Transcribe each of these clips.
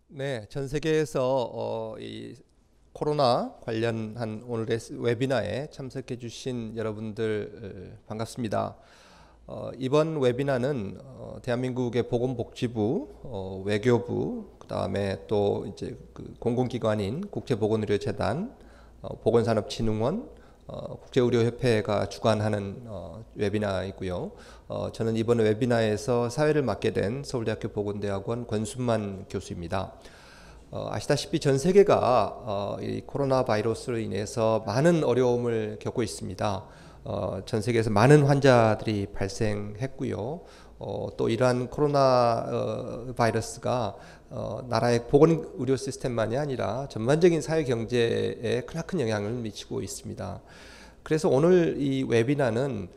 네, 전 세계에서 이 코로나 관련한 오늘의 웨비나에 참석해 주신 여러분들 반갑습니다. 이번 웨비나는 대한민국의 보건복지부, 외교부, 그다음에 또 이제 그 공공기관인 국제보건의료재단, 보건산업진흥원, 국제의료협회가 주관하는 웨비나이고요. 저는 이번 웨비나에서 사회를 맡게 된 서울대학교 보건대학원 권순만 교수입니다. 아시다시피 전 세계가 이 코로나 바이러스로 인해서 많은 어려움을 겪고 있습니다. 전 세계에서 많은 환자들이 발생했고요. 또 이러한 코로나 바이러스가 나라의 보건 의료 시스템만이 아니라 전반적인 사회 경제에 크나큰 영향을 미치고 있습니다. 그래서 오늘 이 웨비나는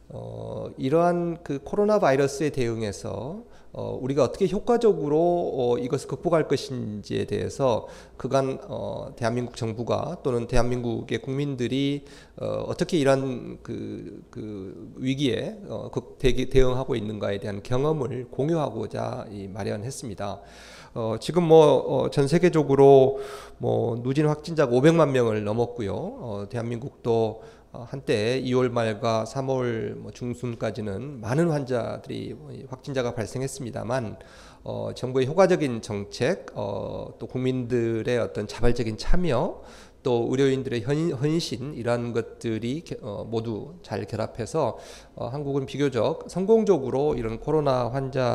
이러한 그 코로나 바이러스에 대응해서 우리가 어떻게 효과적으로 이것을 극복할 것인지에 대해서 그간 대한민국 정부가 또는 대한민국의 국민들이 어떻게 이러한 그 위기에 대응하고 있는가에 대한 경험을 공유하고자 마련했습니다. 지금 전 세계적으로 누진 확진자가 500만 명을 넘었고요. 대한민국도 한때 2월 말과 3월 중순까지는 많은 환자들이 확진자가 발생했습니다만 정부의 효과적인 정책, 또 국민들의 어떤 자발적인 참여, 또 의료인들의 헌신 이러한 것들이 모두 잘 결합해서 한국은 비교적 성공적으로 이런 코로나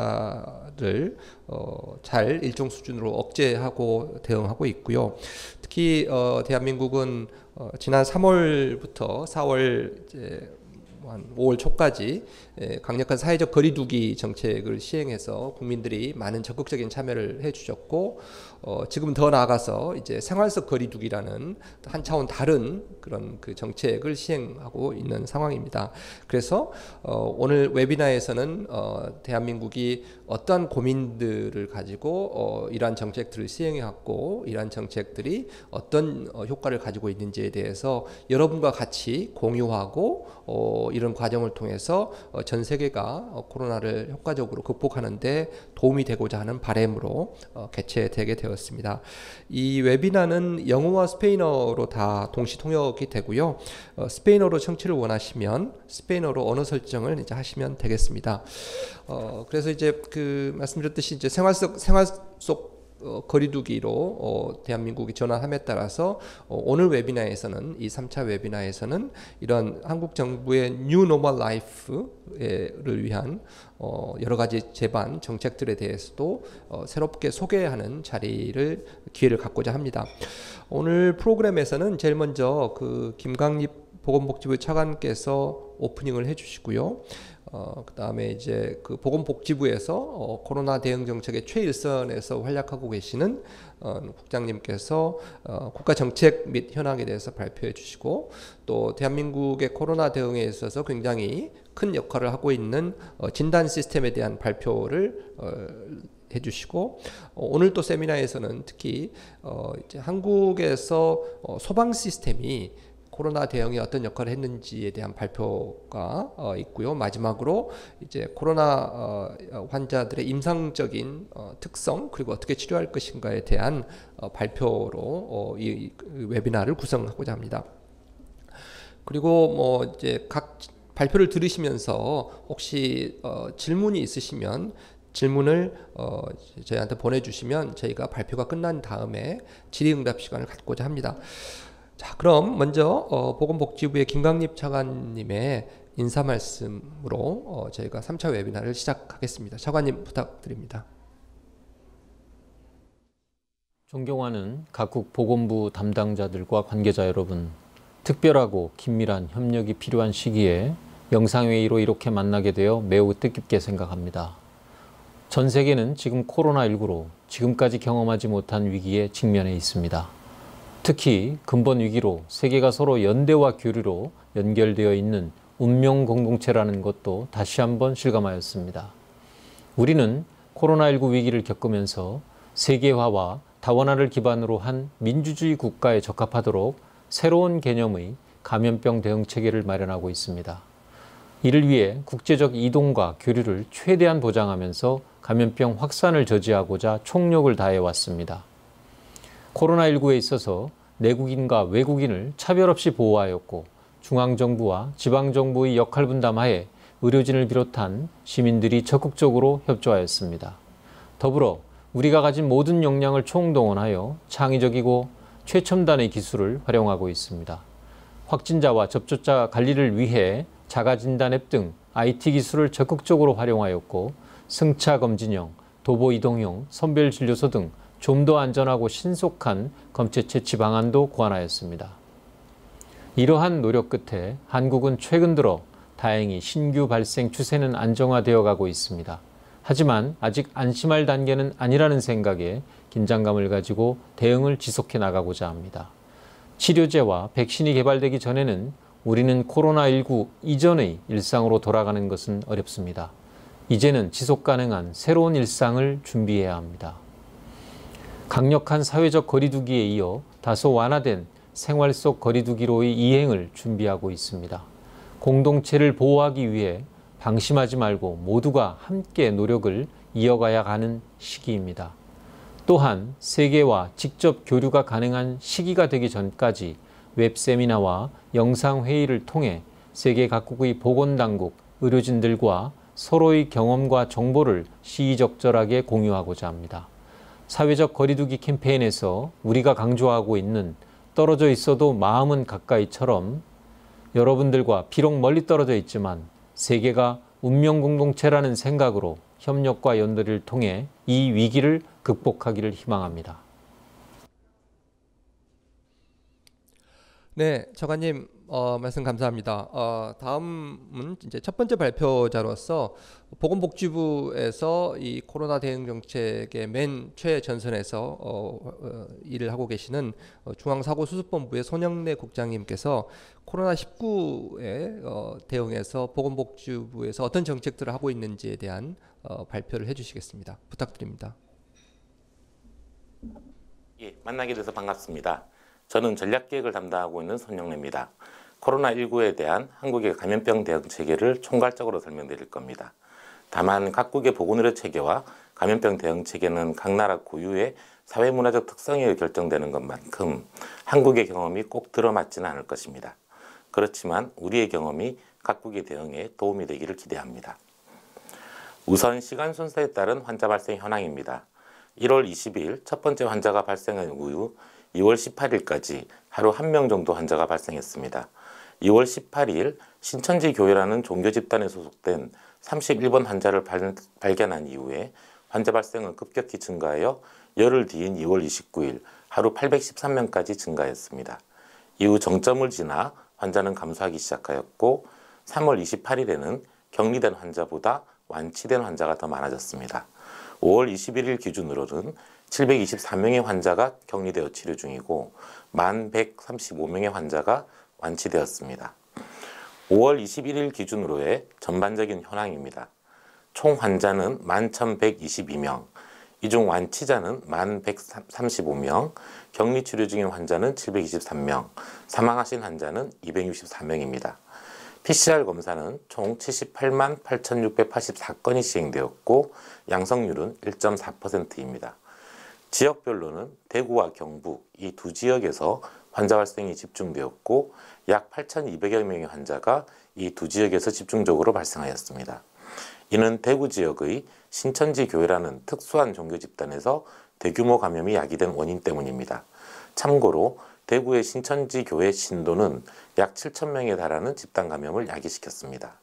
환자를 잘 일정 수준으로 억제하고 대응하고 있고요. 특히 대한민국은 지난 3월부터 4월 한 5월 초까지 강력한 사회적 거리두기 정책을 시행해서 국민들이 많은 적극적인 참여를 해주셨고 지금 더 나아가서 이제 생활 속 거리두기라는 한 차원 다른 그런 그 정책을 시행하고 있는 상황입니다. 그래서 오늘 웨비나에서는 대한민국이 어떠한 고민들을 가지고 이러한 정책들을 시행해왔고 이러한 정책들이 어떤 효과를 가지고 있는지에 대해서 여러분과 같이 공유하고 이런 과정을 통해서 전 세계가 코로나를 효과적으로 극복하는 데 도움이 되고자 하는 바람으로 개최되게 되었습니다. 이 웨비나는 영어와 스페인어로 다 동시 통역이 되고요. 스페인어로 청취를 원하시면 스페인어로 언어 설정을 이제 하시면 되겠습니다. 그래서 이제 그 말씀드렸듯이 이제 생활 속 거리두기로 대한민국이 전환함에 따라서 오늘 웨비나에서는 이 3차 웨비나에서는 이런 한국 정부의 New Normal Life를 위한 여러 가지 제반 정책들에 대해서도 새롭게 소개하는 기회를 갖고자 합니다. 오늘 프로그램에서는 제일 먼저 그 김강립 보건복지부 차관께서 오프닝을 해주시고요. 그 다음에 이제 그 보건복지부에서 코로나 대응 정책의 최일선에서 활약하고 계시는 국장님께서 국가정책 및 현황에 대해서 발표해 주시고 또 대한민국의 코로나 대응에 있어서 굉장히 큰 역할을 하고 있는 진단 시스템에 대한 발표를 해주시고 오늘 또 세미나에서는 특히 이제 한국에서 소방 시스템이 코로나 대응에 어떤 역할을 했는지에 대한 발표가 있고요. 마지막으로 이제 코로나 환자들의 임상적인 특성 그리고 어떻게 치료할 것인가에 대한 발표로 이 웨비나를 구성하고자 합니다. 그리고 이제 각 발표를 들으시면서 혹시 질문이 있으시면 질문을 저희한테 보내주시면 저희가 발표가 끝난 다음에 질의응답 시간을 갖고자 합니다. 자, 그럼 먼저 보건복지부의 김강립 차관님의 인사 말씀으로 저희가 3차 웨비나를 시작하겠습니다. 차관님 부탁드립니다. 존경하는 각국 보건부 담당자들과 관계자 여러분, 특별하고 긴밀한 협력이 필요한 시기에 영상회의로 이렇게 만나게 되어 매우 뜻깊게 생각합니다. 전 세계는 지금 코로나19로 지금까지 경험하지 못한 위기에 직면해 있습니다. 특히 근본 위기로 세계가 서로 연대와 교류로 연결되어 있는 운명 공동체라는 것도 다시 한번 실감하였습니다. 우리는 코로나19 위기를 겪으면서 세계화와 다원화를 기반으로 한 민주주의 국가에 적합하도록 새로운 개념의 감염병 대응 체계를 마련하고 있습니다. 이를 위해 국제적 이동과 교류를 최대한 보장하면서 감염병 확산을 저지하고자 총력을 다해왔습니다. 코로나19에 있어서 내국인과 외국인을 차별 없이 보호하였고 중앙정부와 지방정부의 역할 분담하에 의료진을 비롯한 시민들이 적극적으로 협조하였습니다. 더불어 우리가 가진 모든 역량을 총동원하여 창의적이고 최첨단의 기술을 활용하고 있습니다. 확진자와 접촉자 관리를 위해 자가진단 앱 등 IT 기술을 적극적으로 활용하였고 승차 검진형, 도보 이동형, 선별진료소 등 좀 더 안전하고 신속한 검체 채취 방안도 고안하였습니다. 이러한 노력 끝에 한국은 최근 들어 다행히 신규 발생 추세는 안정화되어 가고 있습니다. 하지만 아직 안심할 단계는 아니라는 생각에 긴장감을 가지고 대응을 지속해 나가고자 합니다. 치료제와 백신이 개발되기 전에는 우리는 코로나19 이전의 일상으로 돌아가는 것은 어렵습니다. 이제는 지속 가능한 새로운 일상을 준비해야 합니다. 강력한 사회적 거리두기에 이어 다소 완화된 생활 속 거리두기로의 이행을 준비하고 있습니다. 공동체를 보호하기 위해 방심하지 말고 모두가 함께 노력을 이어가야 하는 시기입니다. 또한 세계와 직접 교류가 가능한 시기가 되기 전까지 웹세미나와 영상회의를 통해 세계 각국의 보건당국, 의료진들과 서로의 경험과 정보를 시의적절하게 공유하고자 합니다. 사회적 거리두기 캠페인에서 우리가 강조하고 있는 떨어져 있어도 마음은 가까이처럼 여러분들과 비록 멀리 떨어져 있지만 세계가 운명 공동체라는 생각으로 협력과 연대를 통해 이 위기를 극복하기를 희망합니다. 네, 저관님 말씀 감사합니다. 다음은 이제 첫 번째 발표자로서 보건복지부에서 이 코로나 대응 정책의 맨 최전선에서 일을 하고 계시는 중앙사고수습본부의 손영래 국장님께서 코로나19에 대응해서 보건복지부에서 어떤 정책들을 하고 있는지에 대한 발표를 해주시겠습니다. 부탁드립니다. 예, 만나게 돼서 반갑습니다. 저는 전략기획을 담당하고 있는 손영래입니다. 코로나19에 대한 한국의 감염병 대응 체계를 총괄적으로 설명드릴 겁니다. 다만 각국의 보건의료 체계와 감염병 대응 체계는 각 나라 고유의 사회문화적 특성에 결정되는 것만큼 한국의 경험이 꼭 들어맞지는 않을 것입니다. 그렇지만 우리의 경험이 각국의 대응에 도움이 되기를 기대합니다. 우선 시간 순서에 따른 환자 발생 현황입니다. 1월 20일 첫 번째 환자가 발생한 이후 2월 18일까지 하루 1명 정도 환자가 발생했습니다. 2월 18일 신천지 교회라는 종교 집단에 소속된 31번 환자를 발견한 이후에 환자 발생은 급격히 증가하여 열흘 뒤인 2월 29일 하루 813명까지 증가했습니다. 이후 정점을 지나 환자는 감소하기 시작하였고 3월 28일에는 격리된 환자보다 완치된 환자가 더 많아졌습니다. 5월 21일 기준으로는 724명의 환자가 격리되어 치료 중이고 1135명의 환자가 완치되었습니다. 5월 21일 기준으로의 전반적인 현황입니다. 총 환자는 11,122명, 이 중 완치자는 1,135명, 격리 치료 중인 환자는 723명, 사망하신 환자는 264명입니다. PCR 검사는 총 78만 8,684건이 시행되었고 양성률은 1.4%입니다. 지역별로는 대구와 경북 이 두 지역에서 환자 발생이 집중되었고 약 8,200여 명의 환자가 이 두 지역에서 집중적으로 발생하였습니다. 이는 대구 지역의 신천지 교회라는 특수한 종교 집단에서 대규모 감염이 야기된 원인 때문입니다. 참고로 대구의 신천지 교회 신도는 약 7,000명에 달하는 집단 감염을 야기시켰습니다.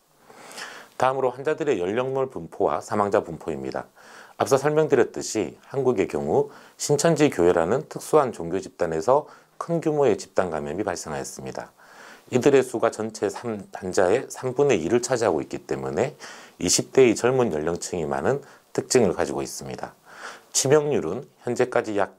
다음으로 환자들의 연령별 분포와 사망자 분포입니다. 앞서 설명드렸듯이 한국의 경우 신천지 교회라는 특수한 종교 집단에서 큰 규모의 집단 감염이 발생하였습니다. 이들의 수가 전체 환자의 3분의 1을 차지하고 있기 때문에 20대의 젊은 연령층이 많은 특징을 가지고 있습니다. 치명률은 현재까지 약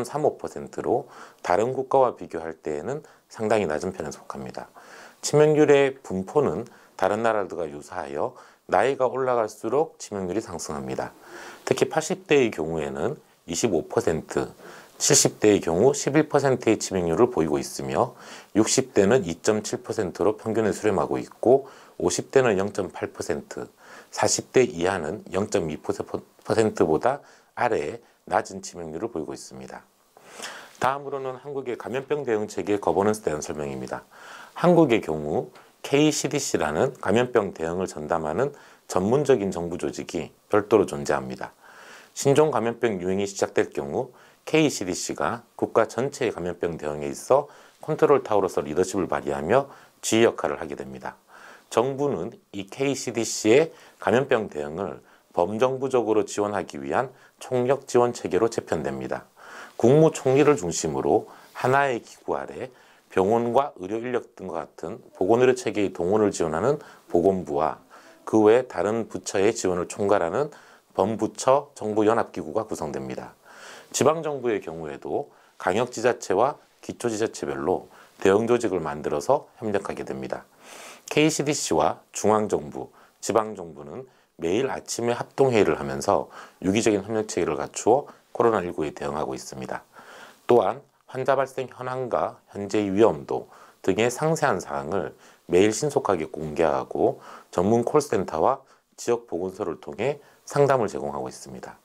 2.35%로 다른 국가와 비교할 때에는 상당히 낮은 편에 속합니다. 치명률의 분포는 다른 나라들과 유사하여 나이가 올라갈수록 치명률이 상승합니다. 특히 80대의 경우에는 25%, 70대의 경우 11%의 치명률을 보이고 있으며 60대는 2.7%로 평균을 수렴하고 있고 50대는 0.8%, 40대 이하는 0.2%보다 아래의 낮은 치명률을 보이고 있습니다. 다음으로는 한국의 감염병 대응 체계의 거버넌스에 대한 설명입니다. 한국의 경우 KCDC라는 감염병 대응을 전담하는 전문적인 정부 조직이 별도로 존재합니다. 신종 감염병 유행이 시작될 경우 KCDC가 국가 전체의 감염병 대응에 있어 컨트롤 타워로서 리더십을 발휘하며 지휘 역할을 하게 됩니다. 정부는 이 KCDC의 감염병 대응을 범정부적으로 지원하기 위한 총력 지원 체계로 재편됩니다. 국무총리를 중심으로 하나의 기구 아래 병원과 의료 인력 등과 같은 보건의료 체계의 동원을 지원하는 보건부와 그 외 다른 부처의 지원을 총괄하는 범부처 정부연합기구가 구성됩니다. 지방정부의 경우에도 강역지자체와 기초지자체별로 대응조직을 만들어서 협력하게 됩니다. KCDC와 중앙정부, 지방정부는 매일 아침에 합동회의를 하면서 유기적인 협력체계를 갖추어 코로나19에 대응하고 있습니다. 또한 환자 발생 현황과 현재 위험도 등의 상세한 사항을 매일 신속하게 공개하고 전문 콜센터와 지역 보건소를 통해 상담을 제공하고 있습니다.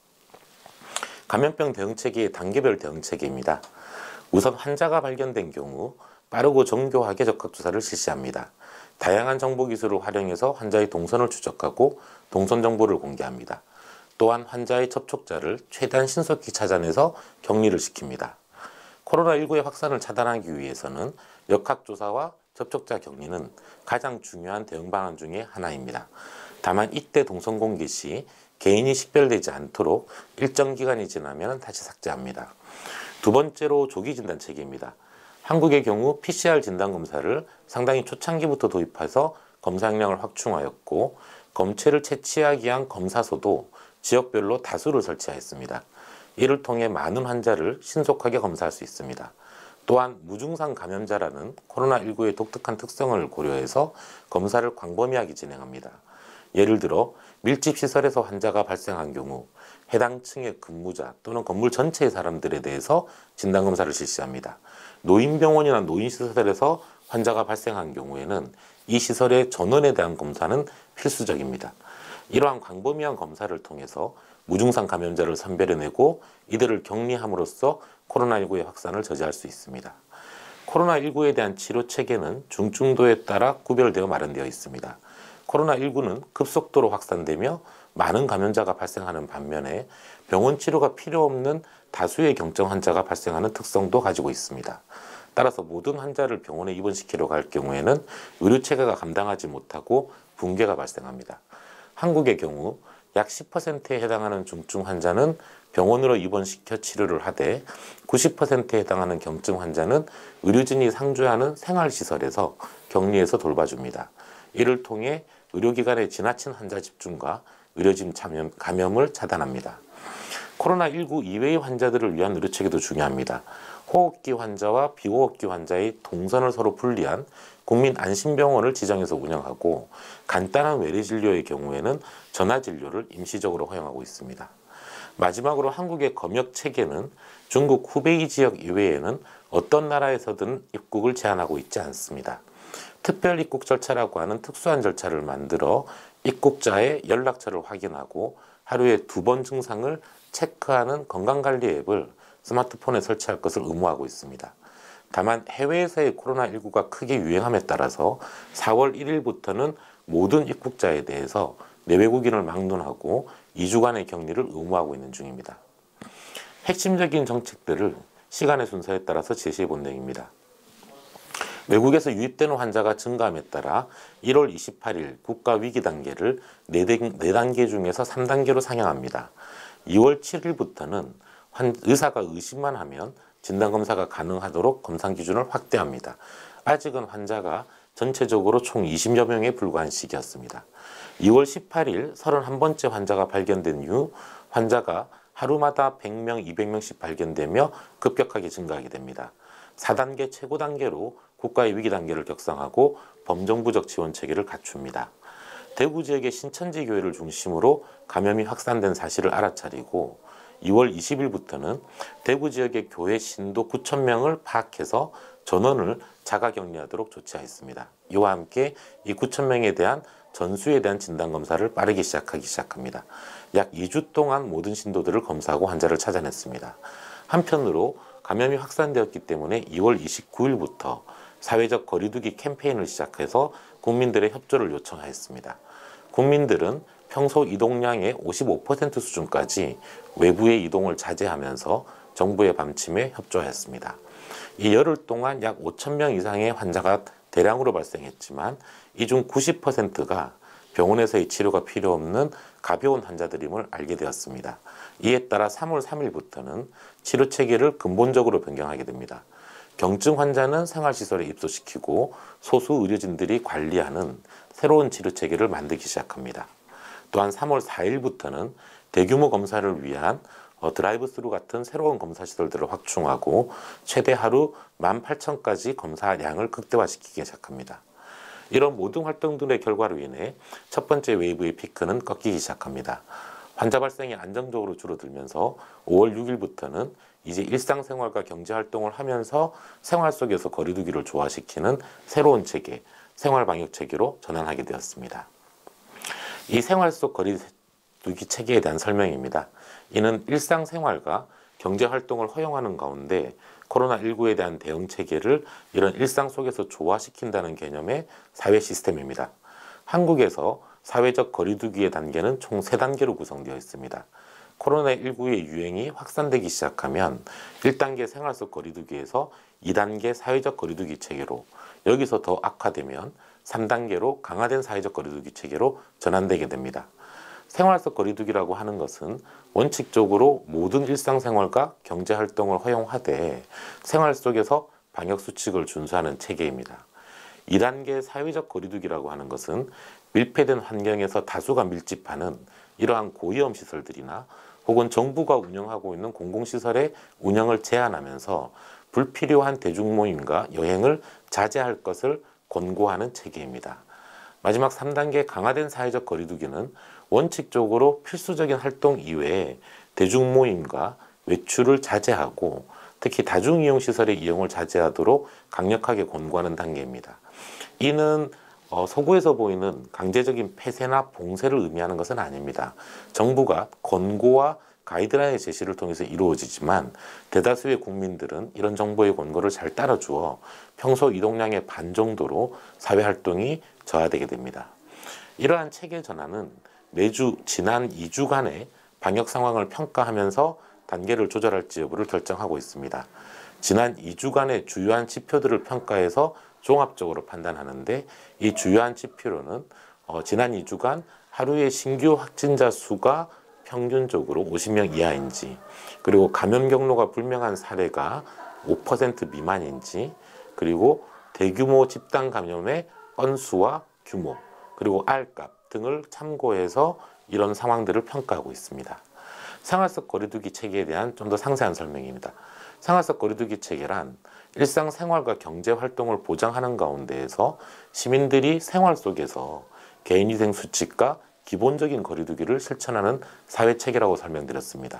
감염병 대응체계의 단계별 대응체계입니다. 우선 환자가 발견된 경우 빠르고 정교하게 적합조사를 실시합니다. 다양한 정보기술을 활용해서 환자의 동선을 추적하고 동선 정보를 공개합니다. 또한 환자의 접촉자를 최대한 신속히 찾아내서 격리를 시킵니다. 코로나19의 확산을 차단하기 위해서는 역학조사와 접촉자 격리는 가장 중요한 대응 방안 중에 하나입니다. 다만 이때 동선 공개 시 개인이 식별되지 않도록 일정 기간이 지나면 다시 삭제합니다. 두 번째로 조기 진단 체계입니다. 한국의 경우 PCR 진단검사를 상당히 초창기부터 도입해서 검사 용량을 확충하였고 검체를 채취하기 위한 검사소도 지역별로 다수를 설치하였습니다. 이를 통해 많은 환자를 신속하게 검사할 수 있습니다. 또한 무증상 감염자라는 코로나19의 독특한 특성을 고려해서 검사를 광범위하게 진행합니다. 예를 들어 밀집시설에서 환자가 발생한 경우 해당 층의 근무자 또는 건물 전체의 사람들에 대해서 진단검사를 실시합니다. 노인병원이나 노인시설에서 환자가 발생한 경우에는 이 시설의 전원에 대한 검사는 필수적입니다. 이러한 광범위한 검사를 통해서 무증상 감염자를 선별해내고 이들을 격리함으로써 코로나19의 확산을 저지할 수 있습니다. 코로나19에 대한 치료 체계는 중증도에 따라 구별되어 마련되어 있습니다. 코로나19는 급속도로 확산되며 많은 감염자가 발생하는 반면에 병원 치료가 필요 없는 다수의 경증 환자가 발생하는 특성도 가지고 있습니다. 따라서 모든 환자를 병원에 입원시키려고 할 경우에는 의료체계가 감당하지 못하고 붕괴가 발생합니다. 한국의 경우 약 10%에 해당하는 중증 환자는 병원으로 입원시켜 치료를 하되 90%에 해당하는 경증 환자는 의료진이 상주하는 생활시설에서 격리해서 돌봐줍니다. 이를 통해 의료기관의 지나친 환자 집중과 의료진 감염을 차단합니다. 코로나19 이외의 환자들을 위한 의료체계도 중요합니다. 호흡기 환자와 비호흡기 환자의 동선을 서로 분리한 국민안심병원을 지정해서 운영하고 간단한 외래진료의 경우에는 전화진료를 임시적으로 허용하고 있습니다. 마지막으로 한국의 검역체계는 중국 후베이 지역 이외에는 어떤 나라에서든 입국을 제한하고 있지 않습니다. 특별 입국 절차라고 하는 특수한 절차를 만들어 입국자의 연락처를 확인하고 하루에 2번 증상을 체크하는 건강관리 앱을 스마트폰에 설치할 것을 의무하고 있습니다. 다만 해외에서의 코로나19가 크게 유행함에 따라서 4월 1일부터는 모든 입국자에 대해서 내외국인을 막론하고 2주간의 격리를 의무하고 있는 중입니다. 핵심적인 정책들을 시간의 순서에 따라서 제시해 본 내용입니다. 외국에서 유입되는 환자가 증가함에 따라 1월 28일 국가위기 단계를 4단계 중에서 3단계로 상향합니다. 2월 7일부터는 의사가 의심만 하면 진단검사가 가능하도록 검사 기준을 확대합니다. 아직은 환자가 전체적으로 총 20여 명에 불과한 시기였습니다. 2월 18일 31번째 환자가 발견된 이후 환자가 하루마다 100명, 200명씩 발견되며 급격하게 증가하게 됩니다. 4단계 최고 단계로 국가의 위기 단계를 격상하고 범정부적 지원 체계를 갖춥니다. 대구 지역의 신천지 교회를 중심으로 감염이 확산된 사실을 알아차리고 2월 20일부터는 대구 지역의 교회 신도 9,000명을 파악해서 전원을 자가격리하도록 조치하였습니다. 이와 함께 이 9,000명에 대한 전수에 대한 진단검사를 빠르게 시작합니다. 약 2주 동안 모든 신도들을 검사하고 환자를 찾아냈습니다. 한편으로 감염이 확산되었기 때문에 2월 29일부터 사회적 거리두기 캠페인을 시작해서 국민들의 협조를 요청하였습니다. 국민들은 평소 이동량의 55% 수준까지 외부의 이동을 자제하면서 정부의 방침에 협조하였습니다. 이 열흘 동안 약 5,000명 이상의 환자가 대량으로 발생했지만 이 중 90%가 병원에서의 치료가 필요 없는 가벼운 환자들임을 알게 되었습니다. 이에 따라 3월 3일부터는 치료 체계를 근본적으로 변경하게 됩니다. 경증 환자는 생활시설에 입소시키고 소수 의료진들이 관리하는 새로운 치료 체계를 만들기 시작합니다. 또한 3월 4일부터는 대규모 검사를 위한 드라이브스루 같은 새로운 검사시설들을 확충하고 최대 하루 18,000까지 검사량을 극대화시키기 시작합니다. 이런 모든 활동들의 결과로 인해 첫 번째 웨이브의 피크는 꺾이기 시작합니다. 환자 발생이 안정적으로 줄어들면서 5월 6일부터는 이제 일상생활과 경제활동을 하면서 생활 속에서 거리두기를 조화시키는 새로운 체계, 생활방역체계로 전환하게 되었습니다. 이 생활 속 거리두기 체계에 대한 설명입니다. 이는 일상생활과 경제활동을 허용하는 가운데 코로나19에 대한 대응 체계를 이런 일상 속에서 조화시킨다는 개념의 사회 시스템입니다. 한국에서 사회적 거리두기의 단계는 총 3단계로 구성되어 있습니다. 코로나19의 유행이 확산되기 시작하면 1단계 생활 속 거리두기에서 2단계 사회적 거리두기 체계로, 여기서 더 악화되면 3단계로 강화된 사회적 거리두기 체계로 전환되게 됩니다. 생활 속 거리두기라고 하는 것은 원칙적으로 모든 일상생활과 경제활동을 허용하되 생활 속에서 방역수칙을 준수하는 체계입니다. 2단계 사회적 거리두기라고 하는 것은 밀폐된 환경에서 다수가 밀집하는 이러한 고위험 시설들이나 혹은 정부가 운영하고 있는 공공시설의 운영을 제한하면서 불필요한 대중모임과 여행을 자제할 것을 권고하는 체계입니다. 마지막 3단계 강화된 사회적 거리두기는 원칙적으로 필수적인 활동 이외에 대중모임과 외출을 자제하고 특히 다중이용시설의 이용을 자제하도록 강력하게 권고하는 단계입니다. 이는 서구에서 보이는 강제적인 폐쇄나 봉쇄를 의미하는 것은 아닙니다. 정부가 권고와 가이드라인의 제시를 통해서 이루어지지만 대다수의 국민들은 이런 정부의 권고를 잘 따라주어 평소 이동량의 반 정도로 사회활동이 저하되게 됩니다. 이러한 체계 전환은 매주 지난 2주간의 방역 상황을 평가하면서 단계를 조절할지 여부를 결정하고 있습니다. 지난 2주간의 주요한 지표들을 평가해서 종합적으로 판단하는데 이 주요한 지표로는 지난 2주간 하루의 신규 확진자 수가 평균적으로 50명 이하인지, 그리고 감염 경로가 불명한 사례가 5% 미만인지, 그리고 대규모 집단 감염의 건수와 규모, 그리고 R값 등을 참고해서 이런 상황들을 평가하고 있습니다. 생활 속 거리두기 체계에 대한 좀 더 상세한 설명입니다. 생활 속 거리두기 체계란 일상생활과 경제활동을 보장하는 가운데에서 시민들이 생활 속에서 개인위생 수칙과 기본적인 거리두기를 실천하는 사회체계라고 설명드렸습니다.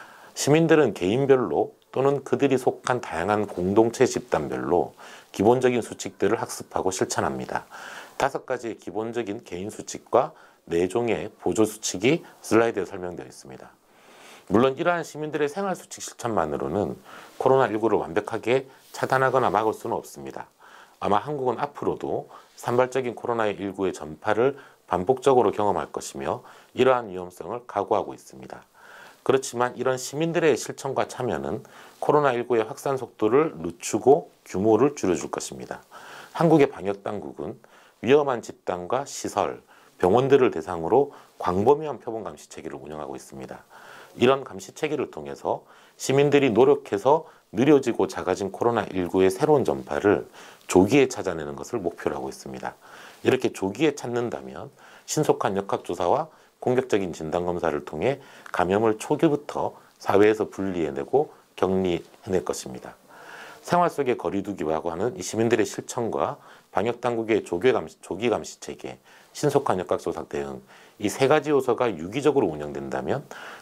시민들은 개인별로 또는 그들이 속한 다양한 공동체 집단별로 기본적인 수칙들을 학습하고 실천합니다. 5가지의 기본적인 개인 수칙과 4종의 보조 수칙이 슬라이드에 설명되어 있습니다. 물론 이러한 시민들의 생활 수칙 실천만으로는 코로나19를 완벽하게 차단하거나 막을 수는 없습니다. 아마 한국은 앞으로도 산발적인 코로나19의 전파를 반복적으로 경험할 것이며 이러한 위험성을 각오하고 있습니다. 그렇지만 이런 시민들의 실천과 참여는 코로나19의 확산 속도를 늦추고 규모를 줄여줄 것입니다. 한국의 방역당국은 위험한 집단과 시설, 병원들을 대상으로 광범위한 표본 감시 체계를 운영하고 있습니다. 이런 감시 체계를 통해서 시민들이 노력해서 느려지고 작아진 코로나19의 새로운 전파를 조기에 찾아내는 것을 목표로 하고 있습니다. 이렇게 조기에 찾는다면 신속한 역학조사와 공격적인 진단검사를 통해 감염을 초기부터 사회에서 분리해내고 격리해낼 것입니다. 생활 속의 거리두기라고 하는 이 시민들의 실천과 방역당국의 조기 감시 체계, 신속한 역학조사 대응, 이 3가지 요소가 유기적으로 운영된다면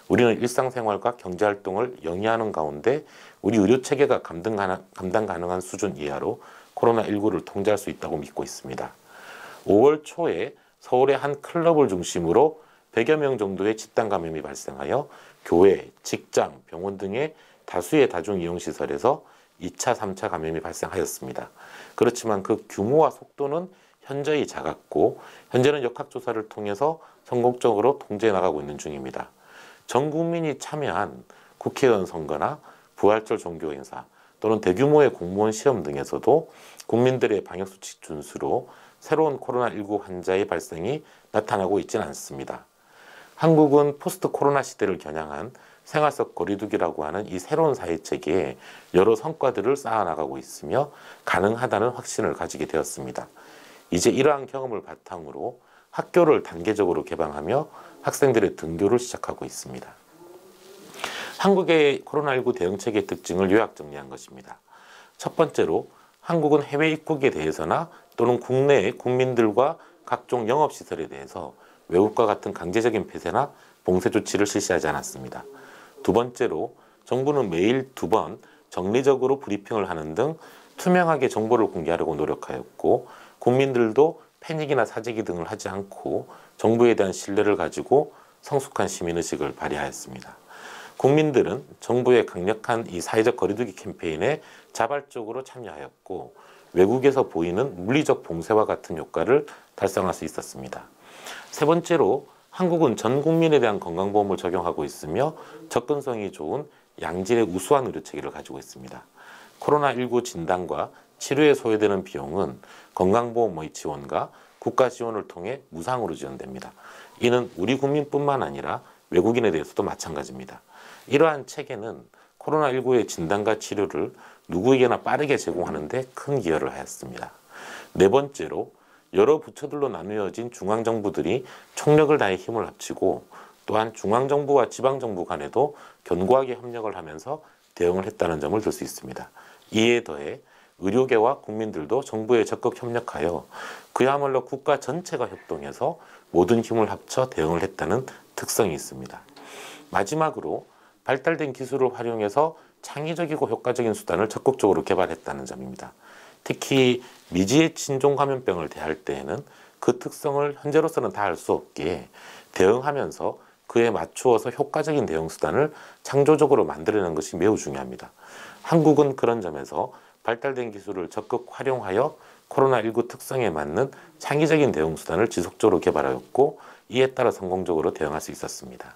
우리는 일상생활과 경제활동을 영위하는 가운데 우리 의료체계가 감당 가능한 수준 이하로 코로나19를 통제할 수 있다고 믿고 있습니다. 5월 초에 서울의 한 클럽을 중심으로 100여 명 정도의 집단 감염이 발생하여 교회, 직장, 병원 등의 다수의 다중이용시설에서 2차, 3차 감염이 발생하였습니다. 그렇지만 그 규모와 속도는 현저히 작았고 현재는 역학조사를 통해서 성공적으로 통제해 나가고 있는 중입니다. 전 국민이 참여한 국회의원 선거나 부활절 종교 행사 또는 대규모의 공무원 시험 등에서도 국민들의 방역수칙 준수로 새로운 코로나19 환자의 발생이 나타나고 있지는 않습니다. 한국은 포스트 코로나 시대를 겨냥한 생활 속 거리두기라고 하는 이 새로운 사회체계에 여러 성과들을 쌓아나가고 있으며 가능하다는 확신을 가지게 되었습니다. 이제 이러한 경험을 바탕으로 학교를 단계적으로 개방하며 학생들의 등교를 시작하고 있습니다. 한국의 코로나19 대응체계의 특징을 요약 정리한 것입니다. 첫 번째로 한국은 해외 입국에 대해서나 또는 국내의 국민들과 각종 영업시설에 대해서 외국과 같은 강제적인 폐쇄나 봉쇄 조치를 실시하지 않았습니다. 두 번째로 정부는 매일 2번 정례적으로 브리핑을 하는 등 투명하게 정보를 공개하려고 노력하였고 국민들도 패닉이나 사재기 등을 하지 않고 정부에 대한 신뢰를 가지고 성숙한 시민의식을 발휘하였습니다. 국민들은 정부의 강력한 이 사회적 거리두기 캠페인에 자발적으로 참여하였고 외국에서 보이는 물리적 봉쇄와 같은 효과를 달성할 수 있었습니다. 세 번째로 한국은 전 국민에 대한 건강보험을 적용하고 있으며 접근성이 좋은 양질의 우수한 의료체계를 가지고 있습니다. 코로나19 진단과 치료에 소요되는 비용은 건강보험의 지원과 국가 지원을 통해 무상으로 지원됩니다. 이는 우리 국민뿐만 아니라 외국인에 대해서도 마찬가지입니다. 이러한 체계는 코로나19의 진단과 치료를 누구에게나 빠르게 제공하는 데 큰 기여를 하였습니다. 네 번째로 여러 부처들로 나누어진 중앙정부들이 총력을 다해 힘을 합치고 또한 중앙정부와 지방정부 간에도 견고하게 협력을 하면서 대응을 했다는 점을 들 수 있습니다. 이에 더해 의료계와 국민들도 정부에 적극 협력하여 그야말로 국가 전체가 협동해서 모든 힘을 합쳐 대응을 했다는 특성이 있습니다. 마지막으로 발달된 기술을 활용해서 창의적이고 효과적인 수단을 적극적으로 개발했다는 점입니다. 특히 미지의 진종 감염병을 대할 때에는 그 특성을 현재로서는 다 알 수 없기에 대응하면서 그에 맞추어서 효과적인 대응 수단을 창조적으로 만들어내는 것이 매우 중요합니다. 한국은 그런 점에서 발달된 기술을 적극 활용하여 코로나19 특성에 맞는 창의적인 대응 수단을 지속적으로 개발하였고 이에 따라 성공적으로 대응할 수 있었습니다.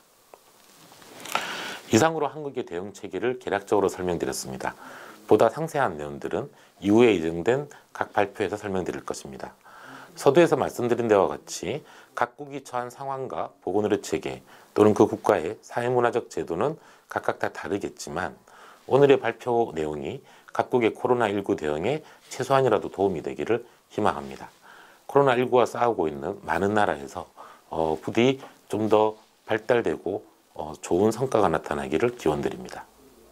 이상으로 한국의 대응 체계를 개략적으로 설명드렸습니다. 보다 상세한 내용들은 이후에 예정된 각 발표에서 설명드릴 것입니다. 서두에서 말씀드린 데와 같이 각국이 처한 상황과 보건의료 체계 또는 그 국가의 사회문화적 제도는 각각 다 다르겠지만 오늘의 발표 내용이 각국의 코로나19 대응에 최소한이라도 도움이 되기를 희망합니다. 코로나19와 싸우고 있는 많은 나라에서 부디 좀 더 발달되고 좋은 성과가 나타나기를 기원드립니다.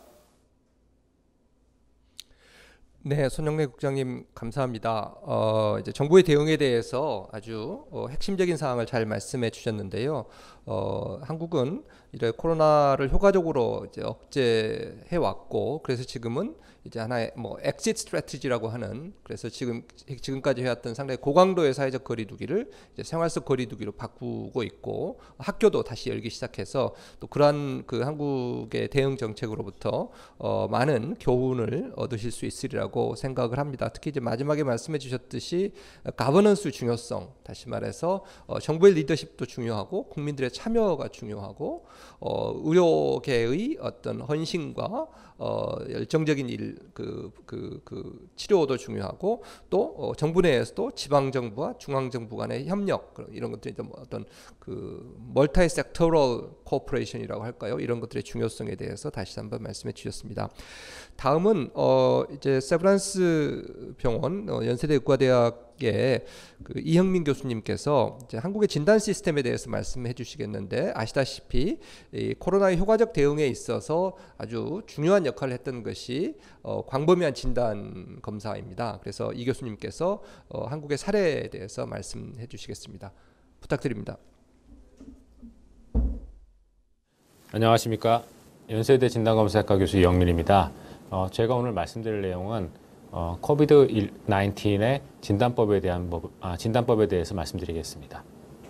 네, 손영래 국장님 감사합니다. 이제 정부의 대응에 대해서 아주 핵심적인 사항을 잘 말씀해 주셨는데요. 한국은 이래 코로나를 효과적으로 이제 억제해 왔고, 그래서 지금은 이제 하나의 뭐 엑짓 스트래티지라고 하는, 그래서 지금까지 해왔던 상당히 고강도의 사회적 거리두기를 이제 생활 속 거리두기로 바꾸고 있고, 학교도 다시 열기 시작해서 또 그러한 그 한국의 대응 정책으로부터 많은 교훈을 얻으실 수 있으리라고 생각을 합니다. 특히 이제 마지막에 말씀해 주셨듯이 가버넌스 중요성, 다시 말해서 정부의 리더십도 중요하고 국민들의 참여가 중요하고 의료계의 어떤 헌신과 열정적인 치료도 중요하고 또 정부 내에서도 지방 정부와 중앙 정부 간의 협력 이런 것들이 좀 어떤 그 멀티 섹터럴 코퍼레이션이라고 할까요? 이런 것들의 중요성에 대해서 다시 한번 말씀해 주셨습니다. 다음은 이제 세브란스 병원 연세대 의과대학의 그 이형민 교수님께서 이제 한국의 진단 시스템에 대해서 말씀해 주시겠는데, 아시다시피 이 코로나의 효과적 대응에 있어서 아주 중요한 역할을 했던 것이 광범위한 진단 검사입니다. 그래서 이 교수님께서 한국의 사례에 대해서 말씀해 주시겠습니다. 부탁드립니다. 안녕하십니까. 연세대 진단검사학과 교수 이영민입니다. 제가 오늘 말씀드릴 내용은 코비드-19의 진단법에 대해서 말씀드리겠습니다.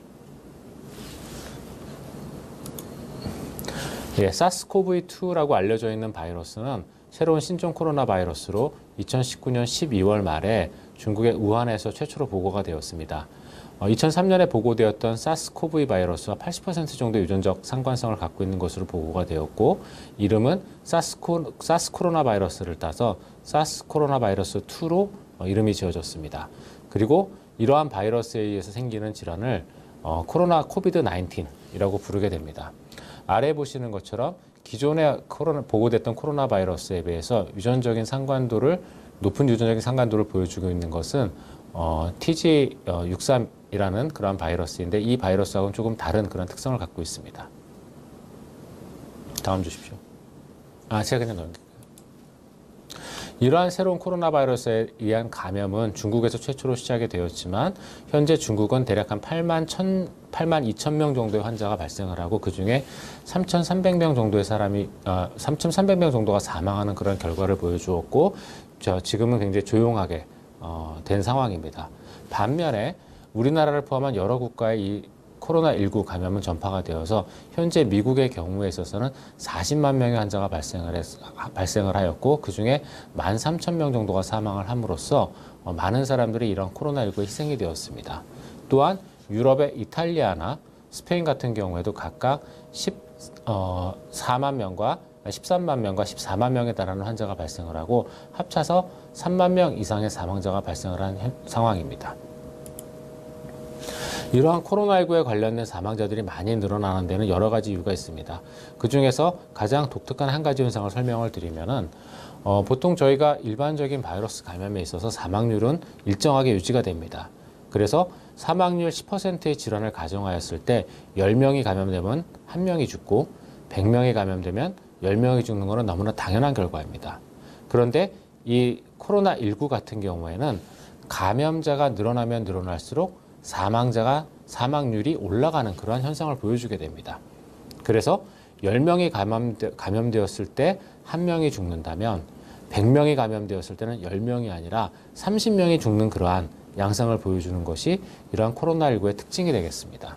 예, 사스코브이2라고 알려져 있는 바이러스는 새로운 신종 코로나 바이러스로 2019년 12월 말에 중국의 우한에서 최초로 보고가 되었습니다. 2003년에 보고되었던 사스코브이 바이러스와 80% 정도 유전적 상관성을 갖고 있는 것으로 보고가 되었고, 이름은 사스코로나 바이러스를 따서 사스코로나 바이러스 2로 이름이 지어졌습니다. 그리고 이러한 바이러스에 의해서 생기는 질환을 코비드-19이라고 부르게 됩니다. 아래 보시는 것처럼 기존에 보고됐던 코로나 바이러스에 비해서 높은 유전적인 상관도를 보여주고 있는 것은 TG63이라는 그런 바이러스인데, 이 바이러스하고는 조금 다른 그런 특성을 갖고 있습니다. 다음 주십시오. 제가 그냥 넘길게요. 이러한 새로운 코로나 바이러스에 의한 감염은 중국에서 최초로 시작이 되었지만, 현재 중국은 대략 한 8만 2천 명 정도의 환자가 발생을 하고, 그중에 3,300명 정도의 3,300명 정도가 사망하는 그런 결과를 보여주었고, 지금은 굉장히 조용하게 된 상황입니다. 반면에 우리나라를 포함한 여러 국가의 이 코로나19 감염은 전파가 되어서 현재 미국의 경우에 있어서는 40만 명의 환자가 발생을 하였고, 그중에 13,000명 정도가 사망을 함으로써 많은 사람들이 이런 코로나19에 희생이 되었습니다. 또한 유럽의 이탈리아나 스페인 같은 경우에도 각각 13만 명과 14만 명에 달하는 환자가 발생을 하고, 합쳐서 3만 명 이상의 사망자가 발생을 한 상황입니다. 이러한 코로나19에 관련된 사망자들이 많이 늘어나는 데는 여러 가지 이유가 있습니다. 그 중에서 가장 독특한 한 가지 현상을 설명을 드리면은, 보통 저희가 일반적인 바이러스 감염에 있어서 사망률은 일정하게 유지가 됩니다. 그래서 사망률 10%의 질환을 가정하였을 때 10명이 감염되면 1명이 죽고, 100명이 감염되면 10명이 죽는 것은 너무나 당연한 결과입니다. 그런데 이 코로나19 같은 경우에는 감염자가 늘어나면 늘어날수록 사망률이 올라가는 그러한 현상을 보여주게 됩니다. 그래서 10명이 감염되었을 때 1명이 죽는다면, 100명이 감염되었을 때는 10명이 아니라 30명이 죽는 그러한 양상을 보여주는 것이 이러한 코로나19의 특징이 되겠습니다.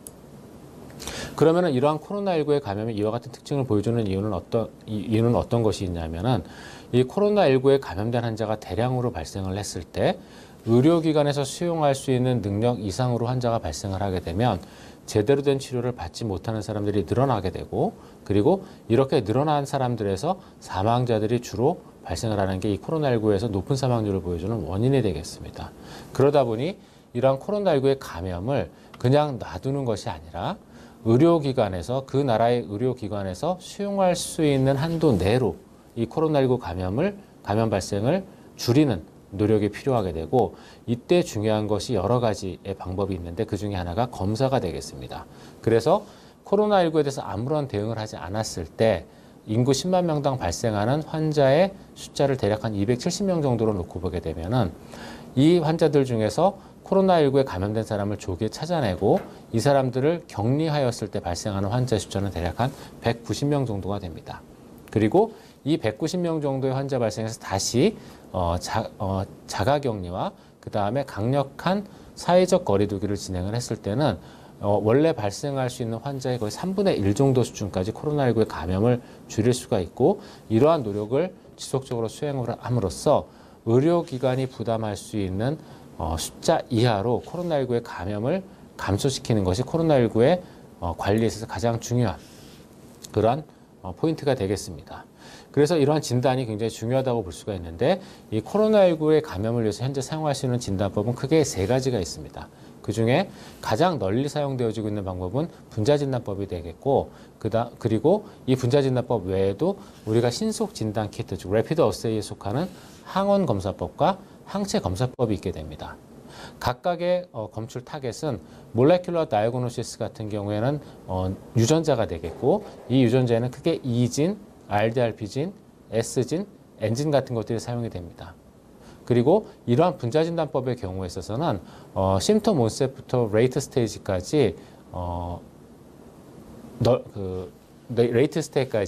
그러면 이러한 코로나19의 감염이 이와 같은 특징을 보여주는 이유는 어떤 것이 있냐면은, 이 코로나19에 감염된 환자가 대량으로 발생을 했을 때 의료기관에서 수용할 수 있는 능력 이상으로 환자가 발생을 하게 되면 제대로 된 치료를 받지 못하는 사람들이 늘어나게 되고, 그리고 이렇게 늘어난 사람들에서 사망자들이 주로 발생을 하는 게 이 코로나19에서 높은 사망률을 보여주는 원인이 되겠습니다. 그러다 보니 이러한 코로나19의 감염을 그냥 놔두는 것이 아니라 의료기관에서, 그 나라의 의료기관에서 수용할 수 있는 한도 내로 이 코로나19 감염 발생을 줄이는 노력이 필요하게 되고, 이때 중요한 것이 여러 가지의 방법이 있는데 그 중에 하나가 검사가 되겠습니다. 그래서 코로나19에 대해서 아무런 대응을 하지 않았을 때 인구 10만 명당 발생하는 환자의 숫자를 대략 한 270명 정도로 놓고 보게 되면은, 이 환자들 중에서 코로나19에 감염된 사람을 조기에 찾아내고 이 사람들을 격리하였을 때 발생하는 환자 숫자는 대략 한 190명 정도가 됩니다. 그리고 이 190명 정도의 환자 발생해서 다시 자가격리와 그 다음에 강력한 사회적 거리두기를 진행을 했을 때는 원래 발생할 수 있는 환자의 거의 3분의 1 정도 수준까지 코로나19의 감염을 줄일 수가 있고, 이러한 노력을 지속적으로 수행을 함으로써 의료기관이 부담할 수 있는 숫자 이하로 코로나19의 감염을 감소시키는 것이 코로나19의 관리에 있어서 가장 중요한 그러한 포인트가 되겠습니다. 그래서 이러한 진단이 굉장히 중요하다고 볼 수가 있는데, 이 코로나19의 감염을 위해서 현재 사용할 수 있는 진단법은 크게 3가지가 있습니다. 그 중에 가장 널리 사용되어지고 있는 방법은 분자진단법이 되겠고, 그리고 이 분자진단법 외에도 우리가 신속 진단 키트, 즉 Rapid Assay에 속하는 항원검사법과 항체검사법이 있게 됩니다. 각각의 검출 타겟은 몰레큘러 다이아그노시스 같은 경우에는 유전자가 되겠고, 이 유전자에는 크게 E진, RDRP진, S진, N진 같은 것들이 사용이 됩니다. 그리고 이러한 분자진단법의 경우에 있어서는 심텀 온셋부터 레이트 스테이지까지 레이트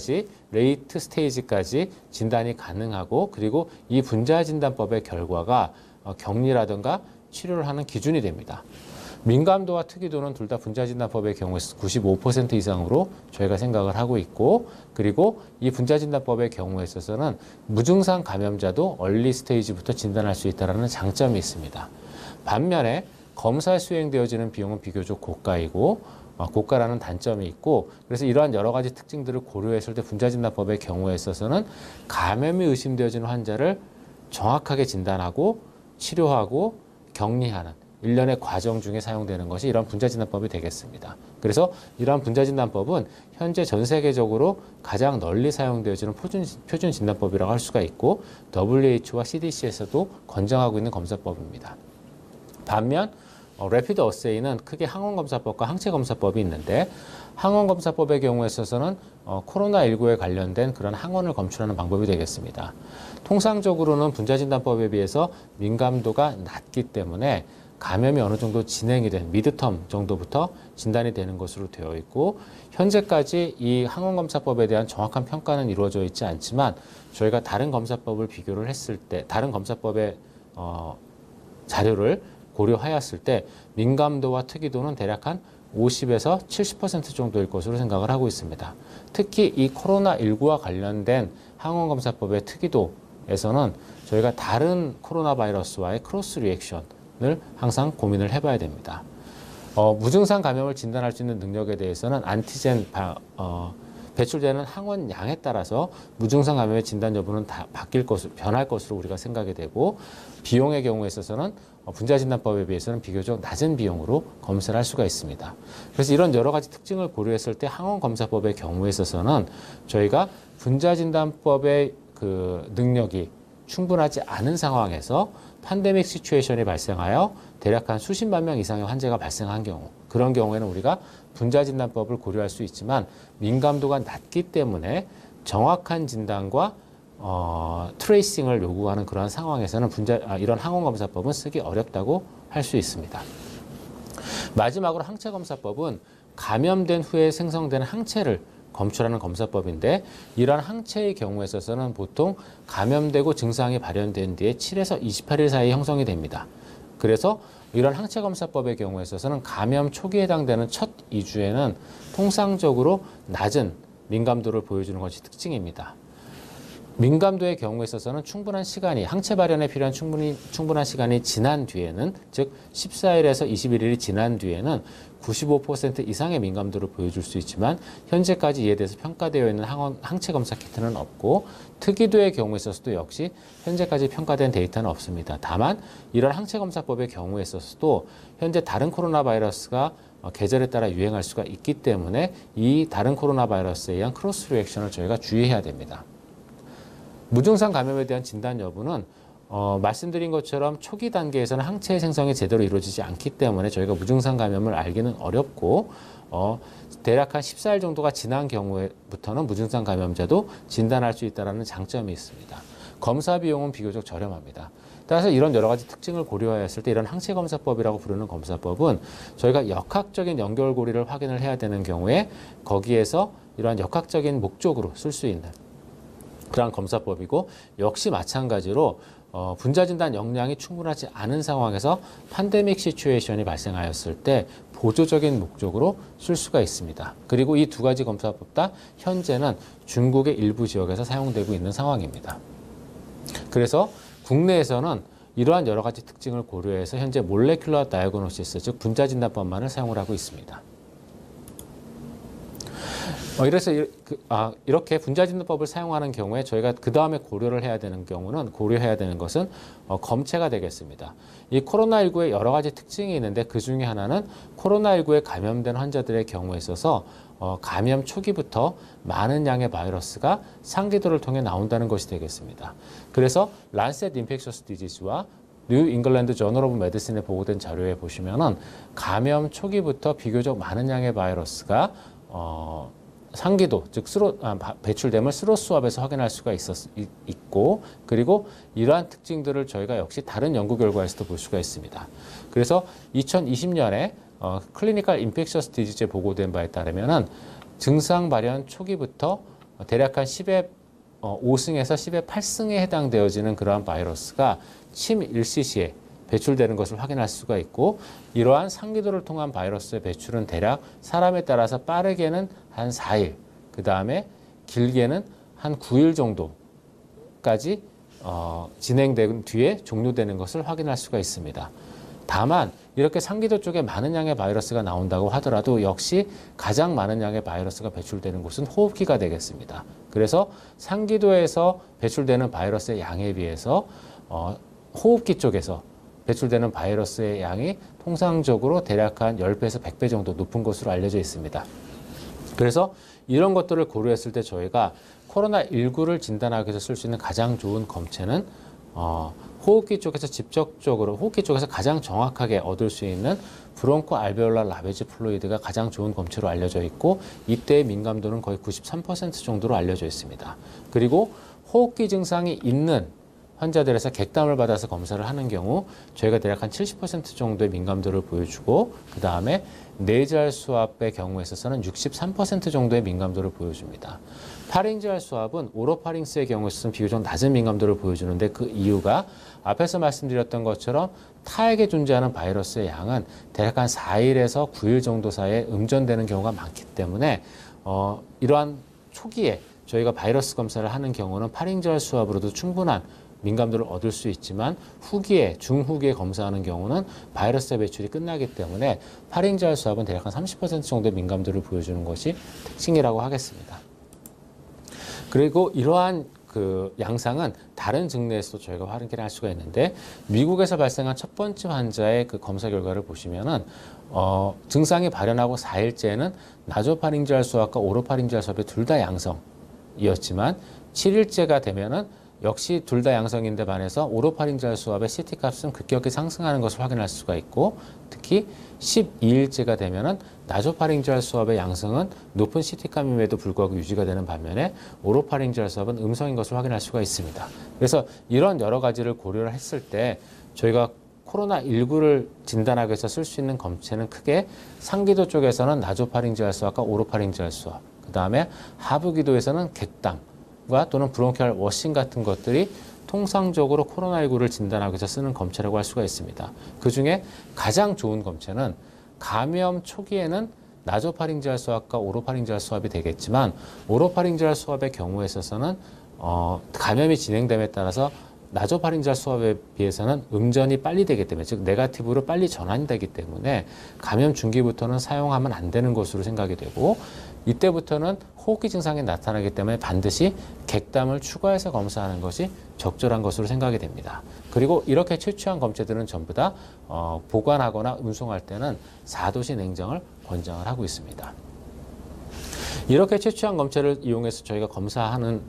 스테이지까지 진단이 가능하고 그리고 이 분자진단법의 결과가 격리라든가 치료를 하는 기준이 됩니다. 민감도와 특이도는 둘 다 분자진단법의 경우에서 95% 이상으로 저희가 생각을 하고 있고 그리고 이 분자진단법의 경우에 있어서는 무증상 감염자도 얼리 스테이지부터 진단할 수 있다는 장점이 있습니다. 반면에 검사에 수행되어지는 비용은 비교적 고가이고 고가라는 단점이 있고 그래서 이러한 여러 가지 특징들을 고려했을 때 분자진단법의 경우에 있어서는 감염이 의심되어지는 환자를 정확하게 진단하고 치료하고 격리하는 일련의 과정 중에 사용되는 것이 이런 분자진단법이 되겠습니다. 그래서 이러한 분자진단법은 현재 전 세계적으로 가장 널리 사용되어지는 표준 진단법이라고 할 수가 있고 WHO와 CDC에서도 권장하고 있는 검사법입니다. 반면 레피드 어세이는 크게 항원검사법과 항체검사법이 있는데 항원검사법의 경우에 있어서는 코로나19에 관련된 그런 항원을 검출하는 방법이 되겠습니다. 통상적으로는 분자진단법에 비해서 민감도가 낮기 때문에 감염이 어느 정도 진행이 된 미드텀 정도부터 진단이 되는 것으로 되어 있고 현재까지 이 항원검사법에 대한 정확한 평가는 이루어져 있지 않지만 저희가 다른 검사법을 비교를 했을 때 다른 검사법의 자료를 고려하였을 때 민감도와 특이도는 대략 한 50에서 70% 정도일 것으로 생각을 하고 있습니다. 특히 이 코로나19와 관련된 항원검사법의 특이도에서는 저희가 다른 코로나 바이러스와의 크로스 리액션을 항상 고민을 해봐야 됩니다. 무증상 감염을 진단할 수 있는 능력에 대해서는 안티젠 배출되는 항원 양에 따라서 무증상 감염의 진단 여부는 다 변할 것으로 우리가 생각이 되고 비용의 경우에 있어서는 분자진단법에 비해서는 비교적 낮은 비용으로 검사를 할 수가 있습니다. 그래서 이런 여러 가지 특징을 고려했을 때 항원검사법의 경우에 있어서는 저희가 분자진단법의 그 능력이 충분하지 않은 상황에서 팬데믹 시츄에이션이 발생하여 대략 한 수십만 명 이상의 환자가 발생한 경우 그런 경우에는 우리가 분자진단법을 고려할 수 있지만 민감도가 낮기 때문에 정확한 진단과 트레이싱을 요구하는 그러한 상황에서는 이런 항원검사법은 쓰기 어렵다고 할 수 있습니다. 마지막으로 항체검사법은 감염된 후에 생성되는 항체를 검출하는 검사법인데 이러한 항체의 경우에 있어서는 보통 감염되고 증상이 발현된 뒤에 7에서 28일 사이에 형성이 됩니다. 그래서 이런 항체검사법의 경우에 있어서는 감염 초기에 해당되는 첫 2주에는 통상적으로 낮은 민감도를 보여주는 것이 특징입니다. 민감도의 경우에 있어서는 충분한 시간이 항체 발현에 필요한 충분한 시간이 지난 뒤에는 즉 14일에서 21일이 지난 뒤에는 95% 이상의 민감도를 보여줄 수 있지만 현재까지 이에 대해서 평가되어 있는 항체 검사 키트는 없고 특이도의 경우에 있어서도 역시 현재까지 평가된 데이터는 없습니다. 다만 이런 항체 검사법의 경우에 있어서도 현재 다른 코로나 바이러스가 계절에 따라 유행할 수가 있기 때문에 이 다른 코로나 바이러스에 의한 크로스 리액션을 저희가 주의해야 됩니다. 무증상 감염에 대한 진단 여부는 말씀드린 것처럼 초기 단계에서는 항체의 생성이 제대로 이루어지지 않기 때문에 저희가 무증상 감염을 알기는 어렵고 대략 한 14일 정도가 지난 경우부터는 무증상 감염자도 진단할 수 있다는 장점이 있습니다. 검사 비용은 비교적 저렴합니다. 따라서 이런 여러 가지 특징을 고려하였을 때 이런 항체검사법이라고 부르는 검사법은 저희가 역학적인 연결고리를 확인을 해야 되는 경우에 거기에서 이러한 역학적인 목적으로 쓸 수 있는 그러한 검사법이고 역시 마찬가지로 분자진단 역량이 충분하지 않은 상황에서 팬데믹 시츄에이션이 발생하였을 때 보조적인 목적으로 쓸 수가 있습니다. 그리고 이 두 가지 검사법 다 현재는 중국의 일부 지역에서 사용되고 있는 상황입니다. 그래서 국내에서는 이러한 여러 가지 특징을 고려해서 현재 몰레큘러 다이어그노시스 즉 분자진단법만을 사용을 하고 있습니다. 그래서 이렇게 분자진단법을 사용하는 경우에 저희가 그 다음에 고려해야 되는 것은 검체가 되겠습니다. 이 코로나19의 여러 가지 특징이 있는데 그 중에 하나는 코로나19에 감염된 환자들의 경우에 있어서 감염 초기부터 많은 양의 바이러스가 상기도를 통해 나온다는 것이 되겠습니다. 그래서 란셋 인펙셔스 디지즈와 뉴 잉글랜드 저널 오브 메디슨에 보고된 자료에 보시면은 감염 초기부터 비교적 많은 양의 바이러스가 상기도, 즉 배출됨을 스로스왑에서 확인할 수가 있고 그리고 이러한 특징들을 저희가 역시 다른 연구 결과에서도 볼 수가 있습니다. 그래서 2020년에 클리니컬 인펙셔스 디지즈에 보고된 바에 따르면은 증상 발현 초기부터 대략 한 10의 5승에서 10의 8승에 해당되어지는 그러한 바이러스가 침 일시시에 배출되는 것을 확인할 수가 있고, 이러한 상기도를 통한 바이러스의 배출은 대략 사람에 따라서 빠르게는 한 4일, 그 다음에 길게는 한 9일 정도까지 진행된 뒤에 종료되는 것을 확인할 수가 있습니다. 다만 이렇게 상기도 쪽에 많은 양의 바이러스가 나온다고 하더라도 역시 가장 많은 양의 바이러스가 배출되는 곳은 호흡기가 되겠습니다. 그래서 상기도에서 배출되는 바이러스의 양에 비해서 호흡기 쪽에서 배출되는 바이러스의 양이 통상적으로 대략 한 10배에서 100배 정도 높은 것으로 알려져 있습니다. 그래서 이런 것들을 고려했을 때 저희가 코로나19를 진단하기 위해서 쓸 수 있는 가장 좋은 검체는 호흡기 쪽에서 직접적으로, 호흡기 쪽에서 가장 정확하게 얻을 수 있는 브론코 알베올라 라베지 플루이드가 가장 좋은 검체로 알려져 있고, 이때의 민감도는 거의 93% 정도로 알려져 있습니다. 그리고 호흡기 증상이 있는 환자들에서 객담을 받아서 검사를 하는 경우 저희가 대략 한 70% 정도의 민감도를 보여주고, 그 다음에 네이잘 수압의 경우에 있어서는 63% 정도의 민감도를 보여줍니다. 파링지알 수압은 오로파링스의 경우에 있어서는 비교적 낮은 민감도를 보여주는데, 그 이유가 앞에서 말씀드렸던 것처럼 타액에 존재하는 바이러스의 양은 대략 한 4일에서 9일 정도 사이에 음전되는 경우가 많기 때문에 이러한 초기에 저희가 바이러스 검사를 하는 경우는 파링지알 수압으로도 충분한 민감도를 얻을 수 있지만, 후기에, 중후기에 검사하는 경우는 바이러스의 배출이 끝나기 때문에 파링지알 수압은 대략 한 30% 정도의 민감도를 보여주는 것이 특징이라고 하겠습니다. 그리고 이러한 그 양상은 다른 증례에서도 저희가 확인할 수가 있는데, 미국에서 발생한 첫 번째 환자의 그 검사 결과를 보시면은 증상이 발현하고 4일째는 나소파링지알 수압과 오로파링지알 수압이 둘 다 양성이었지만, 7일째가 되면은 역시 둘 다 양성인데 반해서 오로파링지알 수압의 CT 값은 급격히 상승하는 것을 확인할 수가 있고, 특히 12일째가 되면은 나소파링지알 수압의 양성은 높은 CT 값임에도 불구하고 유지가 되는 반면에 오로파링지알 수압은 음성인 것을 확인할 수가 있습니다. 그래서 이런 여러 가지를 고려를 했을 때 저희가 코로나19를 진단하기 위해서 쓸 수 있는 검체는 크게 상기도 쪽에서는 나소파링지알 수압과 오로파링지알 수압, 그 다음에 하부기도에서는 객담 또는 브론키얼 워싱 같은 것들이 통상적으로 코로나19를 진단하기 위해서 쓰는 검체라고 할 수가 있습니다. 그 중에 가장 좋은 검체는 감염 초기에는 나소파링지알 수압과 오로파링지알 수압이 되겠지만, 오로파링지알 수압의 경우에 있어서는 감염이 진행됨에 따라서 나소파링지알 수압에 비해서는 음전이 빨리 되기 때문에, 즉 네거티브로 빨리 전환되기 때문에 감염 중기부터는 사용하면 안 되는 것으로 생각이 되고, 이때부터는 호흡기 증상이 나타나기 때문에 반드시 객담을 추가해서 검사하는 것이 적절한 것으로 생각이 됩니다. 그리고 이렇게 채취한 검체들은 전부 다 보관하거나 운송할 때는 4도씨 냉정을 권장을 하고 있습니다. 이렇게 채취한 검체를 이용해서 저희가 검사를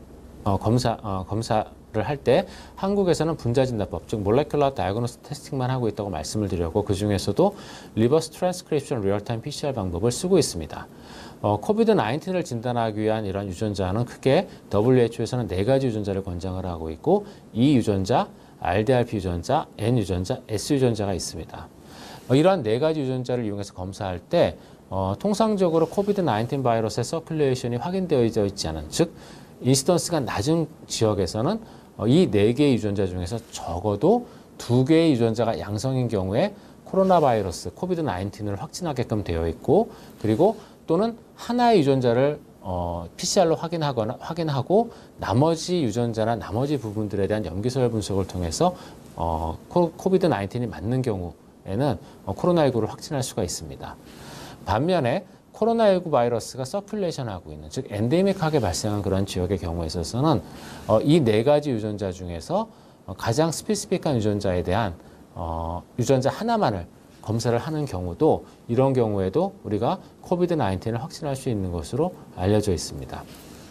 할 때 한국에서는 분자진단법, 즉 몰레큘러 다이어그노스 테스팅만 하고 있다고 말씀을 드렸고, 그 중에서도 리버스 트랜스크립션 리얼타임 PCR 방법을 쓰고 있습니다. 코비드-19을 진단하기 위한 이런 유전자는 크게 WHO에서는 4가지 유전자를 권장을 하고 있고, E 유전자, RDRP 유전자, N 유전자, S 유전자가 있습니다. 이러한 4가지 유전자를 이용해서 검사할 때 통상적으로 코비드-19 바이러스의 서큘레이션이 확인되어 있지 않은, 즉 인시던스가 낮은 지역에서는 이 4개의 유전자 중에서 적어도 2개의 유전자가 양성인 경우에 코로나 바이러스, 코비드-19을 확진하게끔 되어 있고, 그리고 또는 하나의 유전자를 PCR로 확인하고 나머지 유전자나 나머지 부분들에 대한 염기서열 분석을 통해서 코비드-19이 맞는 경우에는 코로나19를 확진할 수가 있습니다. 반면에 코로나19 바이러스가 서큘레이션하고 있는, 즉 엔데믹하게 발생한 그런 지역의 경우에 있어서는 이 4가지 유전자 중에서 가장 스페시픽한 유전자에 대한 유전자 하나만을 검사를 하는 경우도, 이런 경우에도 우리가 코비드-19을 확진할 수 있는 것으로 알려져 있습니다.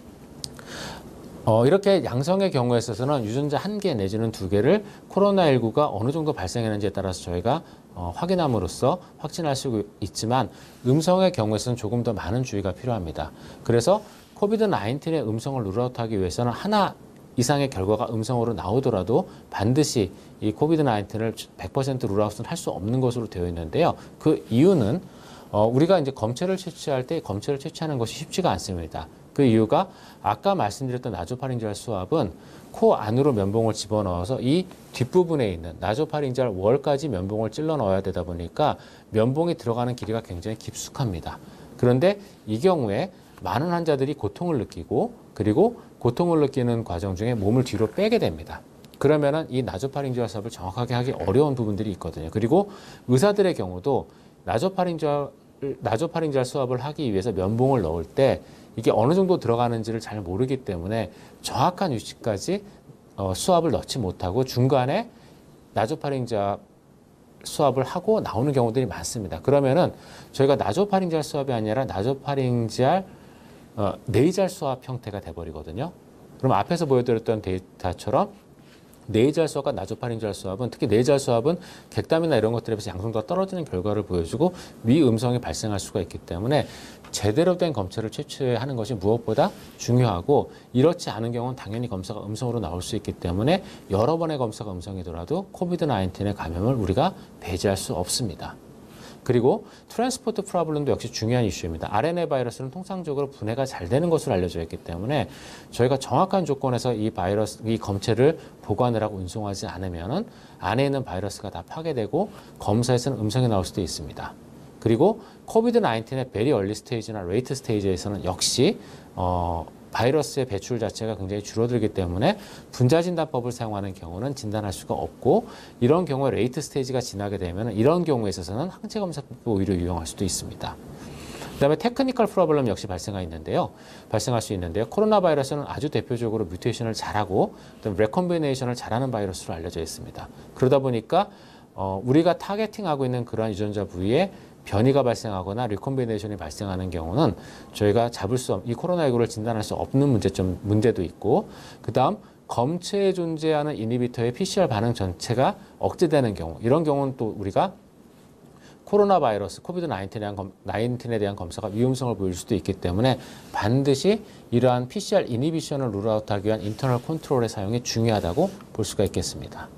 이렇게 양성의 경우에 있어서는 유전자 1개 내지는 2개를 코로나19가 어느 정도 발생했는지에 따라서 저희가 확인함으로써 확진할 수 있지만, 음성의 경우에서는 조금 더 많은 주의가 필요합니다. 그래서 코비드-19의 음성을 룰아웃하기 위해서는 하나 이상의 결과가 음성으로 나오더라도 반드시 이 코비드-19을 100% 룰아웃은 할 수 없는 것으로 되어 있는데요. 그 이유는 우리가 이제 검체를 채취할 때 검체를 채취하는 것이 쉽지가 않습니다. 그 이유가 아까 말씀드렸던 나소파린지알 수압은 코 안으로 면봉을 집어넣어서 이 뒷부분에 있는 나소파린지알 월까지 면봉을 찔러 넣어야 되다 보니까 면봉이 들어가는 길이가 굉장히 깊숙합니다. 그런데 이 경우에 많은 환자들이 고통을 느끼고 그리고 고통을 느끼는 과정 중에 몸을 뒤로 빼게 됩니다. 그러면은 이 나소파린지알 수압을 정확하게 하기 어려운 부분들이 있거든요. 그리고 의사들의 경우도 나소파린지알 수압을 하기 위해서 면봉을 넣을 때 이게 어느 정도 들어가는지를 잘 모르기 때문에 정확한 위치까지 수압을 넣지 못하고 중간에 나소파린지알 수압을 하고 나오는 경우들이 많습니다. 그러면은 저희가 나소파린지알 수압이 아니라 나소파린지알 네이잘 수압 형태가 돼버리거든요. 그럼 앞에서 보여드렸던 데이터처럼 네이잘 수압과 나소파린지알 수압은 특히 네이잘 수압은 객담이나 이런 것들에 비해서 양성도가 떨어지는 결과를 보여주고 위음성이 발생할 수가 있기 때문에 제대로 된 검체를 채취하는 것이 무엇보다 중요하고 이렇지 않은 경우는 당연히 검사가 음성으로 나올 수 있기 때문에 여러 번의 검사가 음성이더라도 코비드-19의 감염을 우리가 배제할 수 없습니다. 그리고 트랜스포트 프로블럼도 역시 중요한 이슈입니다. RNA 바이러스는 통상적으로 분해가 잘 되는 것으로 알려져 있기 때문에 저희가 정확한 조건에서 이 검체를 보관을 하고 운송하지 않으면 안에 있는 바이러스가 다 파괴되고 검사에서는 음성이 나올 수도 있습니다. 그리고 코비드-19의 베리 얼리 스테이지나 레이트 스테이지에서는 역시 바이러스의 배출 자체가 굉장히 줄어들기 때문에 분자진단법을 사용하는 경우는 진단할 수가 없고 이런 경우에 레이트 스테이지가 지나게 되면 이런 경우에 있어서는 항체 검사법을 오히려 이용할 수도 있습니다. 그다음에 테크니컬 프로블럼 역시 발생할 수 있는데요. 코로나 바이러스는 아주 대표적으로 뮤테이션을 잘하고 레콤비네이션을 잘하는 바이러스로 알려져 있습니다. 그러다 보니까 우리가 타겟팅하고 있는 그러한 유전자 부위에 변이가 발생하거나 리콤비네이션이 발생하는 경우는 저희가 이 코로나19를 진단할 수 없는 문제도 있고 그다음 검체에 존재하는 이니비터의 PCR 반응 전체가 억제되는 경우 이런 경우는 또 우리가 코로나 바이러스, 코비드-19에 대한 검사가 위험성을 보일 수도 있기 때문에 반드시 이러한 PCR 이니비션을 룰아웃하기 위한 인터널 컨트롤의 사용이 중요하다고 볼 수가 있겠습니다.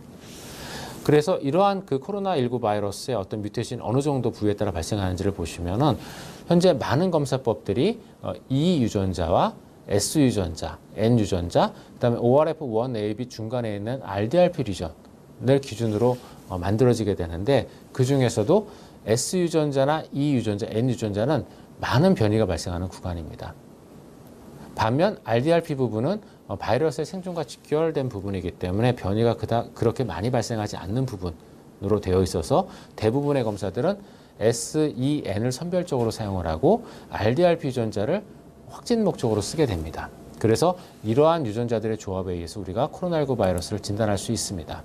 그래서 이러한 그 코로나19 바이러스의 어떤 뮤테이션이 어느 정도 부위에 따라 발생하는지를 보시면은 현재 많은 검사법들이 E 유전자와 S 유전자, N 유전자, 그다음에 ORF1AB 중간에 있는 RDRP 리전을 기준으로 만들어지게 되는데 그 중에서도 S 유전자나 E 유전자, N 유전자는 많은 변이가 발생하는 구간입니다. 반면 RDRP 부분은 바이러스의 생존과 직결된 부분이기 때문에 변이가 그렇게 많이 발생하지 않는 부분으로 되어 있어서 대부분의 검사들은 S, E, N을 선별적으로 사용을 하고 RDRP 유전자를 확진 목적으로 쓰게 됩니다. 그래서 이러한 유전자들의 조합에 의해서 우리가 코로나19 바이러스를 진단할 수 있습니다.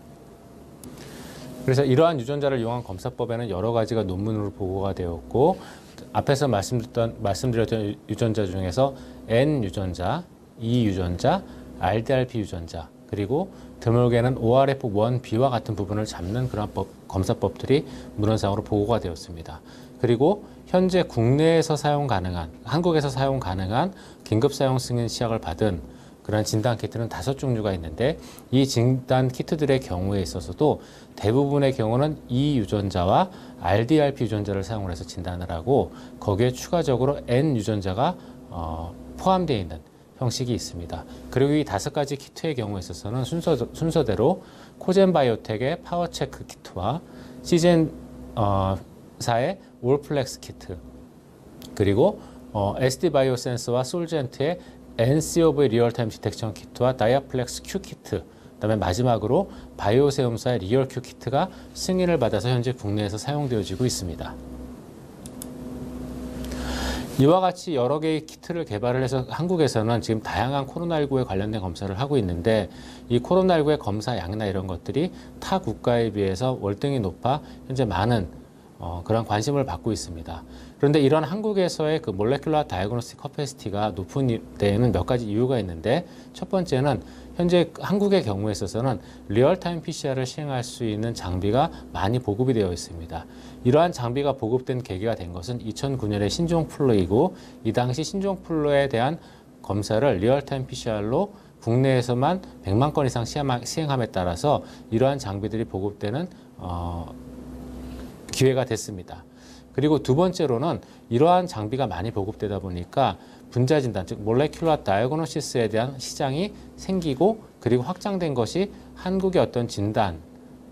그래서 이러한 유전자를 이용한 검사법에는 여러 가지가 논문으로 보고가 되었고 앞에서 말씀드렸던 유전자 중에서 N 유전자, E 유전자, RDRP 유전자 그리고 드물게는 ORF1B와 같은 부분을 잡는 그런 검사법들이 문헌상으로 보고가 되었습니다. 그리고 현재 국내에서 한국에서 사용 가능한 긴급 사용 승인 시약을 받은 그런 진단 키트는 5종류가 있는데 이 진단 키트들의 경우에 있어서도 대부분의 경우는 E 유전자와 RDRP 유전자를 사용을 해서 진단을 하고 거기에 추가적으로 N 유전자가 포함되어 있는 형식이 있습니다. 그리고 이 5가지 키트의 경우에 있어서는 순서대로 코젠바이오텍의 파워체크 키트와 시젠사의 올플렉스 키트 그리고 SD바이오센스와 솔젠트의 NCOV 리얼타임 디텍션 키트와 다이아플렉스 Q 키트 그다음에 마지막으로 바이오세움사의 리얼 Q 키트가 승인을 받아서 현재 국내에서 사용되어지고 있습니다. 이와 같이 여러 개의 키트를 개발을 해서 한국에서는 지금 다양한 코로나19에 관련된 검사를 하고 있는데 이 코로나19의 검사 양이나 이런 것들이 타 국가에 비해서 월등히 높아 현재 많은 그런 관심을 받고 있습니다. 그런데 이런 한국에서의 그 몰레큘러 다이그노스틱 커패시티가 높은 데에는 몇 가지 이유가 있는데 첫 번째는 현재 한국의 경우에 있어서는 리얼타임 PCR을 시행할 수 있는 장비가 많이 보급이 되어 있습니다. 이러한 장비가 보급된 계기가 된 것은 2009년의 신종플루이고 이 당시 신종플루에 대한 검사를 리얼타임 PCR로 국내에서만 100만 건 이상 시행함에 따라서 이러한 장비들이 보급되는 기회가 됐습니다. 그리고 두 번째로는 이러한 장비가 많이 보급되다 보니까 분자 진단, 즉 몰레큘러 다이어그노시스에 대한 시장이 생기고 그리고 확장된 것이 한국의 어떤 진단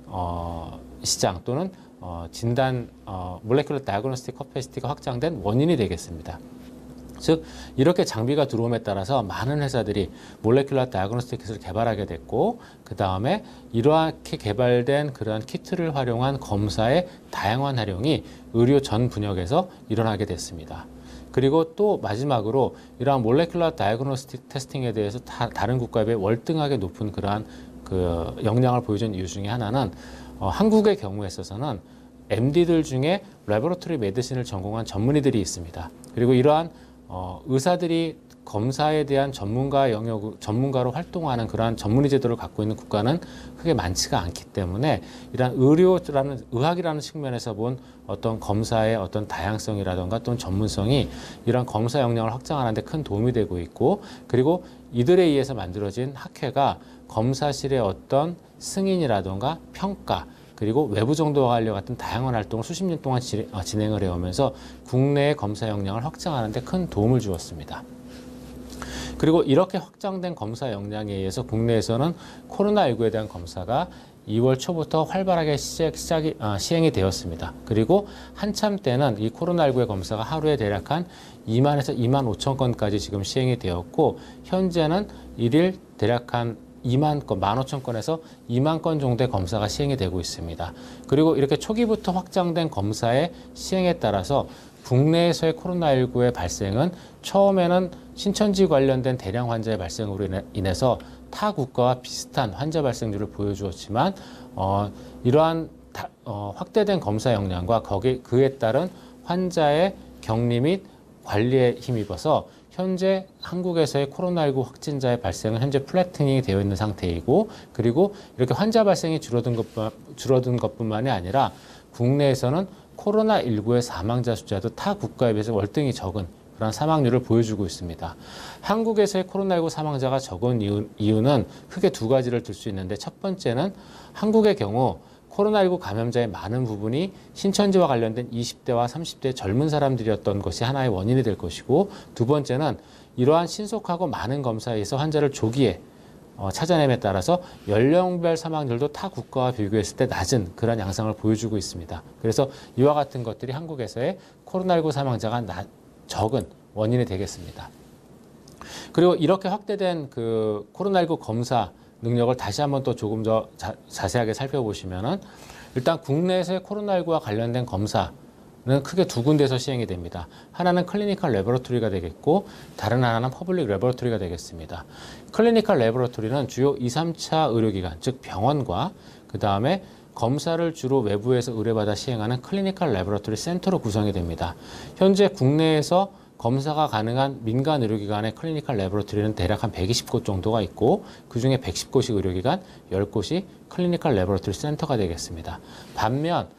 시장 또는 진단 몰레큘러 다이어그노스틱 커패시티가 확장된 원인이 되겠습니다. 즉 이렇게 장비가 들어옴에 따라서 많은 회사들이 몰레큘러 다이어그노스틱 킷을 개발하게 됐고 그 다음에 이렇게 개발된 그러한 키트를 활용한 검사의 다양한 활용이 의료 전 분야에서 일어나게 됐습니다. 그리고 또 마지막으로 이러한 몰레큘러 다이어그노스틱 테스팅에 대해서 다른 국가에 비해 월등하게 높은 그러한 그 역량을 보여준 이유 중에 하나는 한국의 경우에 있어서는 MD들 중에 레버러토리 메디신을 전공한 전문의들이 있습니다. 그리고 이러한 의사들이 검사에 대한 전문가로 활동하는 그러한 전문의 제도를 갖고 있는 국가는 크게 많지가 않기 때문에 이러한 의학이라는 측면에서 본 어떤 검사의 어떤 다양성이라든가 또는 전문성이 이러한 검사 역량을 확장하는 데 큰 도움이 되고 있고 그리고 이들에 의해서 만들어진 학회가 검사실의 어떤 승인이라든가 평가 그리고 외부 정도와 관련 같은 다양한 활동을 수십 년 동안 진행을 해오면서 국내의 검사 역량을 확장하는 데 큰 도움을 주었습니다. 그리고 이렇게 확장된 검사 역량에 의해서 국내에서는 코로나19에 대한 검사가 2월 초부터 활발하게 시행이 되었습니다. 그리고 한참 때는 이 코로나19의 검사가 하루에 대략 한 2만에서 2만 5천 건까지 지금 시행이 되었고 현재는 일일 대략 한 2만 건, 15,000건에서 2만 건 정도의 검사가 시행이 되고 있습니다. 그리고 이렇게 초기부터 확장된 검사의 시행에 따라서 국내에서의 코로나19의 발생은 처음에는 신천지 관련된 대량 환자의 발생으로 인해서 타 국가와 비슷한 환자 발생률을 보여주었지만 이러한 확대된 검사 역량과 그에 따른 환자의 격리 및 관리에 힘입어서 현재 한국에서의 코로나19 확진자의 발생은 현재 플래팅이 되어 있는 상태이고 그리고 이렇게 환자 발생이 줄어든 것뿐만이 아니라 국내에서는 코로나19의 사망자 숫자도 타 국가에 비해서 월등히 적은 그런 사망률을 보여주고 있습니다. 한국에서의 코로나19 사망자가 적은 이유는 크게 두 가지를 들 수 있는데 첫 번째는 한국의 경우 코로나19 감염자의 많은 부분이 신천지와 관련된 20대와 30대 젊은 사람들이었던 것이 하나의 원인이 될 것이고 두 번째는 이러한 신속하고 많은 검사에 의해서 환자를 조기에 찾아냄에 따라서 연령별 사망률도 타 국가와 비교했을 때 낮은 그런 양상을 보여주고 있습니다. 그래서 이와 같은 것들이 한국에서의 코로나19 사망자가 적은 원인이 되겠습니다. 그리고 이렇게 확대된 그 코로나19 검사 능력을 다시 한번 또 조금 더 자세하게 살펴보시면은 일단 국내에서의 코로나19와 관련된 검사는 크게 두 군데에서 시행이 됩니다. 하나는 클리니컬 레버러토리가 되겠고 다른 하나는 퍼블릭 레버러토리가 되겠습니다. 클리니컬 레버러토리는 주요 2, 3차 의료기관, 즉 병원과 그 다음에 검사를 주로 외부에서 의뢰받아 시행하는 클리니컬 레버러토리 센터로 구성이 됩니다. 현재 국내에서 검사가 가능한 민간 의료기관의 클리니컬 레버러토리는 대략 한 120곳 정도가 있고 그중에 110곳이 의료기관, 10곳이 클리니컬 레버러토리 센터가 되겠습니다. 반면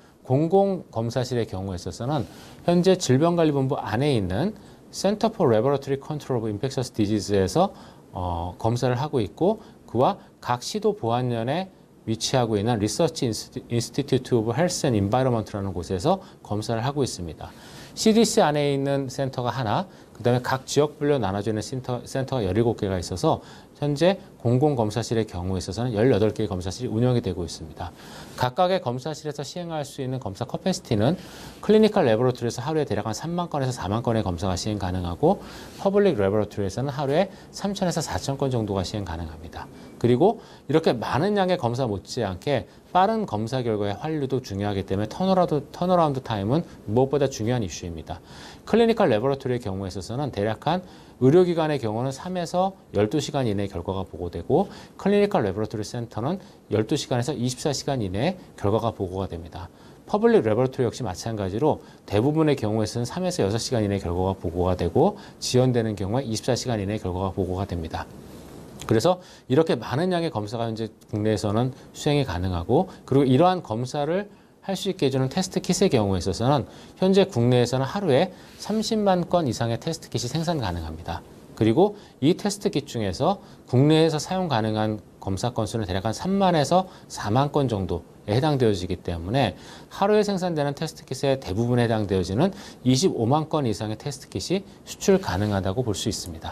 공공검사실의 경우에 있어서는 현재 질병관리본부 안에 있는 Center for Laboratory Control of Infectious Diseas에서 검사를 하고 있고 그와 각 시도 보안연에 위치하고 있는 Research Institute of Health and Environment라는 곳에서 검사를 하고 있습니다. CDC 안에 있는 센터가 하나, 그 다음에 각 지역별로 나눠져 있는 센터가 17개가 있어서 현재 공공검사실의 경우에 있어서는 18개의 검사실이 운영이 되고 있습니다. 각각의 검사실에서 시행할 수 있는 검사 커패시티는 클리니컬 레버러토리에서 하루에 대략 한 3만 건에서 4만 건의 검사가 시행 가능하고 퍼블릭 레버러토리에서는 하루에 3천에서 4천 건 정도가 시행 가능합니다. 그리고 이렇게 많은 양의 검사 못지않게 빠른 검사 결과의 환류도 중요하기 때문에 턴어라운드 타임은 무엇보다 중요한 이슈입니다. 클리니컬 레버러토리의 경우에 있어서는 대략 한 의료기관의 경우는 3에서 12시간 이내에 결과가 보고되고 클리니컬 레버러토리 센터는 12시간에서 24시간 이내에 결과가 보고가 됩니다. 퍼블릭 레버러토리 역시 마찬가지로 대부분의 경우에서는 3에서 6시간 이내에 결과가 보고가 되고 지연되는 경우에 24시간 이내에 결과가 보고가 됩니다. 그래서 이렇게 많은 양의 검사가 현재 국내에서는 수행이 가능하고 그리고 이러한 검사를 할 수 있게 해주는 테스트 킷의 경우에 있어서는 현재 국내에서는 하루에 30만 건 이상의 테스트 킷이 생산 가능합니다. 그리고 이 테스트 킷 중에서 국내에서 사용 가능한 검사 건수는 대략 한 3만에서 4만 건 정도에 해당되어지기 때문에 하루에 생산되는 테스트킷의 대부분에 해당되어지는 25만 건 이상의 테스트킷이 수출 가능하다고 볼 수 있습니다.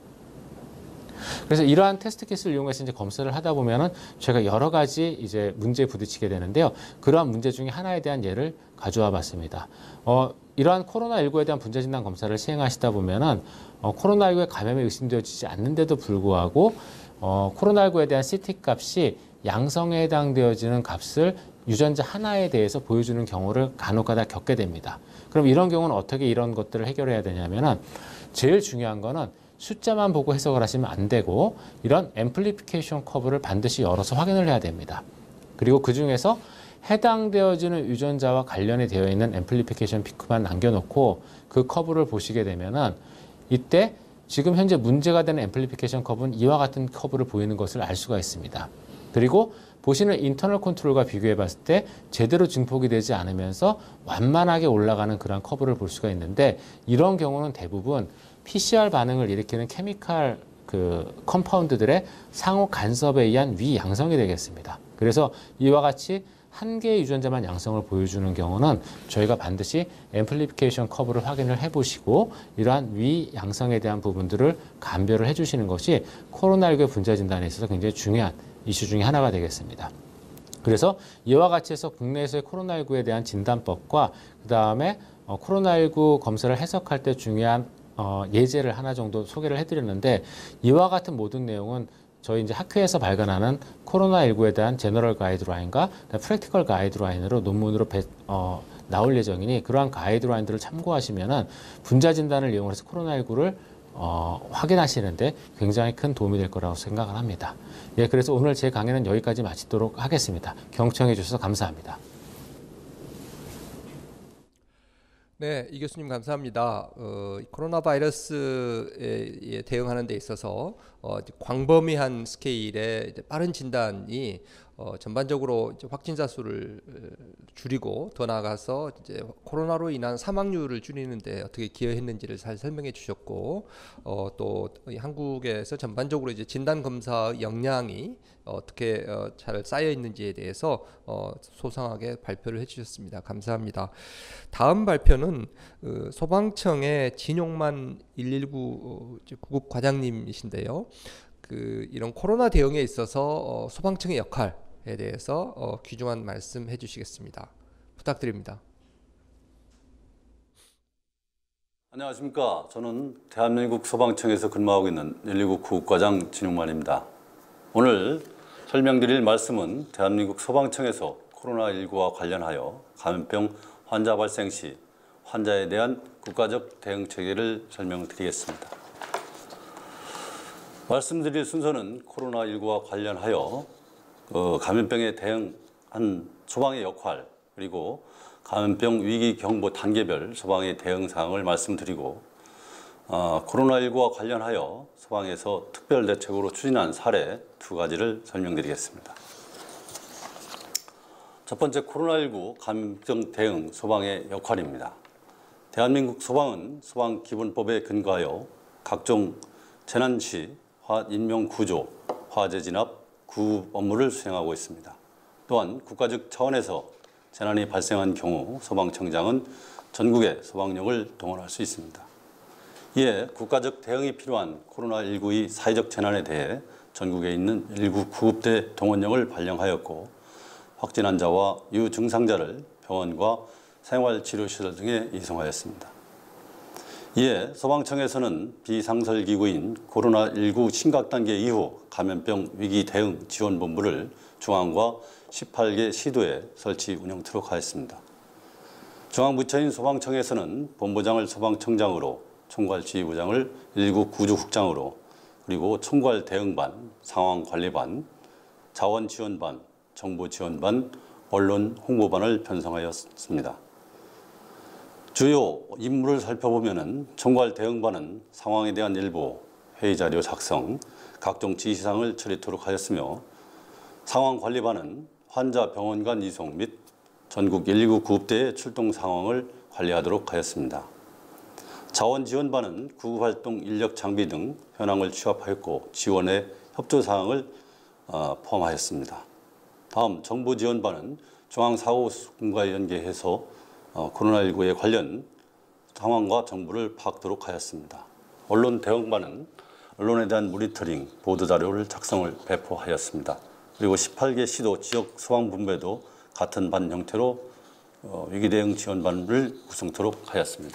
그래서 이러한 테스트킷을 이용해서 이제 검사를 하다 보면은 제가 여러 가지 이제 문제에 부딪히게 되는데요. 그러한 문제 중에 하나에 대한 예를 가져와 봤습니다. 이러한 코로나19에 대한 분자 진단 검사를 시행하시다 보면은 코로나19에 감염이 의심되어지지 않는데도 불구하고 코로나19에 대한 CT 값이 양성에 해당되어지는 값을 유전자 하나에 대해서 보여주는 경우를 간혹가다 겪게 됩니다. 그럼 이런 경우는 어떻게 이런 것들을 해결해야 되냐면은 제일 중요한 거는 숫자만 보고 해석을 하시면 안 되고 이런 앰플리피케이션 커브를 반드시 열어서 확인을 해야 됩니다. 그리고 그 중에서 해당되어지는 유전자와 관련이 되어 있는 앰플리피케이션 피크만 남겨놓고 그 커브를 보시게 되면은 이때 지금 현재 문제가 되는 앰플리피케이션 커브는 이와 같은 커브를 보이는 것을 알 수가 있습니다. 그리고 보시는 인터널 컨트롤과 비교해 봤을 때 제대로 증폭이 되지 않으면서 완만하게 올라가는 그런 커브를 볼 수가 있는데 이런 경우는 대부분 PCR 반응을 일으키는 케미칼 컴파운드들의 상호 간섭에 의한 위양성이 되겠습니다. 그래서 이와 같이 한 개의 유전자만 양성을 보여주는 경우는 저희가 반드시 앰플리피케이션 커브를 확인을 해보시고 이러한 위양성에 대한 부분들을 감별을 해주시는 것이 코로나19 분자 진단에 있어서 굉장히 중요한 이슈 중에 하나가 되겠습니다. 그래서 이와 같이 해서 국내에서의 코로나19에 대한 진단법과 그 다음에 코로나19 검사를 해석할 때 중요한 예제를 하나 정도 소개를 해드렸는데 이와 같은 모든 내용은 저희 이제 학회에서 발간하는 코로나19에 대한 제너럴 가이드라인과 프랙티컬 가이드라인으로 논문으로 나올 예정이니 그러한 가이드라인들을 참고하시면은 분자 진단을 이용해서 코로나19를 확인하시는데 굉장히 큰 도움이 될 거라고 생각을 합니다. 예, 그래서 오늘 제 강의는 여기까지 마치도록 하겠습니다. 경청해 주셔서 감사합니다. 네, 이 교수님 감사합니다. 코로나 바이러스에 대응하는 데 있어서 광범위한 스케일의 이제 빠른 진단이 전반적으로 이제 확진자 수를 줄이고 더 나아가서 이제 코로나로 인한 사망률을 줄이는데 어떻게 기여했는지를 잘 설명해 주셨고 또 한국에서 전반적으로 이제 진단 검사 역량이 어떻게 잘 쌓여 있는지에 대해서 소상하게 발표를 해주셨습니다. 감사합니다. 다음 발표는 소방청의 진용만 119 구급 과장님이신데요. 이런 코로나 대응에 있어서 소방청의 역할에 대해서 귀중한 말씀 해주시겠습니다. 부탁드립니다. 안녕하십니까. 저는 대한민국 소방청에서 근무하고 있는 119 구급과장 진용만입니다. 오늘 설명드릴 말씀은 대한민국 소방청에서 코로나19와 관련하여 감염병 환자 발생 시 환자에 대한 국가적 대응 체계를 설명드리겠습니다. 말씀드릴 순서는 코로나19와 관련하여 감염병에 대응한 소방의 역할 그리고 감염병 위기 경보 단계별 소방의 대응 사항을 말씀드리고 코로나19와 관련하여 소방에서 특별 대책으로 추진한 사례 두 가지를 설명드리겠습니다. 첫 번째 코로나19 감염병 대응 소방의 역할입니다. 대한민국 소방은 소방기본법에 근거하여 각종 재난 시 인명구조, 화재 진압, 구급 업무를 수행하고 있습니다. 또한 국가적 차원에서 재난이 발생한 경우 소방청장은 전국의 소방력을 동원할 수 있습니다. 이에 국가적 대응이 필요한 코로나19의 사회적 재난에 대해 전국에 있는 119 구급대 동원령을 발령하였고 확진 환자와 유증상자를 병원과 생활치료시설 등에 이송하였습니다. 이에 소방청에서는 비상설기구인 코로나19 심각단계 이후 감염병 위기 대응 지원본부를 중앙과 18개 시도에 설치 운영토록 하였습니다. 중앙부처인 소방청에서는 본부장을 소방청장으로, 총괄지휘부장을 119 구조국장으로, 그리고 총괄대응반, 상황관리반, 자원지원반, 정보지원반, 언론 홍보반을 편성하였습니다. 주요 임무를 살펴보면 총괄대응반은 상황에 대한 일보, 회의자료 작성, 각종 지시사항을 처리토록 하였으며 상황관리반은 환자 병원 간 이송 및 전국 119 구급대의 출동 상황을 관리하도록 하였습니다. 자원지원반은 구급활동 인력 장비 등 현황을 취합하였고 지원의 협조사항을 포함하였습니다. 다음 정부 지원반은 중앙사고수군과 연계해서 코로나19에 관련 상황과 정보를 파악하도록 하였습니다. 언론 대응반은 언론에 대한 모니터링, 보도자료를 작성을 배포하였습니다. 그리고 18개 시도 지역 소방본부에도 같은 반 형태로 위기대응 지원반을 구성토록 하였습니다.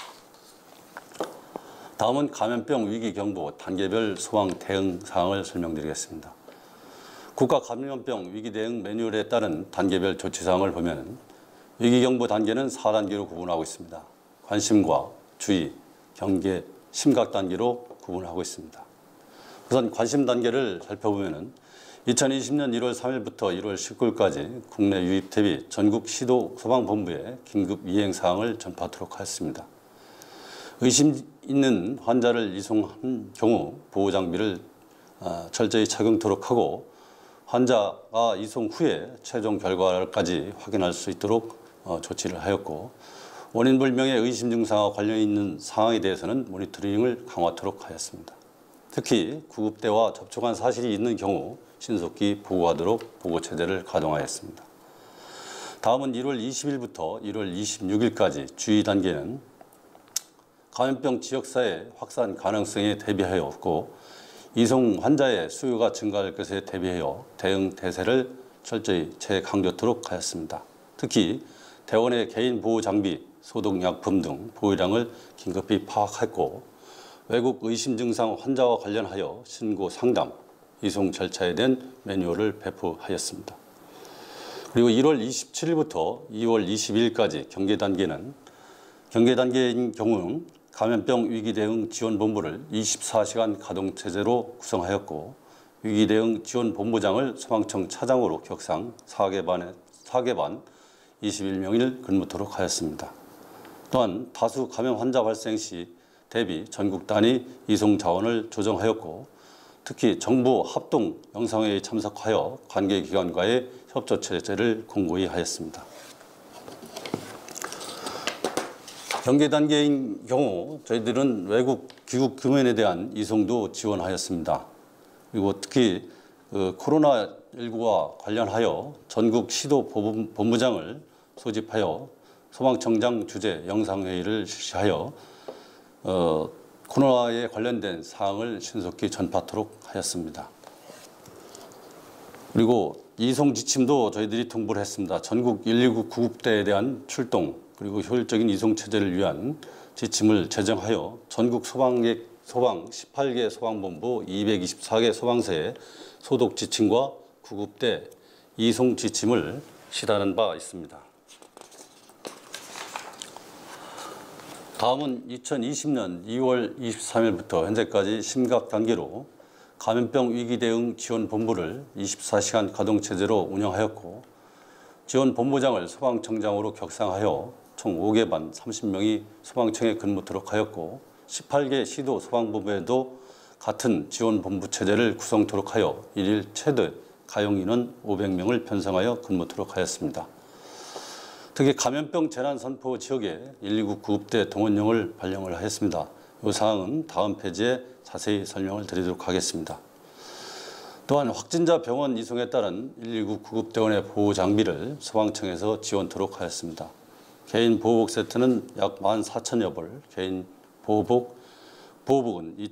다음은 감염병 위기경보 단계별 소방 대응 사항을 설명드리겠습니다. 국가감염병 위기대응 매뉴얼에 따른 단계별 조치사항을 보면 위기경보 단계는 4단계로 구분하고 있습니다. 관심과 주의, 경계, 심각 단계로 구분하고 있습니다. 우선 관심 단계를 살펴보면 2020년 1월 3일부터 1월 19일까지 국내 유입 대비 전국 시도 소방본부에 긴급 이행사항을 전파하도록 하였습니다. 의심 있는 환자를 이송한 경우 보호장비를 철저히 착용토록 하고 환자가 이송 후에 최종 결과까지 확인할 수 있도록 조치를 하였고 원인 불명의 의심 증상과 관련 있는 사항에 대해서는 모니터링을 강화토록 하였습니다. 특히 구급대와 접촉한 사실이 있는 경우 신속히 보고하도록 보고체제를 가동하였습니다. 다음은 1월 20일부터 1월 26일까지 주의 단계는 감염병 지역사회 확산 가능성에 대비하였고 이송 환자의 수요가 증가할 것에 대비하여 대응 대세를 철저히 재강조토록 하였습니다. 특히 대원의 개인 보호 장비, 소독약품 등 보유량을 긴급히 파악했고 외국 의심 증상 환자와 관련하여 신고 상담, 이송 절차에 대한 매뉴얼을 배포하였습니다. 그리고 1월 27일부터 2월 22일까지 경계 단계인 경우는 감염병 위기대응 지원본부를 24시간 가동체제로 구성하였고 위기대응 지원본부장을 소방청 차장으로 격상 4개 반 21명을 근무토록 하였습니다. 또한 다수 감염 환자 발생 시 대비 전국 단위 이송 자원을 조정하였고 특히 정부 합동 영상회의에 참석하여 관계기관과의 협조 체제를 공고히 하였습니다. 경계 단계인 경우 저희들은 외국 귀국 교민에 대한 이송도 지원하였습니다. 그리고 특히 코로나19와 관련하여 전국 시도 본부장을 소집하여 소방청장 주재 영상회의를 실시하여 코로나에 관련된 사항을 신속히 전파토록 하였습니다. 그리고 이송 지침도 저희들이 통보를 했습니다. 전국 119 구급대에 대한 출동 그리고 효율적인 이송 체제를 위한 지침을 제정하여 전국 소방 18개 소방본부 224개 소방서의 소독 지침과 구급대 이송 지침을 실하는 바 있습니다. 다음은 2020년 2월 23일부터 현재까지 심각 단계로 감염병 위기대응 지원본부를 24시간 가동체제로 운영하였고 지원본부장을 소방청장으로 격상하여 총 5개 반 30명이 소방청에 근무토록 하였고 18개 시도 소방본부에도 같은 지원본부 체제를 구성토록 하여 일일 최대 가용인원 500명을 편성하여 근무토록 하였습니다. 특히 감염병 재난선포 지역에 119 구급대 동원령을 발령을 하였습니다. 이 사항은 다음 페이지에 자세히 설명을 드리도록 하겠습니다. 또한 확진자 병원 이송에 따른 119 구급대원의 보호 장비를 소방청에서 지원토록 하였습니다. 개인 보호복 세트는 약 14,000여 벌, 개인 보호복은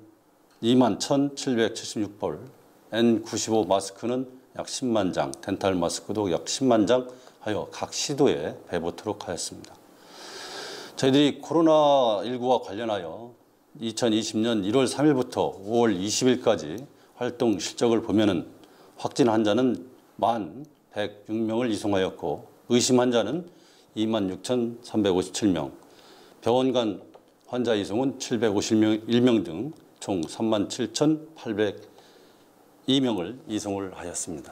21,776벌, N95 마스크는 약 10만 장, 덴탈 마스크도 약 10만 장 하여 각 시도에 배부토록 하였습니다. 저희들이 코로나19와 관련하여 2020년 1월 3일부터 5월 20일까지 활동 실적을 보면은 확진 환자는 1,106명을 이송하였고 의심 환자는 26,357명, 병원 간 환자 이송은 751명 등 총 37,802명을 이송을 하였습니다.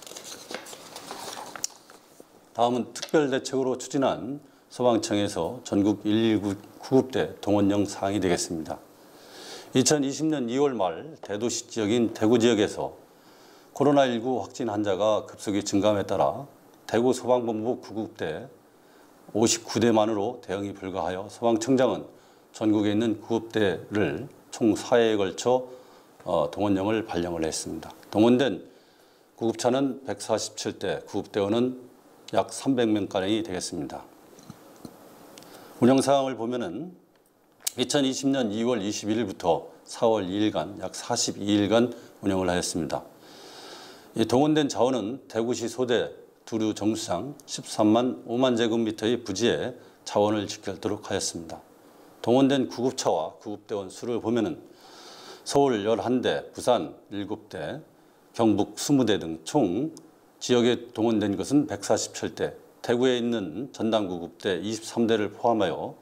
다음은 특별대책으로 추진한 소방청에서 전국 119 구급대 동원령 사항이 되겠습니다. 2020년 2월 말 대도시 지역인 대구 지역에서 코로나19 확진 환자가 급속히 증감에 따라 대구 소방본부 구급대 59대만으로 대응이 불가하여 소방청장은 전국에 있는 구급대를 총 4회에 걸쳐 동원령을 발령을 했습니다. 동원된 구급차는 147대, 구급대원은 약 300명가량이 되겠습니다. 운영 사항을 보면은 2020년 2월 21일부터 4월 2일간 약 42일간 운영을 하였습니다. 이 동원된 자원은 대구시 소대 두류 정수장 13만 5만 제곱미터의 부지에 자원을 집결토록 하였습니다. 동원된 구급차와 구급대원 수를 보면은 서울 11대, 부산 7대, 경북 20대 등 총 지역에 동원된 것은 147대, 대구에 있는 전담구급대 23대를 포함하여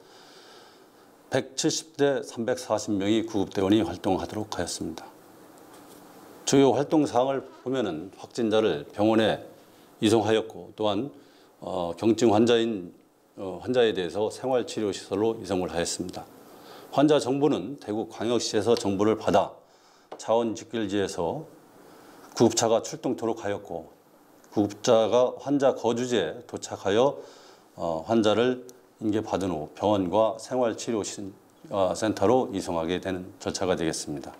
170대 340명의 구급대원이 활동하도록 하였습니다. 주요 활동 사항을 보면은 확진자를 병원에 이송하였고, 또한 경증 환자에 대해서 생활치료시설로 이송을 하였습니다. 환자 정보는 대구 광역시에서 정보를 받아 자원집결지에서 구급차가 출동토록 하였고, 구급차가 환자 거주지에 도착하여 환자를 인계받은 후 병원과 생활치료센터로 이송하게 되는 절차가 되겠습니다.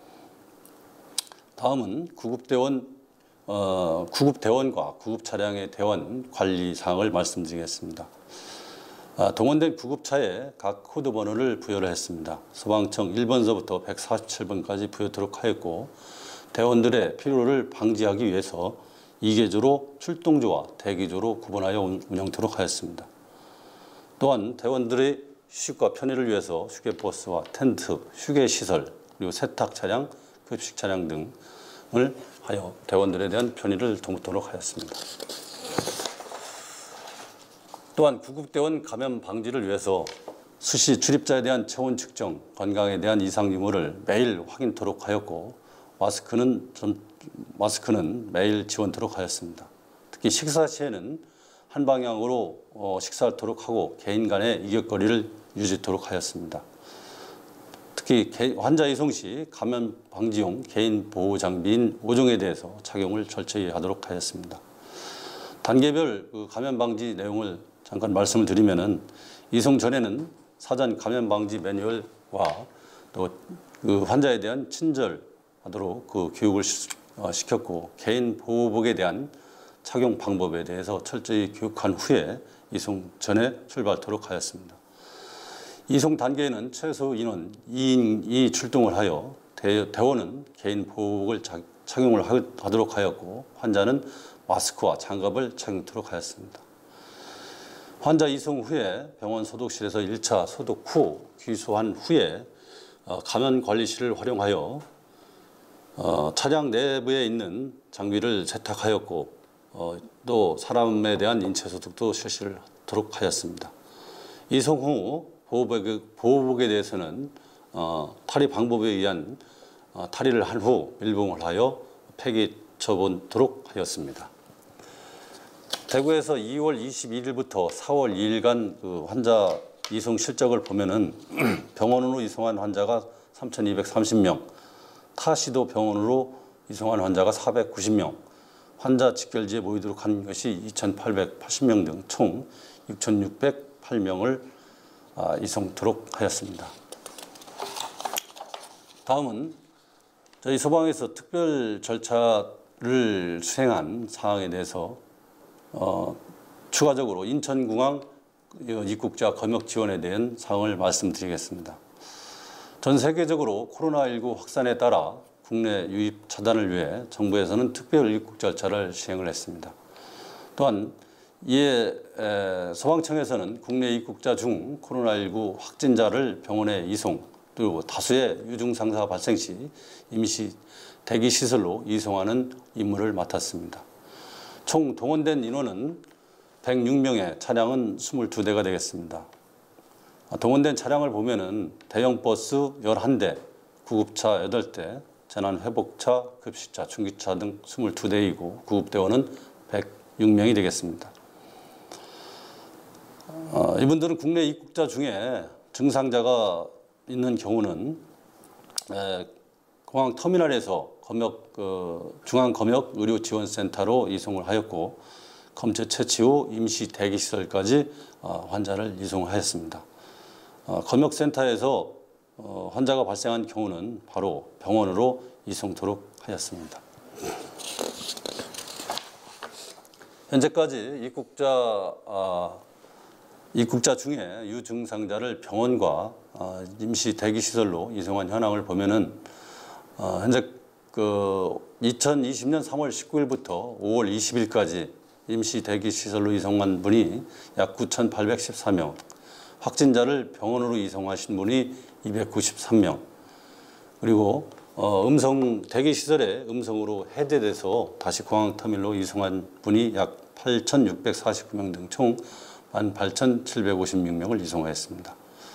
다음은 구급대원과 구급차량의 대원 관리 사항을 말씀드리겠습니다. 동원된 구급차에 각 코드 번호를 부여를 했습니다. 소방청 1번서부터 147번까지 부여토록 하였고, 대원들의 피로를 방지하기 위해서 2계조로 출동조와 대기조로 구분하여 운영토록 하였습니다. 또한 대원들의 휴식과 편의를 위해서 휴게버스와 텐트, 휴게시설, 그리고 세탁차량, 급식차량 등을 하여 대원들에 대한 편의를 돕도록 하였습니다. 또한 구급대원 감염 방지를 위해서 수시 출입자에 대한 체온 측정, 건강에 대한 이상 유무를 매일 확인토록 하였고, 마스크는 매일 지원토록 하였습니다. 특히 식사 시에는 한 방향으로 식사하도록 하고 개인 간의 이격거리를 유지토록 하였습니다. 특히 환자 이송 시 감염 방지용 개인 보호 장비인 5종에 대해서 착용을 철저히 하도록 하였습니다. 단계별 감염 방지 내용을 잠깐 말씀을 드리면은, 이송 전에는 사전 감염 방지 매뉴얼과 또 그 환자에 대한 친절하도록 그 교육을 시켰고, 개인 보호복에 대한 착용 방법에 대해서 철저히 교육한 후에 이송 전에 출발토록 하였습니다. 이송 단계에는 최소 인원 2인이 출동을 하여 대원은 개인 보호복을 착용을 하도록 하였고, 환자는 마스크와 장갑을 착용토록 하였습니다. 환자 이송 후에 병원 소독실에서 1차 소독 후 귀수한 후에 감염관리실을 활용하여 차량 내부에 있는 장비를 세탁하였고, 또 사람에 대한 인체 소독도 실시를 하도록 하였습니다. 이송 후 보호복에 대해서는 탈의 방법에 의한 탈의를 한 후 밀봉을 하여 폐기 처분토록 하였습니다. 대구에서 2월 21일부터 4월 2일간 그 환자 이송 실적을 보면은 병원으로 이송한 환자가 3,230명, 타시도 병원으로 이송한 환자가 490명, 환자 직결지에 모이도록 한 것이 2,880명 등 총 6,608명을 이송토록 하였습니다. 다음은 저희 소방에서 특별 절차를 수행한 사항에 대해서 추가적으로 인천공항 입국자 검역 지원에 대한 사항을 말씀드리겠습니다. 전 세계적으로 코로나19 확산에 따라 국내 유입 차단을 위해 정부에서는 특별 입국 절차를 시행을 했습니다. 또한 이에 소방청에서는 국내 입국자 중 코로나19 확진자를 병원에 이송, 또 다수의 유증상사 발생 시 임시 대기시설로 이송하는 임무를 맡았습니다. 총 동원된 인원은 106명에 차량은 22대가 되겠습니다. 동원된 차량을 보면은 대형 버스 11대, 구급차 8대, 재난회복차, 급식차, 중기차 등 22대이고 구급대원은 106명이 되겠습니다. 이분들은 국내 입국자 중에 증상자가 있는 경우는 공항 터미널에서 중앙검역의료지원센터로 이송을 하였고, 검체 채취 후 임시 대기시설까지 환자를 이송하였습니다. 검역센터에서 환자가 발생한 경우는 바로 병원으로 이송토록 하였습니다. 현재까지 입국자 중에 유증상자를 병원과 임시 대기시설로 이송한 현황을 보면은 현재 2020년 3월 19일부터 5월 20일까지 임시 대기시설로 이송한 분이 약 9,814명, 확진자를 병원으로 이송하신 분이 293명, 그리고 음성 대기시설에 음성으로 해제돼서 다시 공항터미널로 이송한 분이 약 8,649명 등 총 18,756명을 이송하였습니다.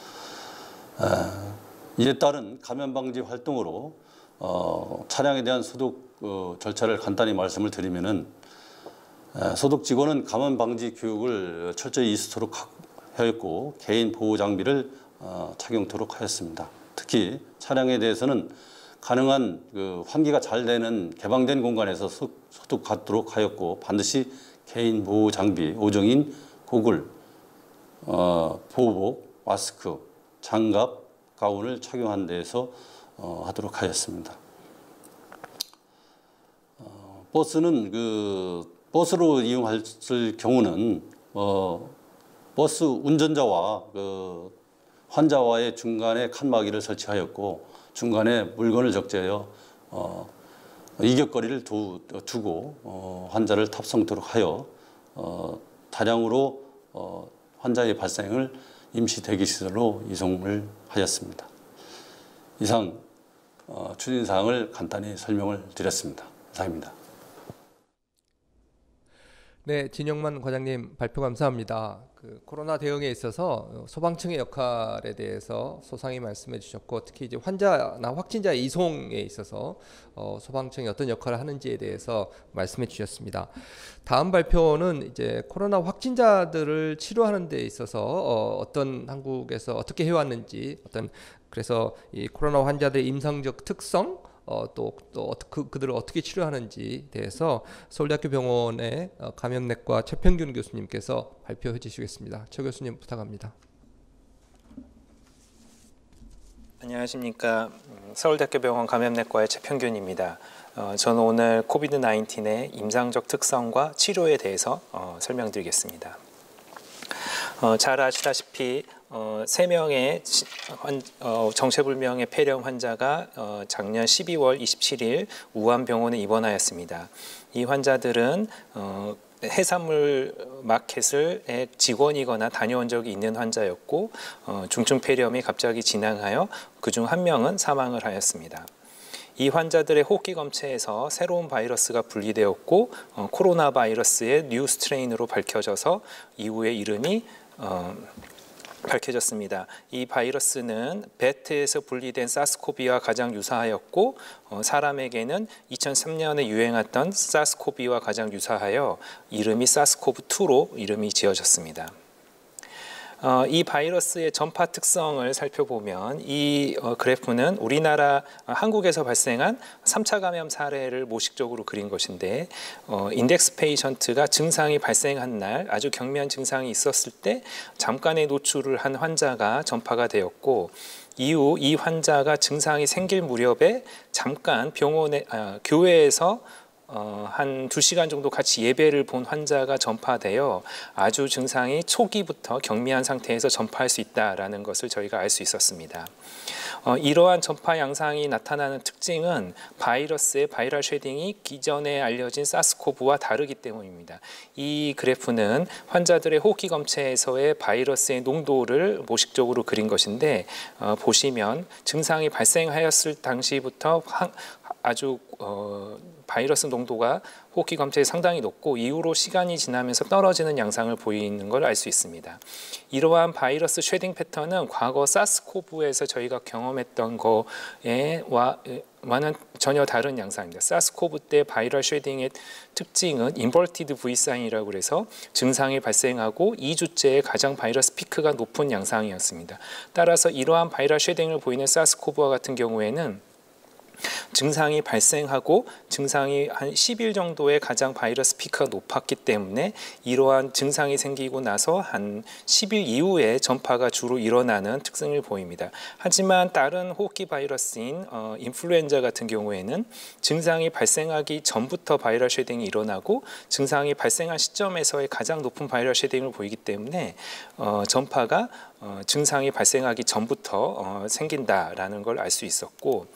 이에 따른 감염 방지 활동으로 차량에 대한 소독 절차를 간단히 말씀을 드리면은 소독 직원은 감염 방지 교육을 철저히 있도록 하였고 개인 보호 장비를 착용토록 하였습니다. 특히 차량에 대해서는 가능한 환기가 잘 되는 개방된 공간에서 소독하도록 하였고 반드시 개인 보호 장비 5종인 고글, 보호복, 마스크, 장갑, 가운을 착용한 데에서 하도록 하였습니다. 버스는 버스로 이용할 경우는 버스 운전자와 환자와의 중간에 칸막이를 설치하였고 중간에 물건을 적재하여 이격거리를 두고 환자를 탑승토록 하여 다량으로 환자의 발생을 임시 대기시설로 이송을 하였습니다. 이상 추진사항을 간단히 설명을 드렸습니다. 이상입니다. 네, 진영만 과장님 발표 감사합니다. 코로나 대응에 있어서 소방청의 역할에 대해서 소상히 말씀해 주셨고 특히 이제 환자나 확진자 이송에 있어서 소방청이 어떤 역할을 하는지에 대해서 말씀해 주셨습니다. 다음 발표는 이제 코로나 확진자들을 치료하는 데 있어서 어떤 한국에서 어떻게 해왔는지 그래서 이 코로나 환자들의 임상적 특성 또 그들을 어떻게 치료하는지 대해서 서울대학교 병원의 감염내과 최평균 교수님께서 발표해 주시겠습니다. 최 교수님 부탁합니다. 안녕하십니까. 서울대학교 병원 감염내과의 최평균입니다. 저는 오늘 코비드-19의 임상적 특성과 치료에 대해서 설명드리겠습니다. 잘 아시다시피 3명의 정체불명의 폐렴 환자가 작년 12월 27일 우한병원에 입원하였습니다. 이 환자들은 해산물 마켓의 직원이거나 다녀온 적이 있는 환자였고 중증 폐렴이 갑자기 진행하여 그중 한 명은 사망을 하였습니다. 이 환자들의 호흡기 검체에서 새로운 바이러스가 분리되었고 코로나 바이러스의 뉴 스트레인으로 밝혀져서 이후에 이름이 밝혀졌습니다. 이 바이러스는 배트에서 분리된 사스코비와 가장 유사하였고 사람에게는 2003년에 유행했던 사스코비와 가장 유사하여 이름이 사스코브2로 이름이 지어졌습니다. 이 바이러스의 전파 특성을 살펴보면 이 그래프는 우리나라 한국에서 발생한 3차 감염 사례를 모식적으로 그린 것인데 인덱스 페이션트가 증상이 발생한 날 아주 경미한 증상이 있었을 때 잠깐의 노출을 한 환자가 전파가 되었고 이후 이 환자가 증상이 생길 무렵에 잠깐 교회에서 한 2시간 정도 같이 예배를 본 환자가 전파되어 아주 증상이 초기부터 경미한 상태에서 전파할 수 있다는 것을 저희가 알 수 있었습니다. 이러한 전파 양상이 나타나는 특징은 바이러스의 바이럴 쉐딩이 기존에 알려진 사스코브와 다르기 때문입니다. 이 그래프는 환자들의 호흡기 검체에서의 바이러스의 농도를 모식적으로 그린 것인데 보시면 증상이 발생하였을 당시부터 아주 바이러스 농도가 호흡기 검체에 상당히 높고 이후로 시간이 지나면서 떨어지는 양상을 보이는 걸 알 수 있습니다. 이러한 바이러스 쉐딩 패턴은 과거 사스코브에서 저희가 경험했던 거와는 전혀 다른 양상입니다. 사스코브 때 바이럴 쉐딩의 특징은 인버티드 V 사인이라고 해서 증상이 발생하고 2주째에 가장 바이러스 피크가 높은 양상이었습니다. 따라서 이러한 바이럴 쉐딩을 보이는 사스코브와 같은 경우에는 증상이 발생하고 증상이 한 10일 정도의 가장 바이러스 피크가 높았기 때문에 이러한 증상이 생기고 나서 한 10일 이후에 전파가 주로 일어나는 특징을 보입니다. 하지만 다른 호흡기 바이러스인 인플루엔자 같은 경우에는 증상이 발생하기 전부터 바이럴 쉐딩이 일어나고 증상이 발생한 시점에서의 가장 높은 바이럴 쉐딩을 보이기 때문에 전파가 증상이 발생하기 전부터 생긴다라는 걸 알 수 있었고,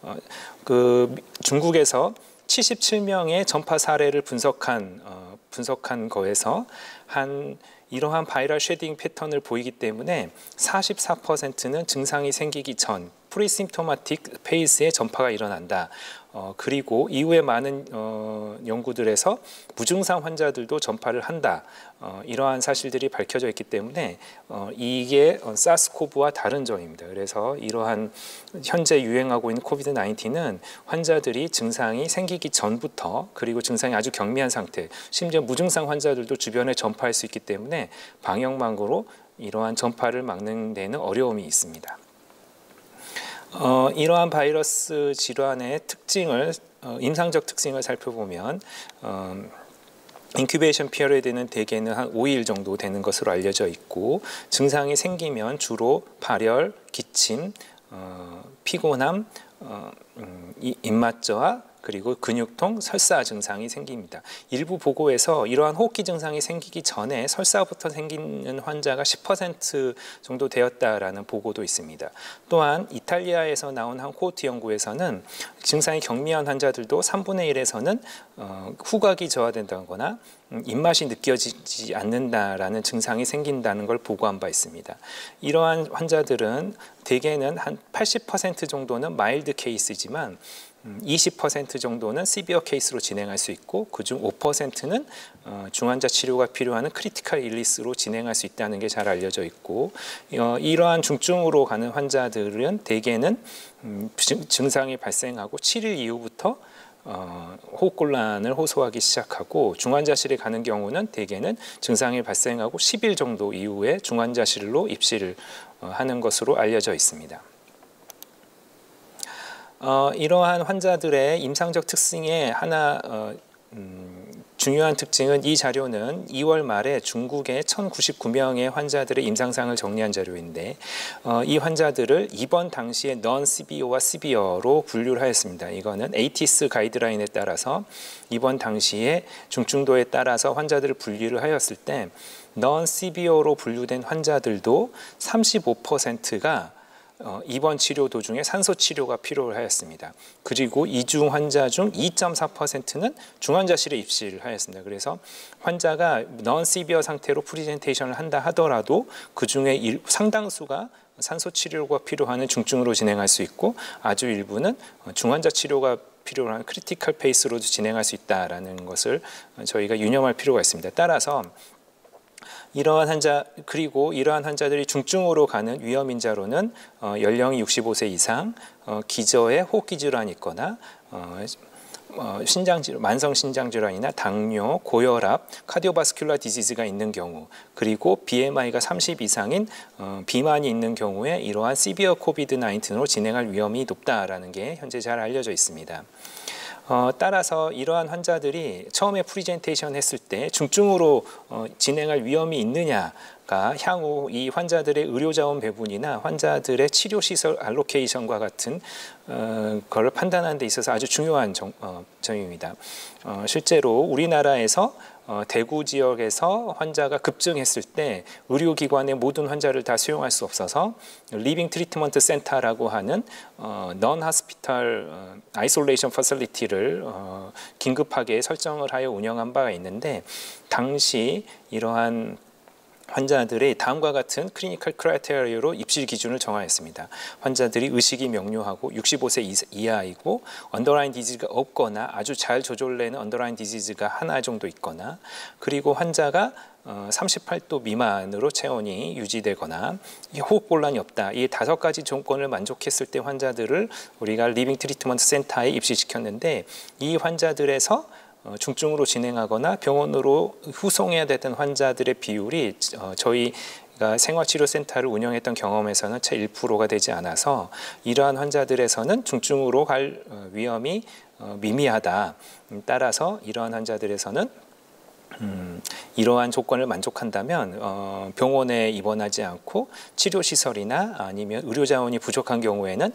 중국에서 77명의 전파 사례를 분석한 거에서 이러한 바이럴 쉐딩 패턴을 보이기 때문에 44%는 증상이 생기기 전 프리심토마틱 페이스에 전파가 일어난다. 그리고 이후에 많은 연구들에서 무증상 환자들도 전파를 한다. 이러한 사실들이 밝혀져 있기 때문에 이게 사스코브와 다른 점입니다. 그래서 이러한 현재 유행하고 있는 코비드-19은 환자들이 증상이 생기기 전부터, 그리고 증상이 아주 경미한 상태, 심지어 무증상 환자들도 주변에 전파할 수 있기 때문에 방역망으로 이러한 전파를 막는 데는 어려움이 있습니다. 이러한 바이러스 질환의 특징을, 임상적 특징을 살펴보면 인큐베이션 피리어드는 대개는 한 5일 정도 되는 것으로 알려져 있고, 증상이 생기면 주로 발열, 기침, 피곤함, 입맛 저하, 그리고 근육통, 설사 증상이 생깁니다. 일부 보고에서 이러한 호흡기 증상이 생기기 전에 설사부터 생기는 환자가 10% 정도 되었다라는 보고도 있습니다. 또한 이탈리아에서 나온 한 코호트 연구에서는 증상이 경미한 환자들도 3분의 1에서는 후각이 저하된다거나 입맛이 느껴지지 않는다라는 증상이 생긴다는 걸 보고한 바 있습니다. 이러한 환자들은 대개는 한 80% 정도는 마일드 케이스지만 20% 정도는 시비어 케이스로 진행할 수 있고, 그중 5%는 중환자 치료가 필요한 크리티컬 일리스로 진행할 수 있다는 게 잘 알려져 있고, 이러한 중증으로 가는 환자들은 대개는 증상이 발생하고 7일 이후부터 호흡곤란을 호소하기 시작하고, 중환자실에 가는 경우는 대개는 증상이 발생하고 10일 정도 이후에 중환자실로 입실을 하는 것으로 알려져 있습니다. 이러한 환자들의 임상적 특징의 하나 중요한 특징은, 이 자료는 2월 말에 중국의 1099명의 환자들의 임상상을 정리한 자료인데, 이 환자들을 입원 당시에 non-CBO와 CBO로 분류를 하였습니다. 이거는 ATIS 가이드라인에 따라서 입원 당시에 중증도에 따라서 환자들을 분류를 하였을 때, non-CBO로 분류된 환자들도 35%가 입원 치료 도중에 산소 치료가 필요하였습니다. 그리고 이중 환자 중 2.4%는 중환자실에 입실을 하였습니다. 그래서 환자가 non-severe 상태로 프리젠테이션을 한다 하더라도 그 중에 상당수가 산소 치료가 필요한 중증으로 진행할 수 있고, 아주 일부는 중환자 치료가 필요한 크리티컬 페이스로도 진행할 수 있다라는 것을 저희가 유념할 필요가 있습니다. 따라서 이러한 환자들이 중증으로 가는 위험인자로는 연령이 65세 이상, 기저에 호흡기 질환이 있거나 만성 신장 질환이나 당뇨, 고혈압, 카디오바스큘라 디지즈가 있는 경우, 그리고 BMI가 30 이상인 비만이 있는 경우에 이러한 시비어 코비드-19으로 진행할 위험이 높다라는 게 현재 잘 알려져 있습니다. 따라서 이러한 환자들이 처음에 프리젠테이션 했을 때 중증으로 진행할 위험이 있느냐가 향후 이 환자들의 의료자원 배분이나 환자들의 치료시설 알로케이션과 같은 것을 판단하는 데 있어서 아주 중요한 점입니다. 실제로 우리나라에서 대구 지역에서 환자가 급증했을 때 의료기관의 모든 환자를 다 수용할 수 없어서 리빙 트리트먼트 센터라고 하는 non-hospital isolation facility를 긴급하게 설정을 하여 운영한 바가 있는데, 당시 이러한 환자들의 다음과 같은 클리니컬 크라이테리아로 입실 기준을 정하였습니다. 환자들이 의식이 명료하고 65세 이하이고 언더라인 디지즈가 없거나 아주 잘 조절되는 언더라인 디지즈가 하나 정도 있거나, 그리고 환자가 38도 미만으로 체온이 유지되거나 호흡곤란이 없다. 이 5가지 조건을 만족했을 때 환자들을 우리가 리빙 트리트먼트 센터에 입시시켰는데, 이 환자들에서 중증으로 진행하거나 병원으로 후송해야 되던 환자들의 비율이 저희 그러니까 생활치료센터를 운영했던 경험에서는 채 1%가 되지 않아서 이러한 환자들에서는 중증으로 갈 위험이 미미하다. 따라서 이러한 환자들에서는 이러한 조건을 만족한다면 병원에 입원하지 않고 치료시설이나 아니면 의료자원이 부족한 경우에는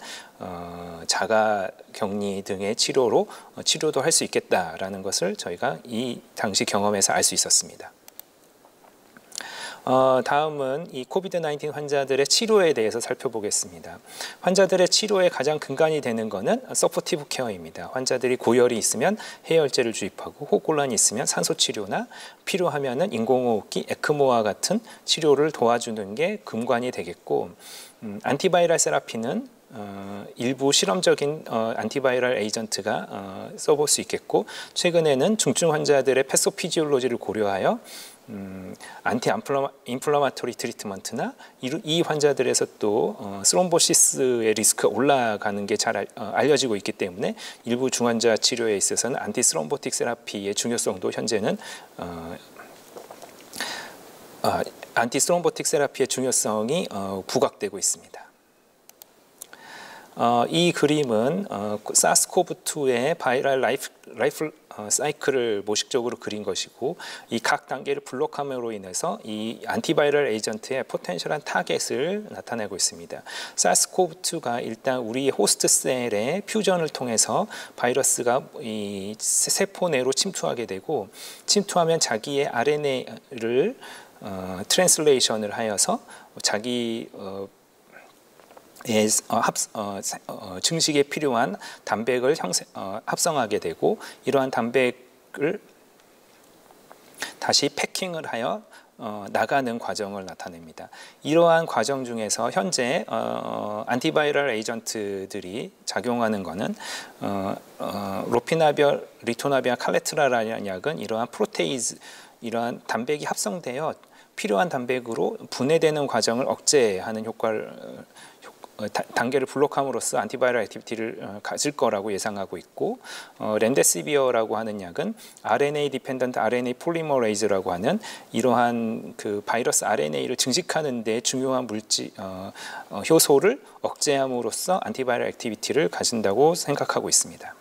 자가격리 등의 치료도 할 수 있겠다라는 것을 저희가 이 당시 경험에서 알 수 있었습니다. 다음은 이 코비드-19 환자들의 치료에 대해서 살펴보겠습니다. 환자들의 치료의 가장 근간이 되는 것은 서포티브 케어입니다. 환자들이 고열이 있으면 해열제를 주입하고 호흡곤란이 있으면 산소치료나 필요하면 인공호흡기, 에크모와 같은 치료를 도와주는 게 근간이 되겠고 안티바이럴 세라피는 일부 실험적인 안티바이럴 에이전트가 써볼 수 있겠고 최근에는 중증 환자들의 패소피지올로지를 고려하여 안티 인플라마토리 트리트먼트나 이 환자들에서 또 스롬보시스의 리스크가 올라가는 게 잘 알려지고 있기 때문에 일부 중환자 치료에 있어서는 안티 스롬보틱 세라피의 중요성도 현재는 안티 스롬보틱 세라피의 중요성이 부각되고 있습니다. 이 그림은 사스코브2의 바이럴 라이프 사이클을 모식적으로 그린 것이고 이 각 단계를 블록함으로 인해서 이 안티바이럴 에이전트의 포텐셜한 타겟을 나타내고 있습니다. 사스코브2가 일단 우리의 호스트 셀의 퓨전을 통해서 바이러스가 이 세포 내로 침투하게 되고 침투하면 자기의 RNA를 트랜슬레이션을 하여서 자기 증식에 필요한 단백을 합성하게 되고 이러한 단백을 다시 패킹을 하여 나가는 과정을 나타냅니다. 이러한 과정 중에서 현재 안티바이럴 에이전트들이 작용하는 것은 로피나비얼, 리토나비아, 칼레트라라는 약은 이러한 프로테이즈, 이러한 단백이 합성되어 필요한 단백으로 분해되는 과정을 억제하는 단계를 블록함으로써 안티바이럴 액티비티를 가질 거라고 예상하고 있고 렌데시비어라고 하는 약은 RNA 디펜던트 RNA 폴리머레이즈라고 하는 이러한 그 바이러스 RNA를 증식하는 데 중요한 효소를 억제함으로써 안티바이럴 액티비티를 가진다고 생각하고 있습니다.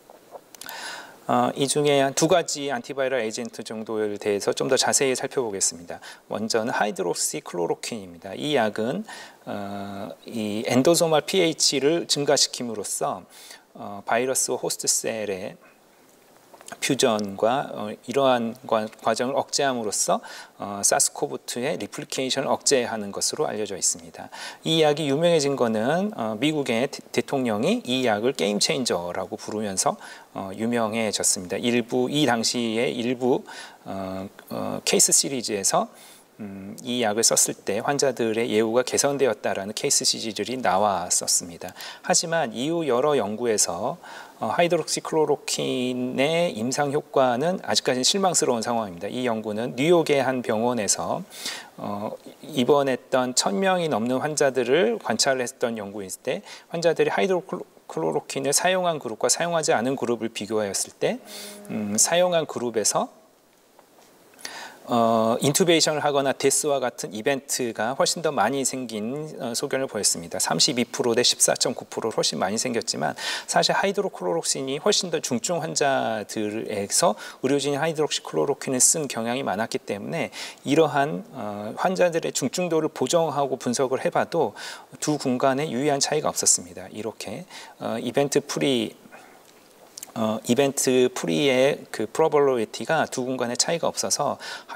이 중에 한 2가지 안티바이럴 에이전트 정도에 대해서 좀 더 자세히 살펴보겠습니다. 먼저는 하이드록시클로로퀸입니다. 이 약은 이 엔도소말 pH를 증가시킴으로써 바이러스와 호스트 셀의 퓨전과 이러한 과정을 억제함으로써 사스코브2의 리플리케이션을 억제하는 것으로 알려져 있습니다. 이 약이 유명해진 것은 미국의 대통령이 이 약을 게임 체인저라고 부르면서 유명해졌습니다. 이 당시에 일부 케이스 시리즈에서 이 약을 썼을 때 환자들의 예후가 개선되었다라는 케이스 시리즈들이 나왔었습니다. 하지만 이후 여러 연구에서 하이드록시클로로퀸의 임상 효과는 아직까지는 실망스러운 상황입니다. 이 연구는 뉴욕의 한 병원에서 입원했던 1000명이 넘는 환자들을 관찰했던 연구였을 때 환자들이 하이드로클로로퀸을 사용한 그룹과 사용하지 않은 그룹을 비교하였을 때 사용한 그룹에서 인투베이션을 하거나 데스와 같은 이벤트가 훨씬 더 많이 생긴 소견을 보였습니다. 32% 대 14.9%로 훨씬 많이 생겼지만 사실 하이드로클로록신이 훨씬 더 중증 환자들에서 의료진이 하이드록시클로로퀸을 쓴 경향이 많았기 때문에 이러한 환자들의 중증도를 보정하고 분석을 해봐도 두 군간에 유의한 차이가 없었습니다. 이렇게 이벤트 프리의 그 프로버빌리티가 두 군간의 차이가 없어서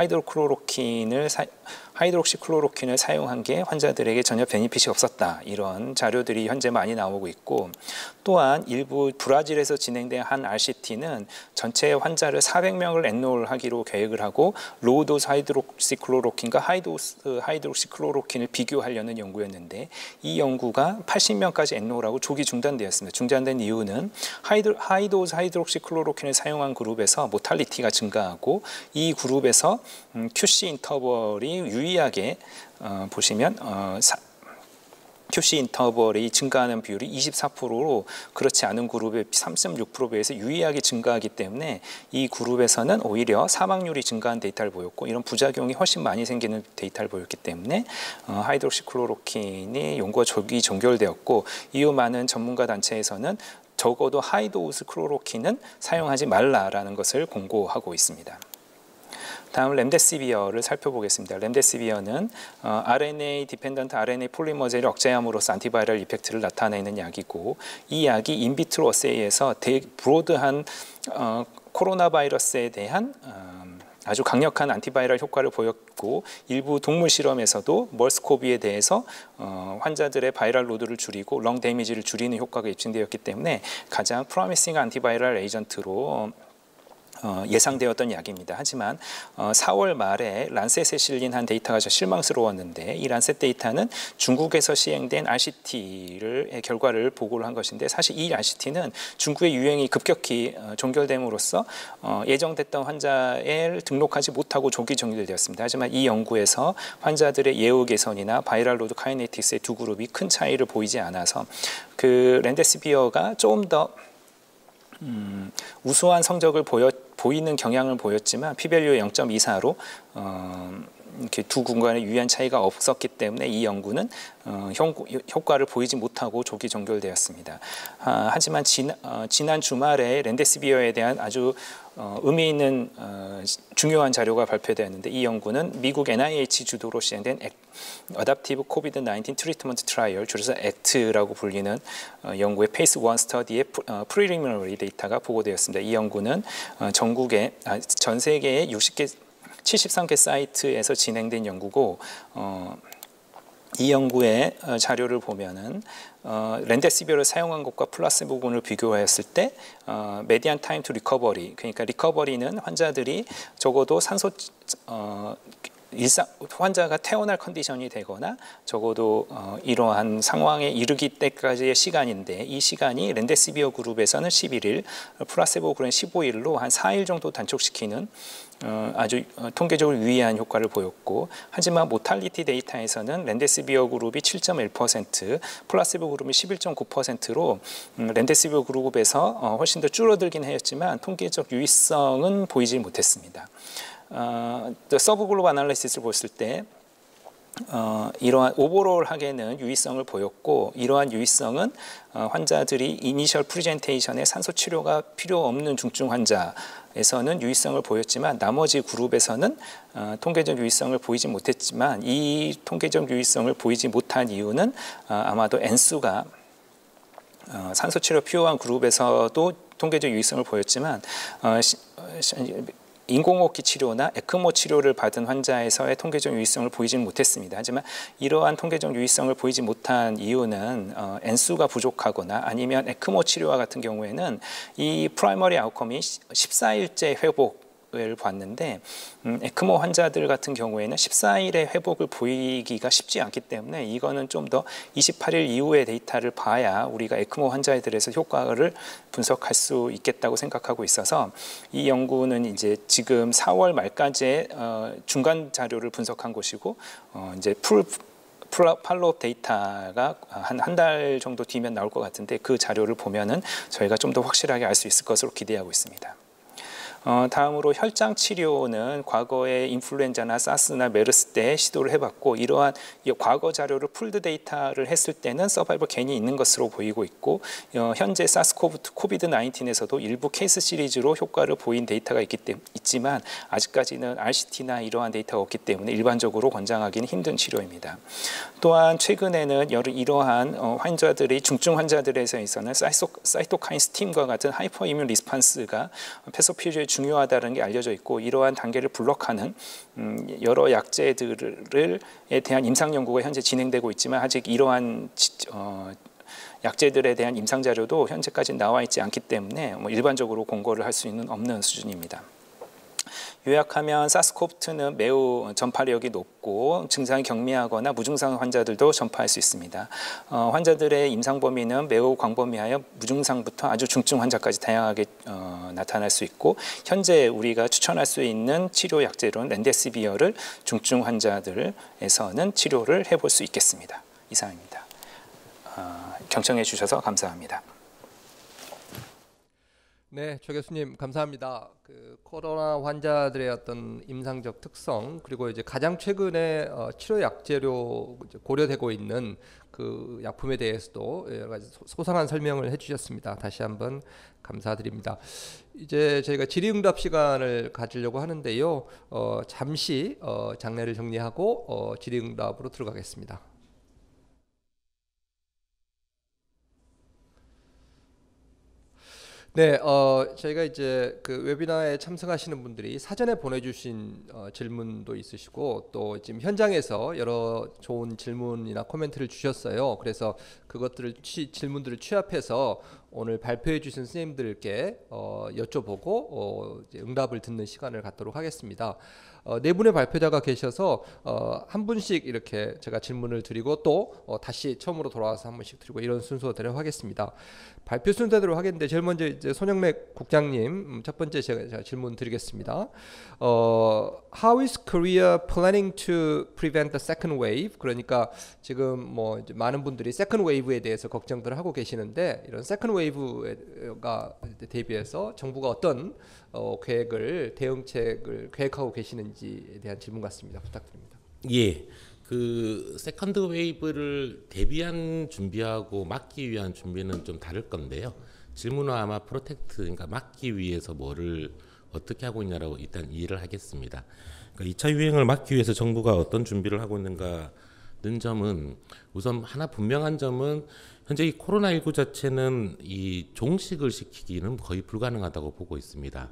하이드록시클로로퀸을 사용한 게 환자들에게 전혀 베니핏이 없었다. 이런 자료들이 현재 많이 나오고 있고 또한 일부 브라질에서 진행된 한 RCT는 전체 환자를 400명을 엔롤하기로 계획을 하고 로우도스 하이드록시클로로퀸과 하이도스 하이드록시클로로퀸을 비교하려는 연구였는데 이 연구가 80명까지 엔롤하고 조기 중단되었습니다. 중단된 이유는 하이도스 하이드록시클로로퀸을 사용한 그룹에서 모탈리티가 증가하고 이 그룹에서 QC 인터벌이 유의하게 보시면 QC 인터벌이 증가하는 비율이 24%로 그렇지 않은 그룹의 3.6%에 비해서 유의하게 증가하기 때문에 이 그룹에서는 오히려 사망률이 증가한 데이터를 보였고 이런 부작용이 훨씬 많이 생기는 데이터를 보였기 때문에 하이드록시클로로킨이 연구가 조기 종결되었고 이후 많은 전문가 단체에서는 적어도 하이도스 클로로킨은 사용하지 말라라는 것을 공고하고 있습니다. 다음 렘데시비어를 살펴보겠습니다. 렘데시비어는 RNA 디펜던트 RNA 폴리머제를 억제함으로써 안티바이럴 이펙트를 나타내는 약이고 이 약이 인비트로 어세이에서 브로드한 코로나 바이러스에 대한 아주 강력한 안티바이럴 효과를 보였고 일부 동물 실험에서도 멀스코비에 대해서 환자들의 바이럴 로드를 줄이고 렁 데미지를 줄이는 효과가 입증되었기 때문에 가장 프로미싱 안티바이럴 에이전트로 예상되었던 약입니다. 하지만 4월 말에 란셋에 실린 한 데이터가 좀 실망스러웠는데 이 란셋 데이터는 중국에서 시행된 RCT의 결과를 보고를 한 것인데 사실 이 RCT는 중국의 유행이 급격히 종결됨으로써 예정됐던 환자를 등록하지 못하고 조기 종결되었습니다. 하지만 이 연구에서 환자들의 예후 개선이나 바이럴 로드 카이네틱스의 두 그룹이 큰 차이를 보이지 않아서 그 렌데시비어가 조금 더 우수한 성적을 보이는 경향을 보였지만 p-valu의 0.24로 이렇게 두 군간의 유의한 차이가 없었기 때문에 이 연구는 효과를 보이지 못하고 조기 종결되었습니다. 하지만 지난 주말에 렌데시비어에 대한 아주 의미 있는 중요한 자료가 발표되었는데 이 연구는 미국 NIH 주도로 시행된 Adaptive COVID-19 Treatment Trial, 줄여서 ACT라고 불리는 연구의 페이스 1 스터디의 프리리미너리 데이터가 보고되었습니다. 이 연구는 전 세계의 73개 사이트에서 진행된 연구고 이 연구의 자료를 보면은 렌데시비어를 사용한 것과 플라세보군을 비교하였을 때 메디안 타임 투 리커버리, 그러니까 리커버리는 환자들이 적어도 환자가 퇴원할 컨디션이 되거나 적어도 이러한 상황에 이르기 때까지의 시간인데 이 시간이 렌데시비어 그룹에서는 11일, 플라세보 그룹은 15일로 한 4일 정도 단축시키는 아주 통계적으로 유의한 효과를 보였고 하지만 모탈리티 데이터에서는 렌데시비어 그룹이 7.1%, 플라세보 그룹이 11.9%로 렌데시비어 그룹에서 훨씬 더 줄어들긴 했지만 통계적 유의성은 보이지 못했습니다. 서브글룹 아날리시스를 봤을 때 이러한 오버롤하게는 유의성을 보였고 이러한 유의성은 환자들이 이니셜 프레젠테이션에 산소 치료가 필요 없는 중증 환자에서는 유의성을 보였지만 나머지 그룹에서는 통계적 유의성을 보이지 못했지만 이 통계적 유의성을 보이지 못한 이유는 아마도 N수가 산소 치료 필요한 그룹에서도 통계적 유의성을 보였지만 인공호흡기 치료나 에크모 치료를 받은 환자에서의 통계적 유의성을 보이지는 못했습니다. 하지만 이러한 통계적 유의성을 보이지 못한 이유는 N수가 부족하거나 아니면 에크모 치료와 같은 경우에는 이 프라이머리 아웃컴이 14일째 회복을 봤는데 에크모 환자들 같은 경우에는 14일의 회복을 보이기가 쉽지 않기 때문에 이거는 좀 더 28일 이후의 데이터를 봐야 우리가 에크모 환자들에서 효과를 분석할 수 있겠다고 생각하고 있어서 이 연구는 이제 지금 4월 말까지의 중간 자료를 분석한 것이고 이제 팔로업 데이터가 한 달 정도 뒤면 나올 것 같은데 그 자료를 보면은 저희가 좀 더 확실하게 알 수 있을 것으로 기대하고 있습니다. 다음으로 혈장 치료는 과거에 인플루엔자나 사스나 메르스 때 시도를 해봤고 이러한 과거 자료를 풀드 데이터를 했을 때는 서바이벌 겐이 있는 것으로 보이고 있고 현재 사스코브2 코비드-19에서도 일부 케이스 시리즈로 효과를 보인 데이터가 있지만 아직까지는 RCT나 이러한 데이터가 없기 때문에 일반적으로 권장하기는 힘든 치료입니다. 또한 최근에는 이러한 환자들이 중증 환자들에서는 사이토카인 스팀과 같은 하이퍼 이뮨 리스판스가 패소피지에 중요하다는 게 알려져 있고 이러한 단계를 블록하는 여러 약제들에 대한 임상 연구가 현재 진행되고 있지만 아직 이러한 약제들에 대한 임상 자료도 현재까지 나와 있지 않기 때문에 일반적으로 공고를 할 수는 없는 수준입니다. 요약하면 사스코브2는 매우 전파력이 높고 증상이 경미하거나 무증상 환자들도 전파할 수 있습니다. 환자들의 임상 범위는 매우 광범위하여 무증상부터 아주 중증 환자까지 다양하게 나타날 수 있고 현재 우리가 추천할 수 있는 치료 약제로는 렌데시비어를 중증 환자들에서는 치료를 해볼 수 있겠습니다. 이상입니다. 경청해 주셔서 감사합니다. 네, 조 교수님 감사합니다. 그 코로나 환자들의 어떤 임상적 특성 그리고 이제 가장 최근에 치료 약제로 고려되고 있는 그 약품에 대해서도 여러 가지 소상한 설명을 해주셨습니다. 다시 한번 감사드립니다. 이제 저희가 질의응답 시간을 가지려고 하는데요. 잠시 장례를 정리하고 질의응답으로 들어가겠습니다. 네, 저희가 이제 그 웨비나에 참석하시는 분들이 사전에 보내주신 질문도 있으시고 또 지금 현장에서 여러 좋은 질문이나 코멘트를 주셨어요. 그래서 그것들을 질문들을 취합해서 오늘 발표해 주신 선생님들께 여쭤보고 이제 응답을 듣는 시간을 갖도록 하겠습니다. 네 분의 발표자가 계셔서 한 분씩 이렇게 제가 질문을 드리고 또 다시 처음으로 돌아와서 한 분씩 드리고 이런 순서대로 하겠습니다. 발표 순서대로 하겠는데 제일 먼저 이제 손영래 국장님 첫 번째 제가 질문 드리겠습니다. How is Korea planning to prevent the second wave? 그러니까 지금 뭐 이제 많은 분들이 second wave에 대해서 걱정들을 하고 계시는데 이런 second wave가 대비해서 정부가 어떤 대응책을 계획하고 계시는지에 대한 질문 같습니다. 부탁드립니다. 예, 그 세컨드 웨이브를 대비한 준비하고 막기 위한 준비는 좀 다를 건데요. 질문은 아마 프로텍트, 그러니까 막기 위해서 뭐를 어떻게 하고 있냐라고 일단 이해를 하겠습니다. 그러니까 2차 유행을 막기 위해서 정부가 어떤 준비를 하고 있는가는 점은 우선 하나 분명한 점은 현재 이 코로나19 자체는 이 종식을 시키기는 거의 불가능하다고 보고 있습니다.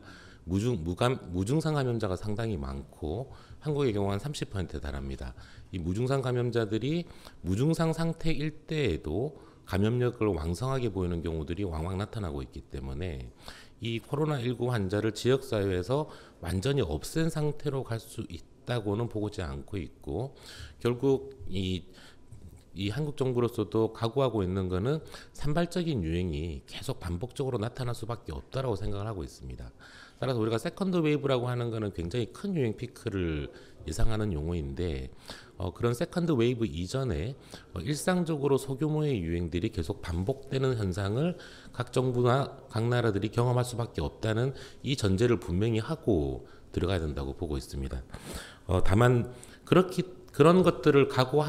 무증상 감염자가 상당히 많고 한국의 경우 한 30%에 달합니다. 이 무증상 감염자들이 무증상 상태일 때에도 감염력을 왕성하게 보이는 경우들이 왕왕 나타나고 있기 때문에 이 코로나19 환자를 지역사회에서 완전히 없앤 상태로 갈 수 있다고는 보고지 않고 있고 결국 이 한국 정부로서도 각오하고 있는 것은 산발적인 유행이 계속 반복적으로 나타날 수밖에 없다라고 생각을 하고 있습니다. 따라서 우리가 세컨드 웨이브라고 하는 것은 굉장히 큰 유행 피크를 예상하는 용어인데 그런 세컨드 웨이브 이전에 일상적으로 소규모의 유행들이 계속 반복되는 현상을 각 정부나 각 나라들이 경험할 수밖에 없다는 이 전제를 분명히 하고 들어가야 된다고 보고 있습니다. 다만 그런 것들을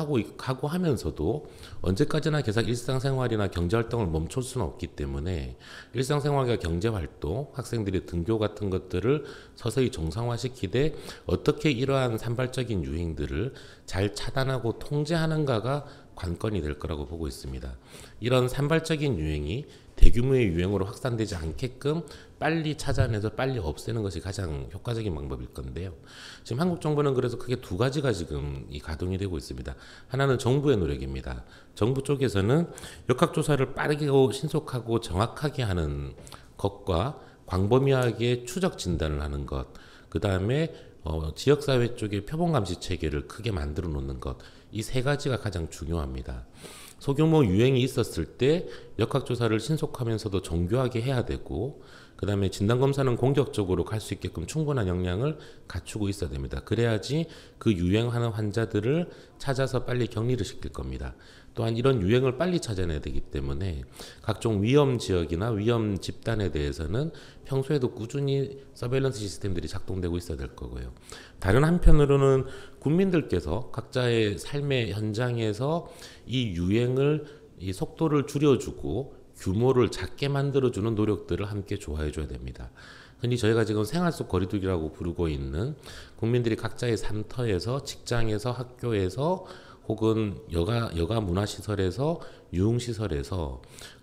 각오하면서도 언제까지나 계속 일상생활이나 경제활동을 멈출 수는 없기 때문에 일상생활과 경제활동, 학생들의 등교 같은 것들을 서서히 정상화시키되 어떻게 이러한 산발적인 유행들을 잘 차단하고 통제하는가가 관건이 될 거라고 보고 있습니다. 이런 산발적인 유행이 대규모의 유행으로 확산되지 않게끔 빨리 찾아내서 빨리 없애는 것이 가장 효과적인 방법일 건데요. 지금 한국 정부는 그래서 크게 두 가지가 지금 이 가동이 되고 있습니다. 하나는 정부의 노력입니다. 정부 쪽에서는 역학조사를 빠르게 신속하고 정확하게 하는 것과 광범위하게 추적 진단을 하는 것, 그 다음에 지역사회 쪽에 표본감시 체계를 크게 만들어 놓는 것, 이 세 가지가 가장 중요합니다. 소규모 유행이 있었을 때 역학조사를 신속하면서도 정교하게 해야 되고 그 다음에 진단검사는 공격적으로 갈 수 있게끔 충분한 역량을 갖추고 있어야 됩니다. 그래야지 그 유행하는 환자들을 찾아서 빨리 격리를 시킬 겁니다. 또한 이런 유행을 빨리 찾아내야 되기 때문에 각종 위험 지역이나 위험 집단에 대해서는 평소에도 꾸준히 서베일런스 시스템들이 작동되고 있어야 될 거고요. 다른 한편으로는 국민들께서 각자의 삶의 현장에서 이 유행을 이 속도를 줄여주고 규모를 작게 만들어주는 노력들을 함께 좋아해줘야 됩니다. 흔히 저희가 지금 생활 속 거리두기라고 부르고 있는 국민들이 각자의 산터에서 직장에서 학교에서 혹은 여가 문화시설에서 유흥시설에서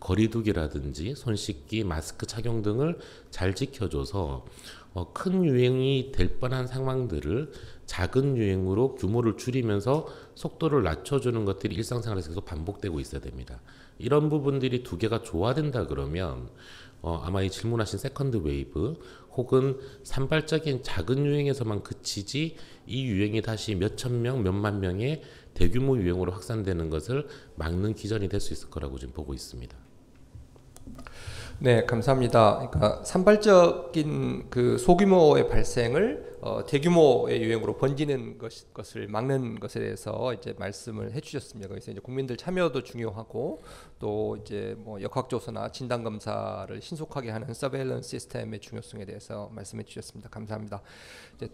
거리두기라든지 손 씻기, 마스크 착용 등을 잘 지켜줘서 큰 유행이 될 뻔한 상황들을 작은 유행으로 규모를 줄이면서 속도를 낮춰주는 것들이 일상생활에서 계속 반복되고 있어야 됩니다. 이런 부분들이 두 개가 조화된다 그러면 아마 이 질문하신 세컨드 웨이브 혹은 산발적인 작은 유행에서만 그치지 이 유행이 다시 몇천 명, 몇만 명의 대규모 유행으로 확산되는 것을 막는 기전이 될 수 있을 거라고 지금 보고 있습니다. 네, 감사합니다. 그러니까 산발적인 그 소규모의 발생을 대규모의 유행으로 번지는 것을 막는 것에 대해서 이제 말씀을 해주셨습니다. 그래서 이제 국민들 참여도 중요하고 또 이제 뭐 역학조사나 진단 검사를 신속하게 하는 서베일런스 시스템의 중요성에 대해서 말씀해 주셨습니다. 감사합니다. 이제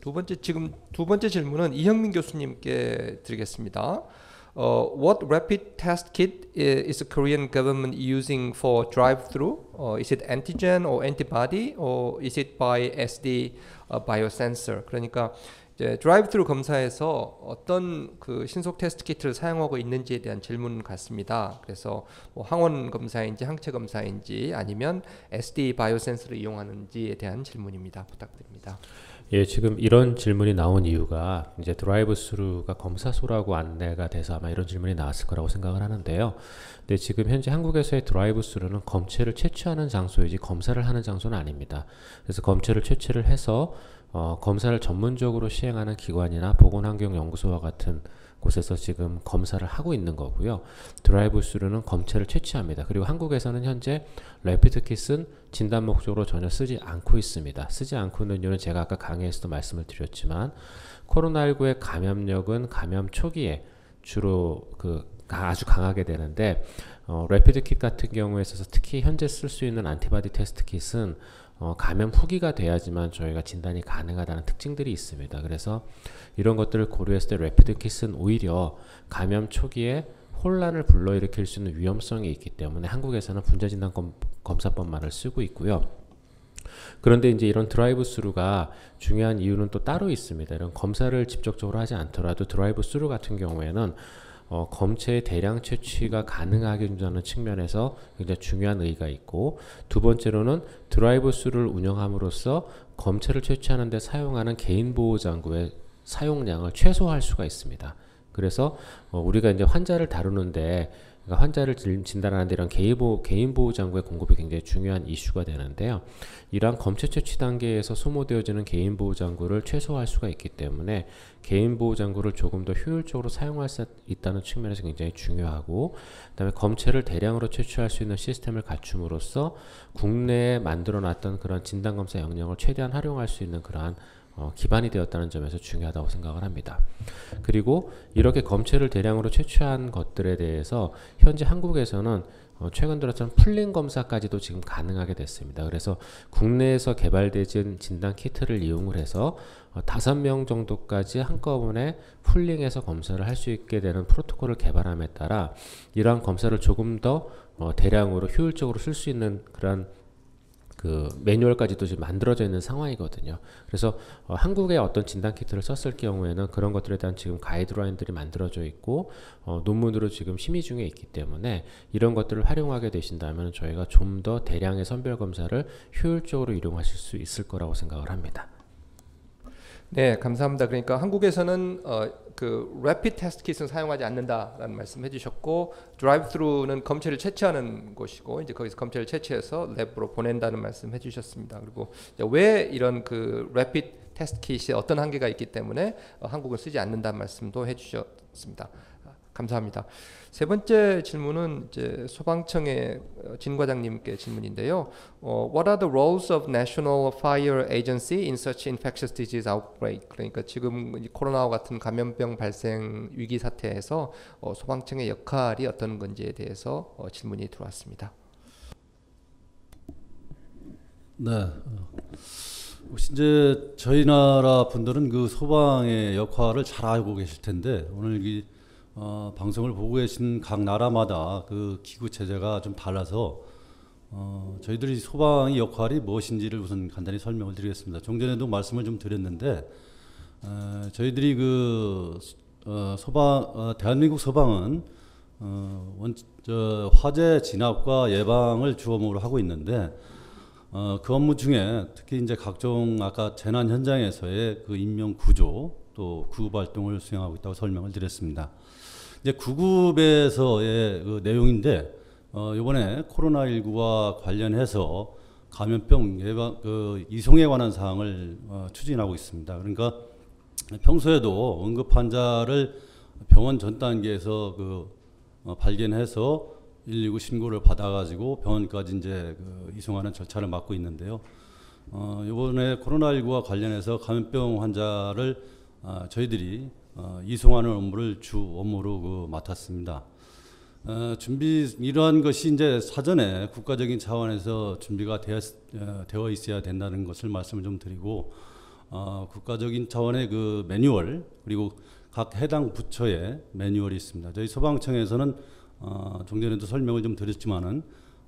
두 번째 질문은 이형민 교수님께 드리겠습니다. What rapid test kit is the Korean government using for drive-through? Is it antigen or antibody, or is it by SD biosensor? 그러니까 이제 드라이브-트루 검사에서 어떤 그 신속 테스트 키트를 사용하고 있는지에 대한 질문 같습니다. 그래서 뭐 항원 검사인지 항체 검사인지 아니면 SD 바이오센서를 이용하는지에 대한 질문입니다. 부탁드립니다. 예, 지금 이런 질문이 나온 이유가 이제 드라이브 스루가 검사소라고 안내가 돼서 아마 이런 질문이 나왔을 거라고 생각을 하는데요. 근데 지금 현재 한국에서의 드라이브 스루는 검체를 채취하는 장소이지 검사를 하는 장소는 아닙니다. 그래서 검체를 채취를 해서 검사를 전문적으로 시행하는 기관이나 보건환경연구소와 같은 곳에서 지금 검사를 하고 있는 거고요. 드라이브 스루는 검체를 채취합니다. 그리고 한국에서는 현재 래피드 킷은 진단 목적으로 전혀 쓰지 않고 있습니다. 쓰지 않고 있는 이유는 제가 아까 강의에서도 말씀을 드렸지만 코로나19의 감염력은 감염 초기에 주로 아주 강하게 되는데 래피드 킷 같은 경우에 있어서 특히 현재 쓸 수 있는 안티바디 테스트 킷은 감염 후기가 돼야지만 저희가 진단이 가능하다는 특징들이 있습니다. 그래서 이런 것들을 고려했을 때 래피드 킷은 오히려 감염 초기에 혼란을 불러일으킬 수 있는 위험성이 있기 때문에 한국에서는 분자진단 검사법만을 쓰고 있고요. 그런데 이제 이런 드라이브 스루가 중요한 이유는 또 따로 있습니다. 이런 검사를 직접적으로 하지 않더라도 드라이브 스루 같은 경우에는 검체의 대량 채취가 가능하게 된다는 측면에서 굉장히 중요한 의의가 있고, 두 번째로는 드라이브 스루를 운영함으로써 검체를 채취하는 데 사용하는 개인보호장구의 사용량을 최소화할 수가 있습니다. 그래서 우리가 이제 환자를 다루는데, 그러니까 환자를 진단하는 데 이런 개인보호장구의 공급이 굉장히 중요한 이슈가 되는데요. 이러한 검체 채취 단계에서 소모되어지는 개인보호장구를 최소화할 수가 있기 때문에 개인보호장구를 조금 더 효율적으로 사용할 수 있다는 측면에서 굉장히 중요하고, 그 다음에 검체를 대량으로 채취할 수 있는 시스템을 갖춤으로써 국내에 만들어놨던 그런 진단검사 역량을 최대한 활용할 수 있는 그러한 기반이 되었다는 점에서 중요하다고 생각을 합니다. 그리고 이렇게 검체를 대량으로 채취한 것들에 대해서 현재 한국에서는 최근 들어서는 풀링 검사까지도 지금 가능하게 됐습니다. 그래서 국내에서 개발된 진단 키트를 이용을 해서 5명 정도까지 한꺼번에 풀링해서 검사를 할 수 있게 되는 프로토콜을 개발함에 따라 이러한 검사를 조금 더 대량으로 효율적으로 쓸 수 있는 그런 매뉴얼까지도 지금 만들어져 있는 상황이거든요. 그래서 한국의 어떤 진단 키트를 썼을 경우에는 그런 것들에 대한 지금 가이드라인들이 만들어져 있고 논문으로 지금 심의 중에 있기 때문에 이런 것들을 활용하게 되신다면 저희가 좀 더 대량의 선별 검사를 효율적으로 이용하실 수 있을 거라고 생각을 합니다. 네, 감사합니다. 그러니까 한국에서는 그 래피드 테스트 킷은 사용하지 않는다라는 말씀해 주셨고, 드라이브-트루는 검체를 채취하는 곳이고 이제 거기서 검체를 채취해서 랩으로 보낸다는 말씀해 주셨습니다. 그리고 왜 이런 그 래피드 테스트 킷이 어떤 한계가 있기 때문에 한국은 쓰지 않는다는 말씀도 해 주셨습니다. 감사합니다. 세 번째 질문은 이제 소방청의 진 과장님께 질문인데요. What are the roles of National Fire Agency in such infectious disease outbreak? 그러니까 지금 코로나와 같은 감염병 발생 위기 사태에서 소방청의 역할이 어떤 건지에 대해서 질문이 들어왔습니다. 네. 혹시 이제 저희 나라 분들은 그 소방의 역할을 잘 알고 계실 텐데 오늘 이 방송을 보고 계신 각 나라마다 그 기구 체제가 좀 달라서 저희들이 소방의 역할이 무엇인지를 우선 간단히 설명을 드리겠습니다. 좀 전에도 말씀을 좀 드렸는데 저희들이 그 대한민국 소방은 화재 진압과 예방을 주업무로 하고 있는데 그 업무 중에 특히 이제 각종 아까 재난 현장에서의 그 인명 구조 또 구급 활동을 수행하고 있다고 설명을 드렸습니다. 이제 구급에서의 그 내용인데 이번에 코로나19와 관련해서 감염병 예방 이송에 관한 사항을 추진하고 있습니다. 그러니까 평소에도 응급 환자를 병원 전 단계에서 발견해서 119 신고를 받아가지고 병원까지 이제 이송하는 절차를 맡고 있는데요. 이번에 코로나19와 관련해서 감염병 환자를 저희들이 이송하는 업무를 주 업무로 맡았습니다. 이러한 것이 이제 사전에 국가적인 차원에서 준비가 되어 있어야 된다는 것을 말씀을 좀 드리고, 국가적인 차원의 그 매뉴얼, 그리고 각 해당 부처의 매뉴얼이 있습니다. 저희 소방청에서는 좀 전에도 설명을 좀 드렸지만은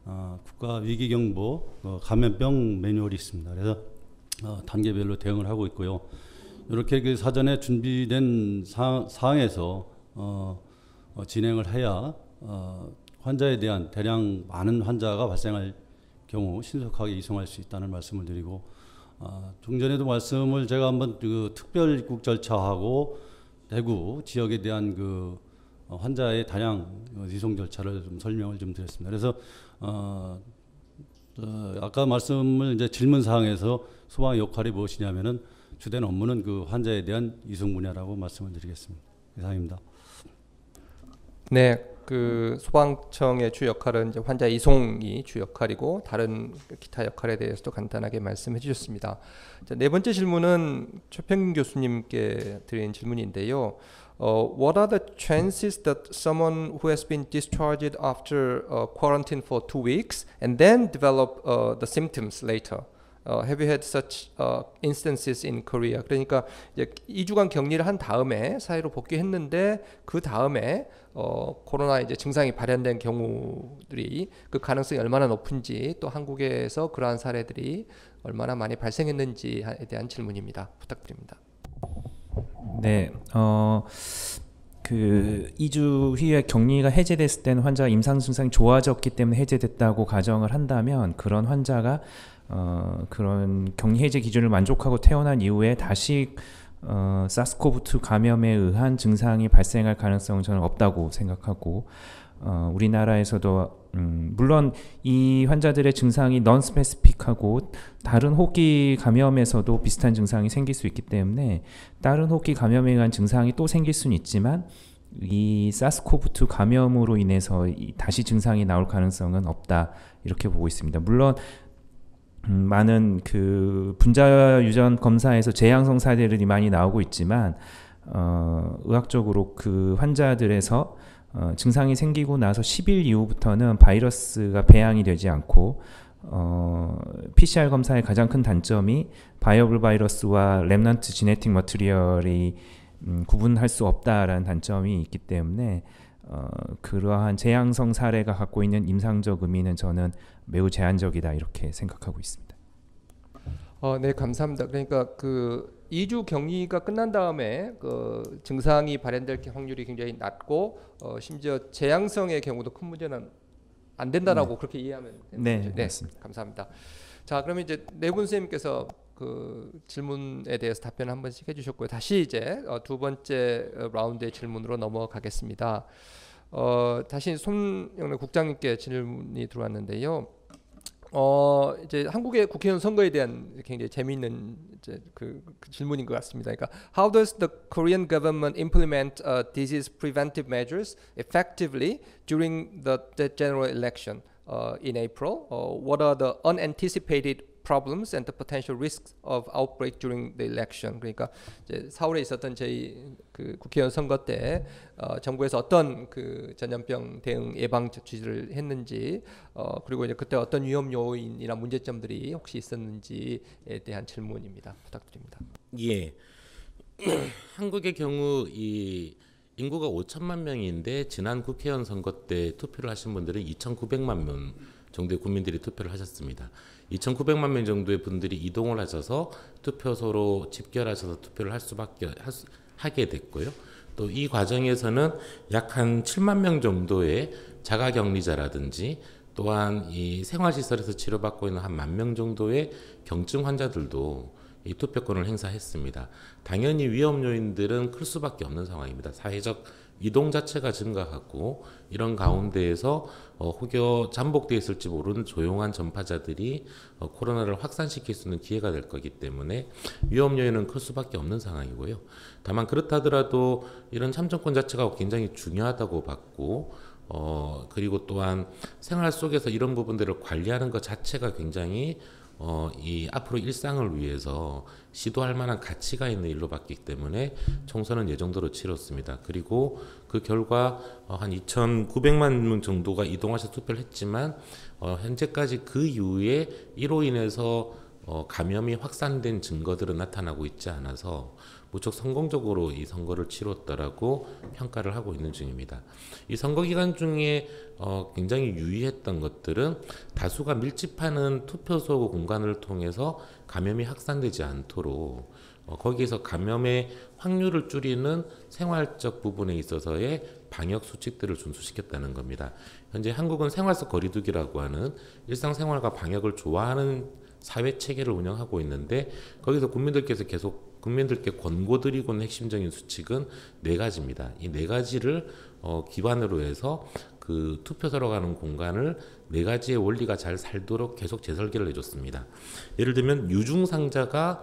국가위기경보 감염병 매뉴얼이 있습니다. 그래서 단계별로 대응을 하고 있고요. 이렇게 그 사전에 준비된 사항에서 진행을 해야 환자에 대한 대량 많은 환자가 발생할 경우 신속하게 이송할 수 있다는 말씀을 드리고, 좀 전에도 말씀을 제가 한번 그 특별 입국 절차하고 대구 지역에 대한 그 환자의 다량 이송 절차를 좀 설명을 좀 드렸습니다. 그래서 아까 말씀을 이제 질문 사항에서 소방의 역할이 무엇이냐면은 주된 업무는 그 환자에 대한 이송 분야라고 말씀을 드리겠습니다. 이상입니다. 네, 그 소방청의 주 역할은 이제 환자 이송이 주 역할이고 다른 기타 역할에 대해서도 간단하게 말씀해 주셨습니다. 자, 네 번째 질문은 최평균 교수님께 드린 질문인데요. What are the chances that someone who has been discharged after quarantine for 2 weeks and then develop the symptoms later? Have you had such instances in Korea? 그러니까 이제 2주간 격리를 한 다음에 사회로 복귀했는데 그 다음에 코로나 이제 증상이 발현된 경우들이 그 가능성이 얼마나 높은지, 또 한국에서 그러한 사례들이 얼마나 많이 발생했는지에 대한 질문입니다. 부탁드립니다. 네, 그 2주 후에 격리가 해제됐을 때는 환자가 임상 증상이 좋아졌기 때문에 해제됐다고 가정을 한다면, 그런 환자가 그런 격리 해제 기준을 만족하고 퇴원한 이후에 다시 사스코브2 감염에 의한 증상이 발생할 가능성은 저는 없다고 생각하고, 우리나라에서도 물론 이 환자들의 증상이 non 스페시픽하고 다른 호흡기 감염에서도 비슷한 증상이 생길 수 있기 때문에 다른 호흡기 감염에 의한 증상이 또 생길 수는 있지만 이 사스코브2 감염으로 인해서 다시 증상이 나올 가능성은 없다, 이렇게 보고 있습니다. 물론 많은 그 분자 유전 검사에서 재양성 사례들이 많이 나오고 있지만 의학적으로 그 환자들에서 증상이 생기고 나서 10일 이후부터는 바이러스가 배양이 되지 않고 PCR 검사의 가장 큰 단점이 바이어블 바이러스와 렘넌트 지네틱 머티리얼이 구분할 수 없다라는 단점이 있기 때문에 그러한 재양성 사례가 갖고 있는 임상적 의미는 저는 매우 제한적이다, 이렇게 생각하고 있습니다. 네, 감사합니다. 그러니까 그 2주 격리가 끝난 다음에 그 증상이 발현될 확률이 굉장히 낮고 심지어 재양성의 경우도 큰 문제는 안 된다라고 그렇게 이해하면 되는 거죠? 네, 맞습니다. 감사합니다. 자, 그러면 이제 네 분 선생님께서 그 질문에 대해서 답변을 한 번씩 해주셨고요. 다시 이제 두 번째 라운드의 질문으로 넘어가겠습니다. 다시 손영래 국장님께 질문이 들어왔는데요. 이제 한국의 국회의원 선거에 대한 굉장히 재미있는 이제 그 질문인 것 같습니다. 그러니까 How does the Korean government implement disease preventive measures effectively during the general election in April? What are the unanticipated problems and the potential risks of outbreak during the election? 그러니까 이제 4월에 있었던 저희 그 국회의원 선거 때 정부에서 어떤 그 전염병 대응 예방 조치를 했는지, 그리고 이제 그때 어떤 위험 요인이나 문제점들이 혹시 있었는지에 대한 질문입니다. 부탁드립니다. 예. 한국의 경우 이 인구가 5천만 명인데 지난 국회의원 선거 때 투표를 하신 분들은 2,900만 명 정도의 국민들이 투표를 하셨습니다. 2,900만 명 정도의 분들이 이동을 하셔서 투표소로 집결하셔서 투표를 하게 됐고요. 또 이 과정에서는 약 한 7만 명 정도의 자가격리자라든지 또한 이 생활시설에서 치료받고 있는 한 1만 명 정도의 경증 환자들도 이 투표권을 행사했습니다. 당연히 위험 요인들은 클 수밖에 없는 상황입니다. 사회적 이동 자체가 증가하고 이런 가운데에서 혹여 잠복되어 있을지 모르는 조용한 전파자들이 코로나를 확산시킬 수 있는 기회가 될 거기 때문에 위험 요인은 클 수밖에 없는 상황이고요. 다만 그렇다 하더라도 이런 참정권 자체가 굉장히 중요하다고 봤고 그리고 또한 생활 속에서 이런 부분들을 관리하는 것 자체가 굉장히 이 앞으로 일상을 위해서 시도할 만한 가치가 있는 일로 봤기 때문에 총선은 예정대로 치렀습니다. 그리고 그 결과 한 2,900만 명 정도가 이동하셔서 투표를 했지만 현재까지 그 이후에 이로 인해서 감염이 확산된 증거들은 나타나고 있지 않아서 무척 성공적으로 이 선거를 치렀다라고 평가를 하고 있는 중입니다. 이 선거 기간 중에 굉장히 유의했던 것들은 다수가 밀집하는 투표소 공간을 통해서 감염이 확산되지 않도록 거기에서 감염의 확률을 줄이는 생활적 부분에 있어서의 방역 수칙들을 준수시켰다는 겁니다. 현재 한국은 생활 속 거리두기라고 하는 일상생활과 방역을 좋아하는 사회 체계를 운영하고 있는데 거기서 국민들께 권고드리고 있는 핵심적인 수칙은 4가지입니다. 이 4가지를 기반으로 해서 그 투표소로 가는 공간을 4가지의 원리가 잘 살도록 계속 재설계를 해줬습니다. 예를 들면 유증상자가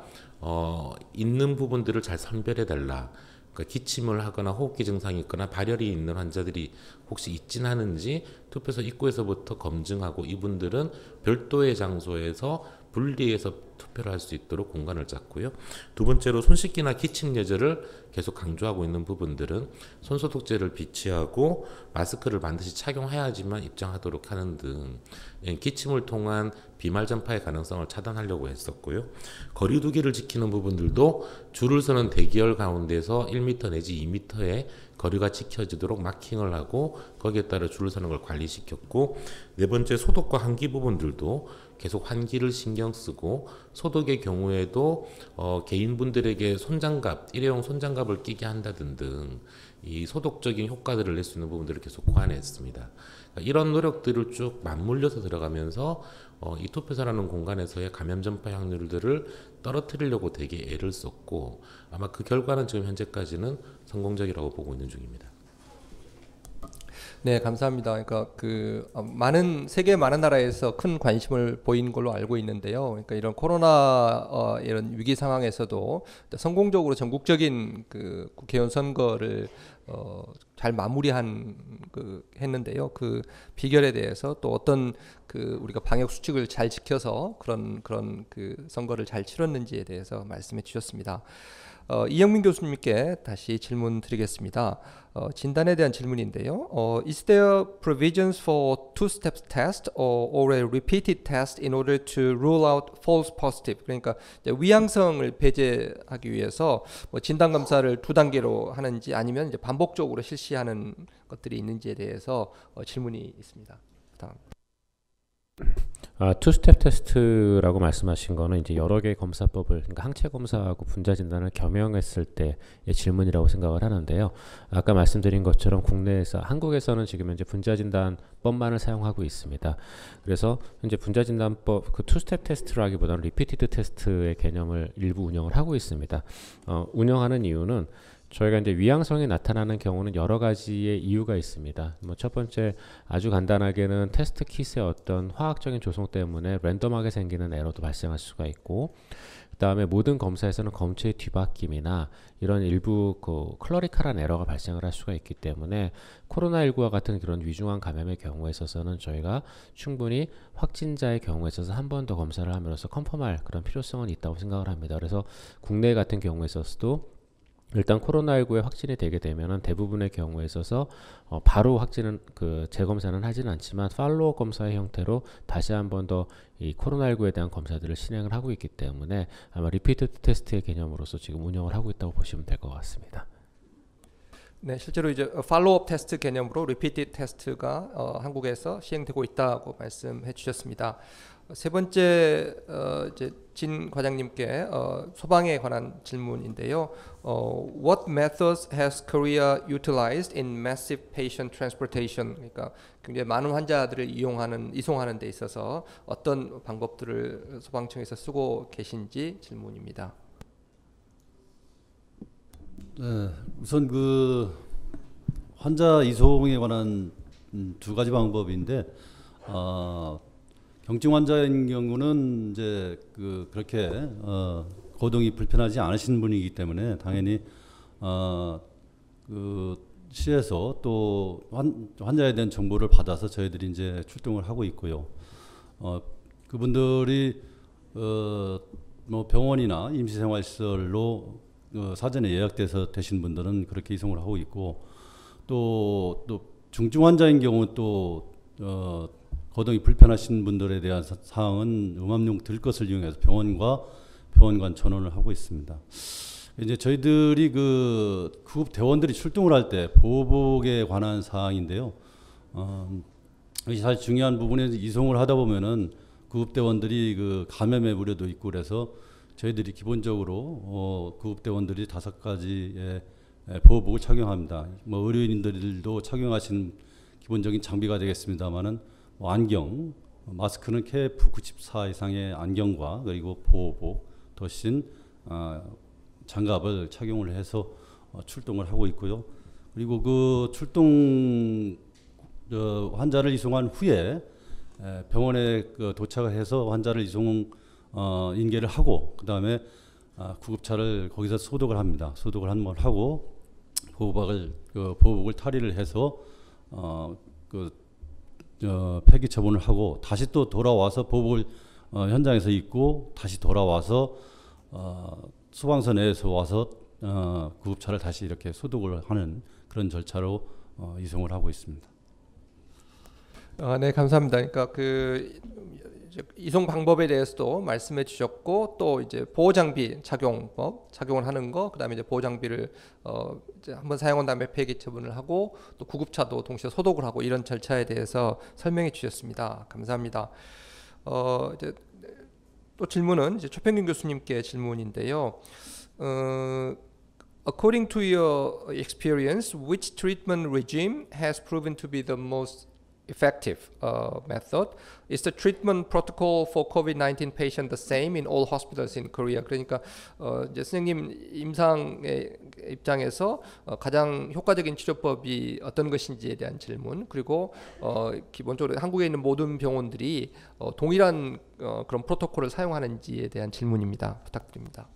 있는 부분들을 잘 선별해달라. 그러니까 기침을 하거나 호흡기 증상이 있거나 발열이 있는 환자들이 혹시 있진 않은지 투표소 입구에서부터 검증하고 이분들은 별도의 장소에서 분리해서 투표를 할 수 있도록 공간을 짰고요. 두 번째로 손 씻기나 기침 예절을 계속 강조하고 있는 부분들은 손소독제를 비치하고 마스크를 반드시 착용해야지만 입장하도록 하는 등 기침을 통한 비말 전파의 가능성을 차단하려고 했었고요. 거리두기를 지키는 부분들도 줄을 서는 대기열 가운데서 1m 내지 2m의 거리가 지켜지도록 마킹을 하고 거기에 따라 줄을 서는 걸 관리시켰고, 4번째 소독과 환기 부분들도 계속 환기를 신경 쓰고 소독의 경우에도 개인분들에게 손장갑, 일회용 손장갑을 끼게 한다든 등 이 소독적인 효과들을 낼 수 있는 부분들을 계속 고안했습니다. 그러니까 이런 노력들을 쭉 맞물려서 들어가면서 이 투표소라는 공간에서의 감염 전파 확률들을 떨어뜨리려고 되게 애를 썼고 아마 그 결과는 지금 현재까지는 성공적이라고 보고 있는 중입니다. 네, 감사합니다. 그러니까 세계 많은 나라에서 큰 관심을 보이는 걸로 알고 있는데요. 그러니까 이런 코로나 이런 위기 상황에서도 성공적으로 전국적인 그 국회의원 선거를 잘 했는데요. 그 비결에 대해서 또 어떤 우리가 방역 수칙을 잘 지켜서 그런 그 선거를 잘 치렀는지에 대해서 말씀해 주셨습니다. 이영민 교수님께 다시 질문 드리겠습니다. 진단에 대한 질문인데요. Is there provisions for two-step test or a repeated test in order to rule out false positive? 그러니까 이제 위양성을 배제하기 위해서 진단 검사를 2단계로 하는지 아니면 이제 반복적으로 실시하는 것들이 있는지에 대해서 질문이 있습니다. 부탁합니다. 투스텝 테스트라고 말씀하신 거는 이제 여러 개의 검사법을, 그러니까 항체 검사하고 분자 진단을 겸용했을 때의 질문이라고 생각을 하는데요. 아까 말씀드린 것처럼 한국에서는 지금 현재 분자 진단법만을 사용하고 있습니다. 그래서 현재 분자 진단법 투스텝 테스트라기보다는 리피티드 테스트의 개념을 일부 운영을 하고 있습니다. 운영하는 이유는 저희가 이제 위양성이 나타나는 경우는 여러 가지의 이유가 있습니다. 첫 번째, 아주 간단하게는 테스트 킷의 어떤 화학적인 조성 때문에 랜덤하게 생기는 에러도 발생할 수가 있고, 그 다음에 모든 검사에서는 검체의 뒤바뀜이나 이런 일부 클러리컬한 에러가 발생을 할 수가 있기 때문에 코로나19와 같은 그런 위중한 감염의 경우에 있어서는 저희가 충분히 확진자의 경우에 있어서 한 번 더 검사를 함으로써 컨펌할 그런 필요성은 있다고 생각을 합니다. 그래서 국내 같은 경우에 있어서도 일단 코로나19에 확진이 되게 되면은 대부분의 경우에 있어서 바로 확진은 재검사는 하지는 않지만 팔로우 검사의 형태로 다시 한 번 더 이 코로나19에 대한 검사들을 진행을 하고 있기 때문에 아마 리피트 테스트의 개념으로서 지금 운영을 하고 있다고 보시면 될 것 같습니다. 네, 실제로 이제 팔로우업 테스트 개념으로 리피트 테스트가 한국에서 시행되고 있다고 말씀해 주셨습니다. 세 번째 이제 진 과장님께 소방에 관한 질문인데요. What methods has Korea utilized in massive patient transportation? 그러니까 굉장히 많은 환자들을 이송하는 데 있어서 어떤 방법들을 소방청에서 쓰고 계신지 질문입니다. 네, 우선 환자 이송에 관한 2가지 방법인데 경증 환자인 경우는 이제 그렇게 거동이 불편하지 않으신 분이기 때문에 당연히 시에서 또 환자에 대한 정보를 받아서 저희들이 이제 출동을 하고 있고요. 그분들이 뭐 병원이나 임시생활시설로 사전에 예약돼서 되신 분들은 그렇게 이송을 하고 있고, 또 중증 환자인 경우 또 거동이 불편하신 분들에 대한 사항은 음압용 들것을 이용해서 병원 간 전원을 하고 있습니다. 이제 저희들이 그 구급 대원들이 출동을 할 때 보복에 관한 사항인데요. 이게 사실 중요한 부분에서 이송을 하다 보면은 구급 대원들이 그 감염의 우려도 있고 그래서 저희들이 기본적으로 구급 대원들이 5가지의 보호복을 착용합니다. 뭐 의료인들도 착용하시는 기본적인 장비가 되겠습니다만은 뭐 안경, 마스크는 KF94 이상의 안경과 그리고 보호복, 더신 장갑을 착용을 해서 출동을 하고 있고요. 그리고 그 출동 환자를 이송한 후에 병원에 도착을 해서 환자를 인계를 하고 그다음에 구급차를 거기서 소독을 합니다. 소독을 한 번 하고 보호복을 탈의를 해서 폐기 처분을 하고 다시 또 돌아와서 보호복을 현장에서 입고 다시 돌아와서 소방서 내에서 와서 구급차를 다시 이렇게 소독을 하는 그런 절차로 이송을 하고 있습니다. 네, 감사합니다. 그러니까 그 이송 방법에 대해서도 말씀해 주셨고, 또 이제 보호 장비 착용을 하는 거, 그다음에 이제 보호 장비를 이제 한번 사용한 다음에 폐기 처분을 하고, 또 구급차도 동시에 소독을 하고 이런 절차에 대해서 설명해 주셨습니다. 감사합니다. 이제 또 질문은 이제 최평균 교수님께 질문인데요. According to your experience, which treatment regime has proven to be the most effective method? Is the treatment protocol for COVID-19 patient the same in all hospitals in Korea? 그러니까 이제 선생님 임상의 입장에서 가장 효과적인 치료법이 어떤 것인지에 대한 질문, 그리고 기본적으로 한국에 있는 모든 병원들이 동일한 그런 프로토콜을 사용하는지에 대한 질문입니다. 부탁드립니다.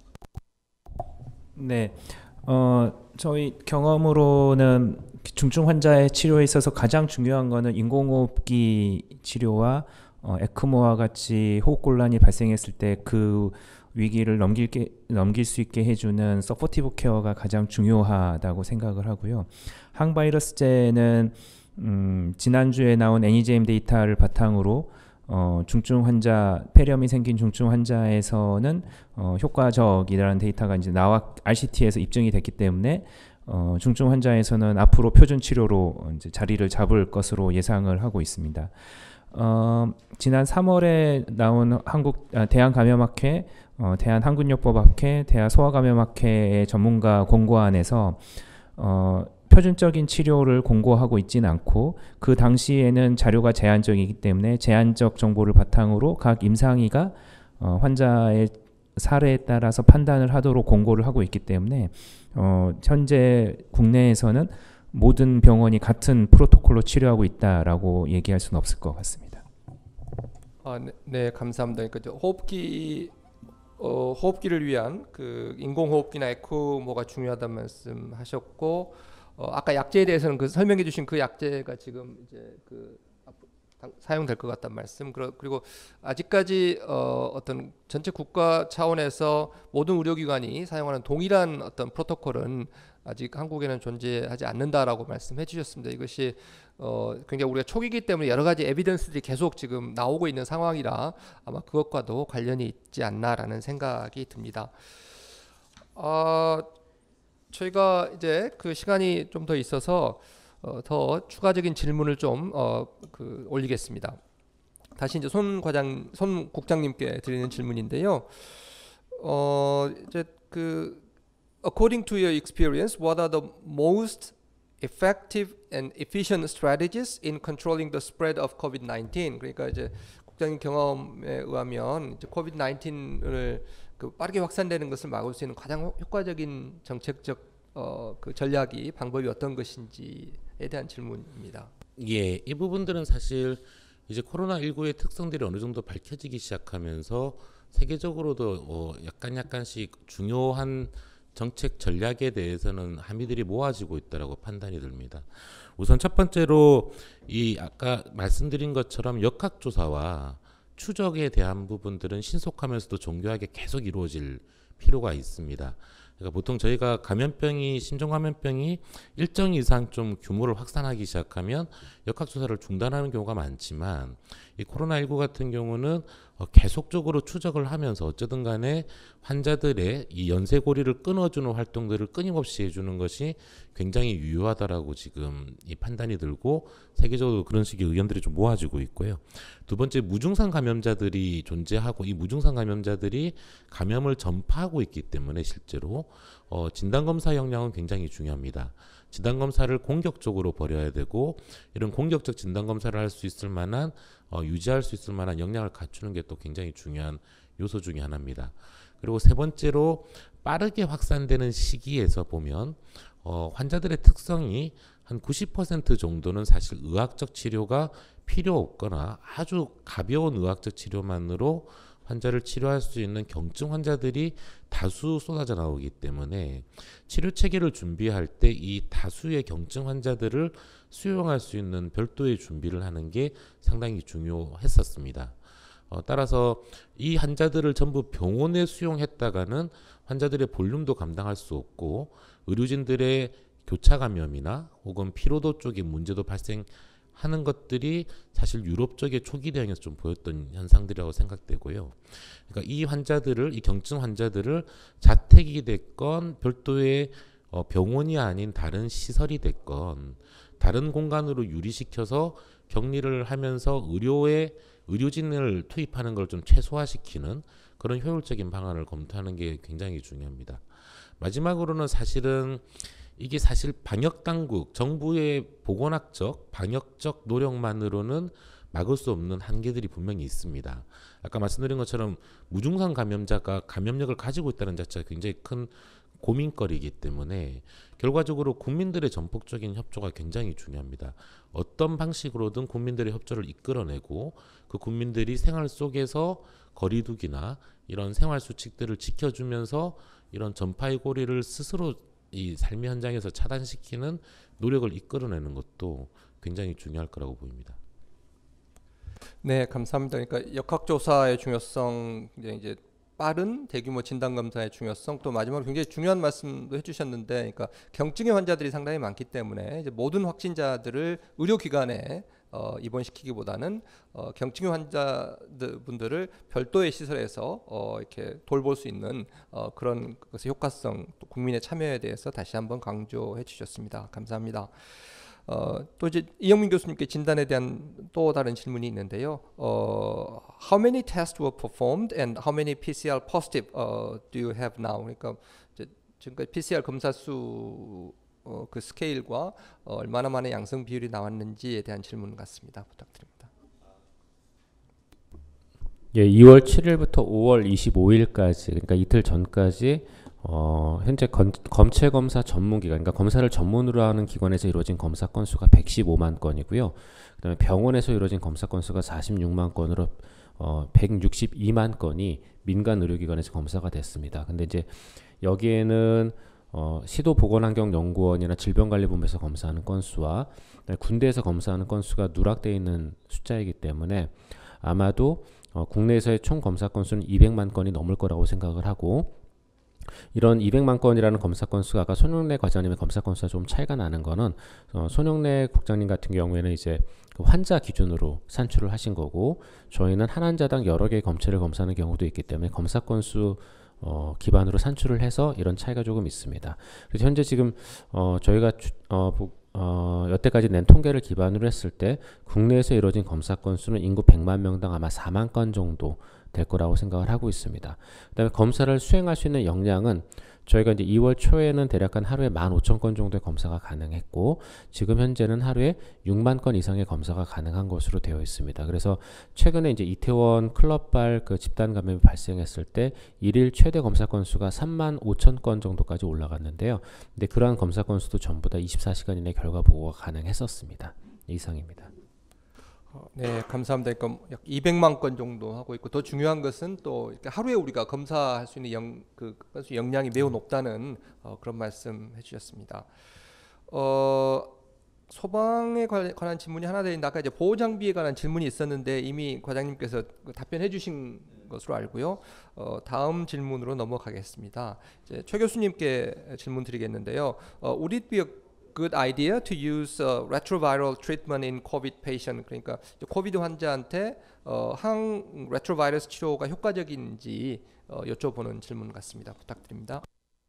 네, 저희 경험으로는 중증 환자의 치료에 있어서 가장 중요한 거는 인공호흡기 치료와 에크모와 같이 호흡곤란이 발생했을 때 그 위기를 넘길 수 있게 해주는 서포티브 케어가 가장 중요하다고 생각을 하고요. 항바이러스제는 지난주에 나온 애니제임 데이터를 바탕으로 중증 환자, 폐렴이 생긴 중증 환자에서는 효과적이라는 데이터가 이제 RCT에서 입증이 됐기 때문에 중증 환자에서는 앞으로 표준 치료로 이제 자리를 잡을 것으로 예상을 하고 있습니다. 지난 3월에 나온 대한감염학회, 대한항균요법학회, 대한소아감염학회의 전문가 공고안에서 표준적인 치료를 공고하고 있지는 않고, 그 당시에는 자료가 제한적이기 때문에 제한적 정보를 바탕으로 각 임상의가 환자의 사례에 따라서 판단을 하도록 공고를 하고 있기 때문에 현재 국내에서는 모든 병원이 같은 프로토콜로 치료하고 있다라고 얘기할 수는 없을 것 같습니다. 네, 감사합니다. 그러니까 호흡기를 위한 그 인공호흡기나 에크모가 중요하다는 말씀하셨고, 아까 약제에 대해서는 그 설명해 주신 그 약제가 지금 이제 그 사용될 것 같다는 말씀, 그리고 아직까지 어떤 전체 국가 차원에서 모든 의료기관이 사용하는 동일한 어떤 프로토콜은 아직 한국에는 존재하지 않는다라고 말씀해 주셨습니다. 이것이 굉장히 우리가 초기이기 때문에 여러 가지 에비던스들이 계속 지금 나오고 있는 상황이라 아마 그것과도 관련이 있지 않나라는 생각이 듭니다. 저희가 이제 그 시간이 좀 더 있어서 더 추가적인 질문을 좀 올리겠습니다. 다시 이제 손 국장님께 드리는 질문인데요. 이제 according to your experience, what are the most effective and efficient strategies in controlling the spread of COVID-19? 그러니까 이제 국장님 경험에 의하면 이제 COVID-19을 빠르게 확산되는 것을 막을 수 있는 가장 효과적인 정책적 그 전략이 방법이 어떤 것인지에 대한 질문입니다. 예, 이 부분들은 사실 이제 코로나19의 특성들이 어느 정도 밝혀지기 시작하면서 세계적으로도 약간씩 중요한 정책 전략에 대해서는 함의들이 모아지고 있다라고 판단이 듭니다. 우선 첫 번째로 이 아까 말씀드린 것처럼 역학조사와 추적에 대한 부분들은 신속하면서도 정교하게 계속 이루어질 필요가 있습니다. 그러니까 보통 저희가 신종감염병이 일정 이상 좀 규모를 확산하기 시작하면 역학조사를 중단하는 경우가 많지만 이 코로나19 같은 경우는 계속적으로 추적을 하면서 어쨌든 간에 환자들의 이 연쇄고리를 끊어주는 활동들을 끊임없이 해주는 것이 굉장히 유효하다라고 지금 이 판단이 들고 세계적으로 그런 식의 의견들이 좀 모아지고 있고요. 두 번째, 무증상 감염자들이 존재하고 이 무증상 감염자들이 감염을 전파하고 있기 때문에 실제로 진단검사 역량은 굉장히 중요합니다. 진단검사를 공격적으로 벌여야 되고 이런 공격적 진단검사를 할 수 있을 만한 유지할 수 있을 만한 역량을 갖추는 게 또 굉장히 중요한 요소 중에 하나입니다. 그리고 세 번째로 빠르게 확산되는 시기에서 보면 환자들의 특성이 한 90% 정도는 사실 의학적 치료가 필요 없거나 아주 가벼운 의학적 치료만으로 환자를 치료할 수 있는 경증 환자들이 다수 쏟아져 나오기 때문에 치료 체계를 준비할 때 이 다수의 경증 환자들을 수용할 수 있는 별도의 준비를 하는 게 상당히 중요했었습니다. 따라서 이 환자들을 전부 병원에 수용했다가는 환자들의 볼륨도 감당할 수 없고 의료진들의 교차 감염이나 혹은 피로도 쪽의 문제도 발생하는 것들이 사실 유럽 쪽의 초기 대응에서 좀 보였던 현상들이라고 생각되고요. 그러니까 이 경증 환자들을 자택이 됐건 별도의 병원이 아닌 다른 시설이 됐건 다른 공간으로 유리시켜서 격리를 하면서 의료진을 투입하는 걸 좀 최소화시키는 그런 효율적인 방안을 검토하는 게 굉장히 중요합니다. 마지막으로는 사실은 이게 사실 방역당국, 정부의 보건학적, 방역적 노력만으로는 막을 수 없는 한계들이 분명히 있습니다. 아까 말씀드린 것처럼 무증상 감염자가 감염력을 가지고 있다는 자체가 굉장히 큰 고민거리이기 때문에 결과적으로 국민들의 전폭적인 협조가 굉장히 중요합니다. 어떤 방식으로든 국민들의 협조를 이끌어내고 그 국민들이 생활 속에서 거리두기나 이런 생활 수칙들을 지켜주면서 이런 전파의 고리를 스스로 이 삶의 현장에서 차단시키는 노력을 이끌어내는 것도 굉장히 중요할 거라고 보입니다. 네, 감사합니다. 그러니까 역학조사의 중요성, 이제 빠른 대규모 진단검사의 중요성, 또 마지막으로 굉장히 중요한 말씀도 해주셨는데, 그러니까 경증의 환자들이 상당히 많기 때문에 이제 모든 확진자들을 의료기관에 입원시키기보다는 경증의 환자분들을 별도의 시설에서 이렇게 돌볼 수 있는 그런 것의 효과성, 또 국민의 참여에 대해서 다시 한번 강조해 주셨습니다. 감사합니다. 또 이제 이영민 교수님께 진단에 대한 또 다른 질문이 있는데요. How many tests were performed and how many PCR positive do you have now? 그러니까 지금까지 PCR 검사 수 그 스케일과 얼마나 많은 양성 비율이 나왔는지에 대한 질문 같습니다. 부탁드립니다. 예, 2월 7일부터 5월 25일까지, 그러니까 이틀 전까지 현재 검체 검사 전문 기관, 그러니까 검사를 전문으로 하는 기관에서 이루어진 검사 건수가 115만 건이고요. 그다음에 병원에서 이루어진 검사 건수가 46만 건으로 162만 건이 민간 의료기관에서 검사가 됐습니다. 근데 이제 여기에는 시도보건환경연구원이나 질병관리본부에서 검사하는 건수와 군대에서 검사하는 건수가 누락되어 있는 숫자이기 때문에 아마도 국내에서의 총 검사 건수는 200만 건이 넘을 거라고 생각을 하고, 이런 200만 건이라는 검사 건수가 아까 손영래 과장님의 검사 건수와 좀 차이가 나는 거는 손영래 국장님 같은 경우에는 이제 그 환자 기준으로 산출을 하신 거고, 저희는 한 환자당 여러 개의 검체를 검사하는 경우도 있기 때문에 검사 건수 기반으로 산출을 해서 이런 차이가 조금 있습니다. 그래서 현재 지금 저희가 여태까지 낸 통계를 기반으로 했을 때 국내에서 이루어진 검사 건수는 인구 100만 명당 아마 4만 건 정도 될 거라고 생각을 하고 있습니다. 그다음에 검사를 수행할 수 있는 역량은 저희가 이제 2월 초에는 대략 한 하루에 15,000건 정도의 검사가 가능했고, 지금 현재는 하루에 6만 건 이상의 검사가 가능한 것으로 되어 있습니다. 그래서 최근에 이제 이태원 클럽발 그 집단 감염이 발생했을 때 일일 최대 검사 건수가 35,000건 정도까지 올라갔는데요. 근데 그러한 검사 건수도 전부 다 24시간 이내 결과 보고가 가능했었습니다. 이상입니다. 네, 감사합니다. 그러니까 약 200만 건 정도 하고 있고 더 중요한 것은 또 이렇게 하루에 우리가 검사할 수 있는 역량이 매우 높다는 그런 말씀 해주셨습니다. 소방에 관한 질문이 하나 더 있는데 아까 이제 보호 장비에 관한 질문이 있었는데 이미 과장님께서 답변해 주신 것으로 알고요. 다음 질문으로 넘어가겠습니다. 이제 최 교수님께 질문 드리겠는데요. Would it be a good idea to use retroviral treatment in COVID patient? 그러니까 코비드 환자한테 항 레트로바이러스 치료가 효과적인지 여쭤보는 질문 같습니다. 부탁드립니다.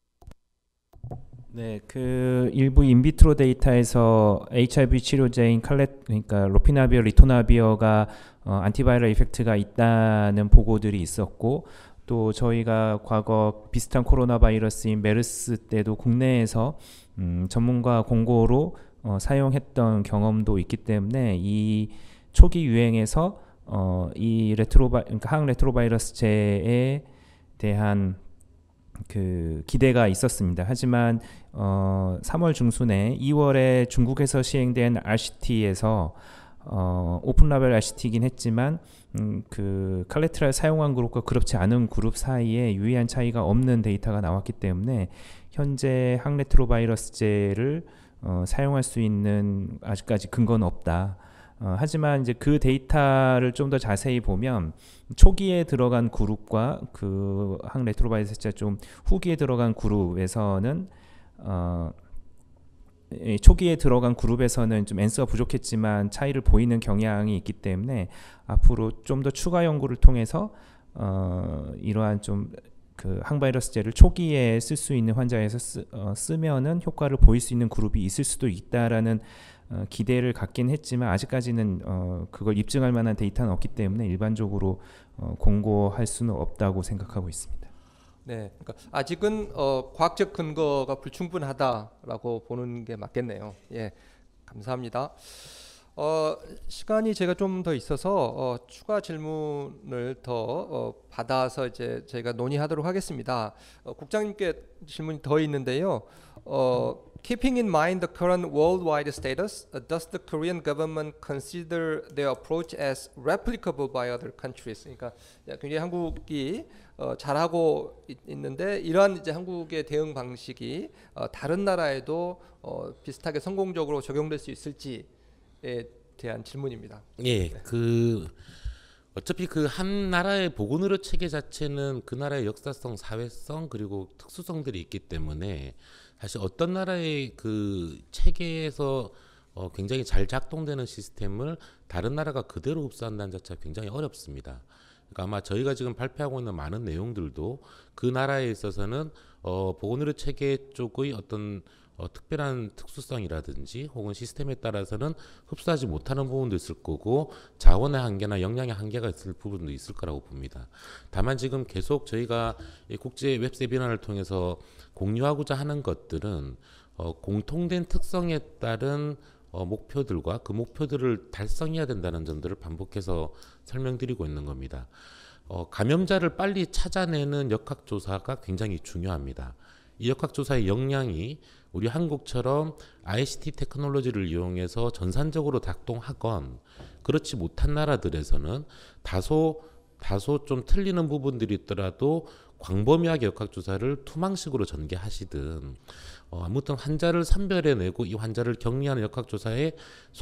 네, 그 일부 인비트로 데이터에서 HIV 치료제인 그러니까 로피나비어, 리토나비어가 안티바이럴 이펙트가 있다는 보고들이 있었고, 또 저희가 과거 비슷한 코로나 바이러스인 메르스 때도 국내에서 전문가 공고로 사용했던 경험도 있기 때문에 이 초기 유행에서 이 그러니까 항 레트로바이러스제에 대한 그 기대가 있었습니다. 하지만 3월 중순에 2월에 중국에서 시행된 RCT에서 오픈 라벨 RCT이긴 했지만 그 칼레트랄 사용한 그룹과 그렇지 않은 그룹 사이에 유의한 차이가 없는 데이터가 나왔기 때문에 현재 항레트로바이러스제를 사용할 수 있는 아직까지 근거는 없다. 하지만 이제 그 데이터를 좀 더 자세히 보면 초기에 들어간 그룹과 그 항레트로바이러스제 좀 후기에 들어간 그룹에서는 초기에 들어간 그룹에서는 좀 N수가 부족했지만 차이를 보이는 경향이 있기 때문에 앞으로 좀 더 추가 연구를 통해서 이러한 좀 그 항바이러스제를 초기에 쓸 수 있는 환자에서 쓰면은 효과를 보일 수 있는 그룹이 있을 수도 있다라는 기대를 갖긴 했지만 아직까지는 그걸 입증할 만한 데이터는 없기 때문에 일반적으로 공고할 수는 없다고 생각하고 있습니다. 네, 그러니까 아직은 과학적 근거가 불충분하다라고 보는 게 맞겠네요. 예, 감사합니다. 시간이 제가 좀 더 있어서 추가 질문을 더 받아서 이제 저희가 논의하도록 하겠습니다. 국장님께 질문이 더 있는데요. Keeping in mind the current worldwide status, does the Korean government consider their approach as replicable by other countries? 그러니까 굉장히 한국이 잘하고 있는데 이러한 이제 한국의 대응 방식이 다른 나라에도 비슷하게 성공적으로 적용될 수 있을지에 대한 질문입니다. 예, 그 어차피 그 한 나라의 보건의료 체계 자체는 그 나라의 역사성, 사회성 그리고 특수성들이 있기 때문에 사실 어떤 나라의 그 체계에서 굉장히 잘 작동되는 시스템을 다른 나라가 그대로 흡수한다는 자체가 굉장히 어렵습니다. 그러니까 아마 저희가 지금 발표하고 있는 많은 내용들도 그 나라에 있어서는 보건의료 체계 쪽의 어떤 특별한 특수성이라든지 혹은 시스템에 따라서는 흡수하지 못하는 부분도 있을 거고 자원의 한계나 역량의 한계가 있을 부분도 있을 거라고 봅니다. 다만 지금 계속 저희가 이 국제 웹 세미나를 통해서 공유하고자 하는 것들은 공통된 특성에 따른 목표들과 그 목표들을 달성해야 된다는 점들을 반복해서 설명드리고 있는 겁니다. 감염자를 빨리 찾아내는 역학조사가 굉장히 중요합니다. 이 역학조사의 역량이 우리 한국처럼 ICT 테크놀로지를 이용해서 전산적으로 작동하건 그렇지 못한 나라들에서는 다소 좀 틀리는 부분들이 있더라도 광범위하게 역학조사를 투망식으로 전개하시든 아무튼 환자를 선별해내고 이 환자를 격리하는 역학조사의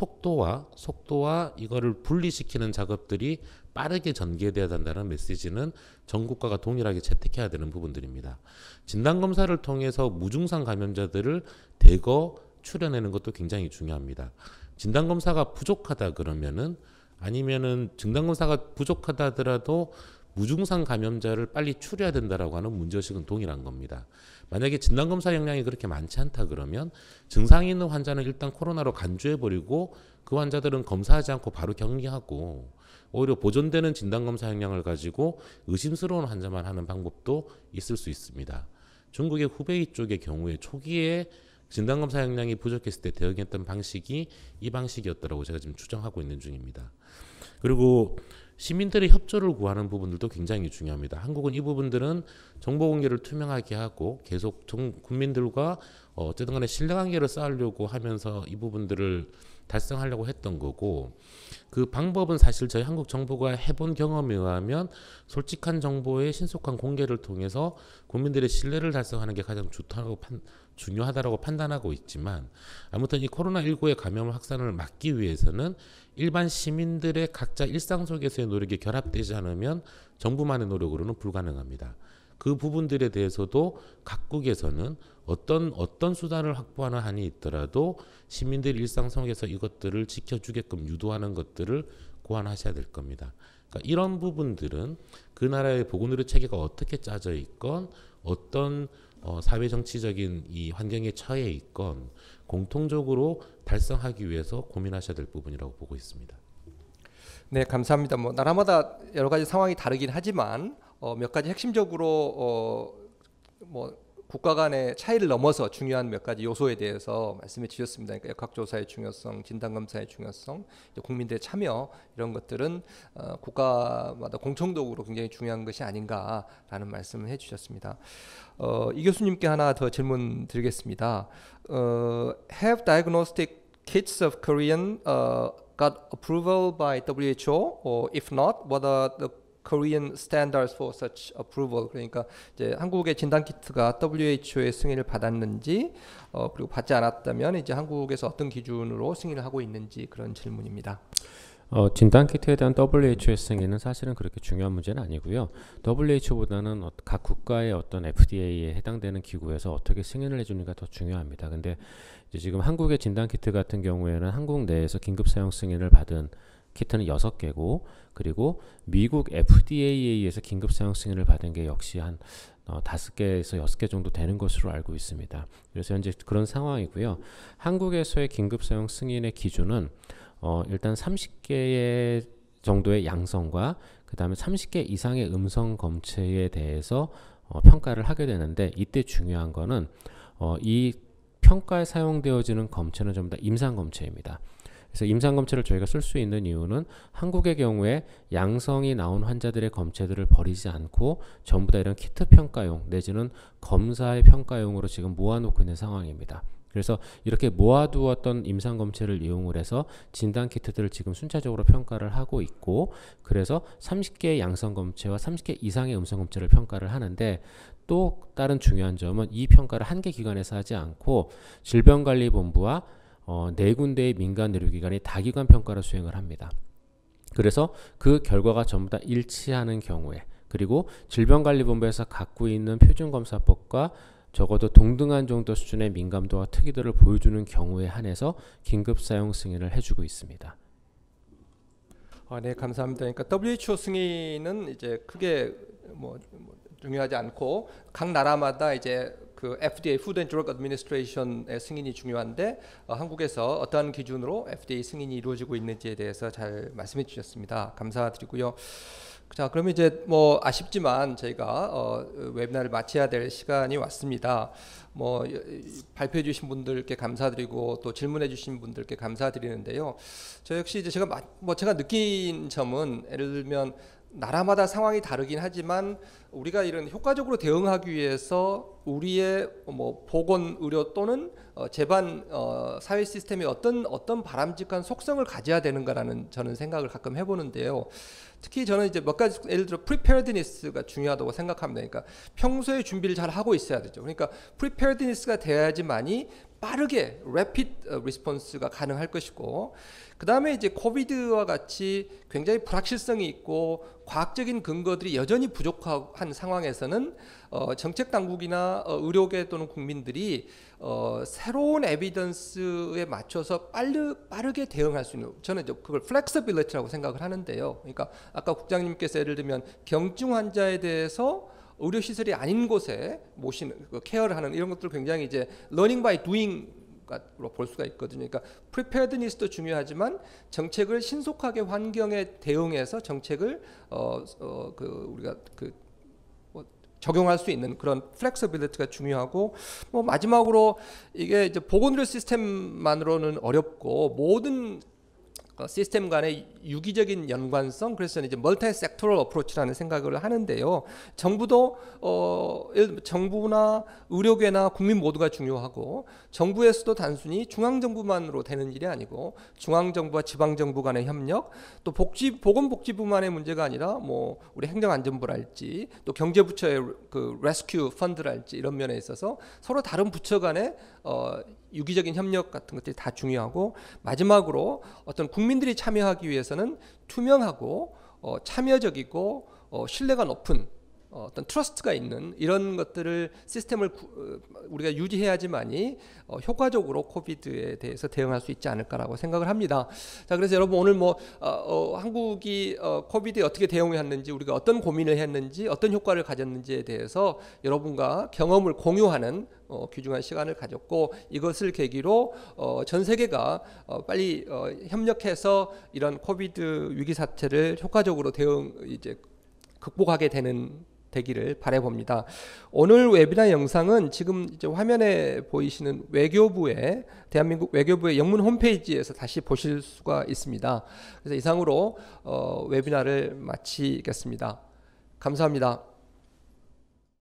속도와 이거를 분리시키는 작업들이 빠르게 전개돼야 된다는 메시지는 전 국가가 동일하게 채택해야 되는 부분들입니다. 진단검사를 통해서 무증상 감염자들을 대거 추려내는 것도 굉장히 중요합니다. 진단검사가 부족하다 그러면은 아니면은 진단검사가 부족하다 하더라도 무증상 감염자를 빨리 추려야 된다라고 하는 문제의식은 동일한 겁니다. 만약에 진단검사 역량이 그렇게 많지 않다 그러면 증상이 있는 환자는 일단 코로나로 간주해버리고 그 환자들은 검사하지 않고 바로 격리하고 오히려 보존되는 진단검사 역량을 가지고 의심스러운 환자만 하는 방법도 있을 수 있습니다. 중국의 후베이 쪽의 경우에 초기에 진단검사 역량이 부족했을 때 대응했던 방식이 이 방식이었다고 제가 지금 추정하고 있는 중입니다. 그리고 시민들의 협조를 구하는 부분들도 굉장히 중요합니다. 한국은 이 부분들은 정보 공개를 투명하게 하고 계속 국민들과 어쨌든 간에 신뢰관계를 쌓으려고 하면서 이 부분들을 달성하려고 했던 거고, 그 방법은 사실 저희 한국 정부가 해본 경험에 의하면 솔직한 정보의 신속한 공개를 통해서 국민들의 신뢰를 달성하는 게 가장 중요하다고 판단하고 있지만, 아무튼 이 코로나19의 감염 확산을 막기 위해서는 일반 시민들의 각자 일상 속에서의 노력이 결합되지 않으면 정부만의 노력으로는 불가능합니다. 그 부분들에 대해서도 각국에서는 어떤 수단을 확보하는 한이 있더라도 시민들 일상 속에서 이것들을 지켜주게끔 유도하는 것들을 고안하셔야 될 겁니다. 그러니까 이런 부분들은 그 나라의 보건의료 체계가 어떻게 짜져 있건 어떤 사회 정치적인 이 환경에 처해 있건 공통적으로 달성하기 위해서 고민하셔야 될 부분이라고 보고 있습니다. 네, 감사합니다. 뭐 나라마다 여러 가지 상황이 다르긴 하지만 몇 가지 핵심적으로 뭐 국가 간의 차이를 넘어서 중요한 몇 가지 요소에 대해서 말씀해 주셨습니다. 그러니까 역학조사의 중요성, 진단검사의 중요성, 국민들의 참여 이런 것들은 국가마다 공통적으로 굉장히 중요한 것이 아닌가라는 말씀을 해주셨습니다. 이 교수님께 하나 더 질문 드리겠습니다. Have diagnostic kits of Korean got approval by WHO, or if not, what are the Korean standards for such approval? 그러니까 이제 한국의 진단 키트가 WHO의 승인을 받았는지, 그리고 받지 않았다면 이제 한국에서 어떤 기준으로 승인을 하고 있는지 그런 질문입니다. 진단 키트에 대한 WHO의 승인은 사실은 그렇게 중요한 문제는 아니고요. WHO보다는 각 국가의 어떤 FDA에 해당되는 기구에서 어떻게 승인을 해주는가 더 중요합니다. 근데 이제 지금 한국의 진단 키트 같은 경우에는 한국 내에서 긴급 사용 승인을 받은 키트는 6개고, 그리고 미국 FDA에 의해서 긴급 사용 승인을 받은 게 역시 한 5개에서 6개 정도 되는 것으로 알고 있습니다. 그래서 현재 그런 상황이고요. 한국에서의 긴급 사용 승인의 기준은 일단 30개의 정도의 양성과 그 다음에 30개 이상의 음성 검체에 대해서 평가를 하게 되는데, 이때 중요한 거는 이 평가에 사용되어지는 검체는 전부 다 임상 검체입니다. 그래서 임상 검체를 저희가 쓸 수 있는 이유는 한국의 경우에 양성이 나온 환자들의 검체들을 버리지 않고 전부 다 이런 키트 평가용 내지는 검사의 평가용으로 지금 모아놓고 있는 상황입니다. 그래서 이렇게 모아두었던 임상 검체를 이용을 해서 진단 키트들을 지금 순차적으로 평가를 하고 있고, 그래서 30개의 양성 검체와 30개 이상의 음성 검체를 평가를 하는데, 또 다른 중요한 점은 이 평가를 한 개 기관에서 하지 않고 질병관리본부와 4군데의 민간 의료기관이 다기관 평가를 수행을 합니다. 그래서 그 결과가 전부 다 일치하는 경우에, 그리고 질병관리본부에서 갖고 있는 표준검사법과 적어도 동등한 정도 수준의 민감도와 특이도를 보여주는 경우에 한해서 긴급사용 승인을 해주고 있습니다. 네, 감사합니다. 그러니까 WHO 승인은 이제 크게 중요하지 않고 각 나라마다 이제 그 FDA, Food and Drug Administration의 승인이 중요한데, 한국에서 어떠한 기준으로 FDA 승인이 이루어지고 있는지에 대해서 잘 말씀해 주셨습니다. 감사드리고요. 자, 그러면 이제 아쉽지만 저희가 웨비나를 마쳐야 될 시간이 왔습니다. 발표해 주신 분들께 감사드리고 또 질문해 주신 분들께 감사드리는데요. 저 역시 이제 제가 느낀 점은, 예를 들면 나라마다 상황이 다르긴 하지만 우리가 이런 효과적으로 대응하기 위해서 우리의 보건 의료 또는 재반 사회 시스템이 어떤 바람직한 속성을 가져야 되는가라는 저는 생각을 가끔 해보는데요. 특히 저는 이제 몇 가지, 예를 들어 preparedness가 중요하다고 생각합니다. 그러니까 평소에 준비를 잘 하고 있어야 되죠. 그러니까 preparedness가 돼야지만이 빠르게 rapid response가 가능할 것이고, 그 다음에 이제 코비드와 같이 굉장히 불확실성이 있고 과학적인 근거들이 여전히 부족한 상황에서는 정책 당국이나 의료계 또는 국민들이 새로운 에비던스에 맞춰서 빠르게 대응할 수 있는, 저는 그걸 플렉서빌리티라고 생각을 하는데요. 그러니까 아까 국장님께서 예를 들면 경증 환자에 대해서 의료시설이 아닌 곳에 모시는, 케어를 하는 이런 것들 굉장히 이제 learning by doing로 볼 수가 있거든요. 그러니까 preparedness도 중요하지만 정책을 신속하게 환경에 대응해서 정책을 우리가 적용할 수 있는 그런 플렉서빌리티가 중요하고, 마지막으로 이게 이제 보건의료 시스템만으로는 어렵고 모든 시스템 간의 유기적인 연관성, 그래서 이제 멀티 섹토럴 어프로치라는 생각을 하는데요. 정부도 정부나 의료계나 국민 모두가 중요하고, 정부에서도 단순히 중앙 정부만으로 되는 일이 아니고 중앙 정부와 지방 정부 간의 협력, 또 보건복지부만의 문제가 아니라 뭐 우리 행정안전부랄지 또 경제부처의 그 레스큐 펀드랄지 이런 면에 있어서 서로 다른 부처 간의 유기적인 협력 같은 것들이 다 중요하고, 마지막으로 어떤 국민들이 참여하기 위해서는 투명하고 참여적이고 신뢰가 높은 어떤 트러스트가 있는 이런 것들을 시스템을 우리가 유지해야지만이 효과적으로 코비드에 대해서 대응할 수 있지 않을까라고 생각을 합니다. 자, 그래서 여러분 오늘 뭐 한국이 코비드에 어떻게 대응했는지, 우리가 어떤 고민을 했는지, 어떤 효과를 가졌는지에 대해서 여러분과 경험을 공유하는 귀중한 시간을 가졌고, 이것을 계기로 전 세계가 빨리 협력해서 이런 코비드 위기 사태를 효과적으로 극복하게 되기를 바라봅니다. 오늘 웨비나 영상은 지금 이제 화면에 보이시는 대한민국 외교부의 영문 홈페이지에서 다시 보실 수가 있습니다. 그래서 이상으로 웨비나를 마치겠습니다. 감사합니다.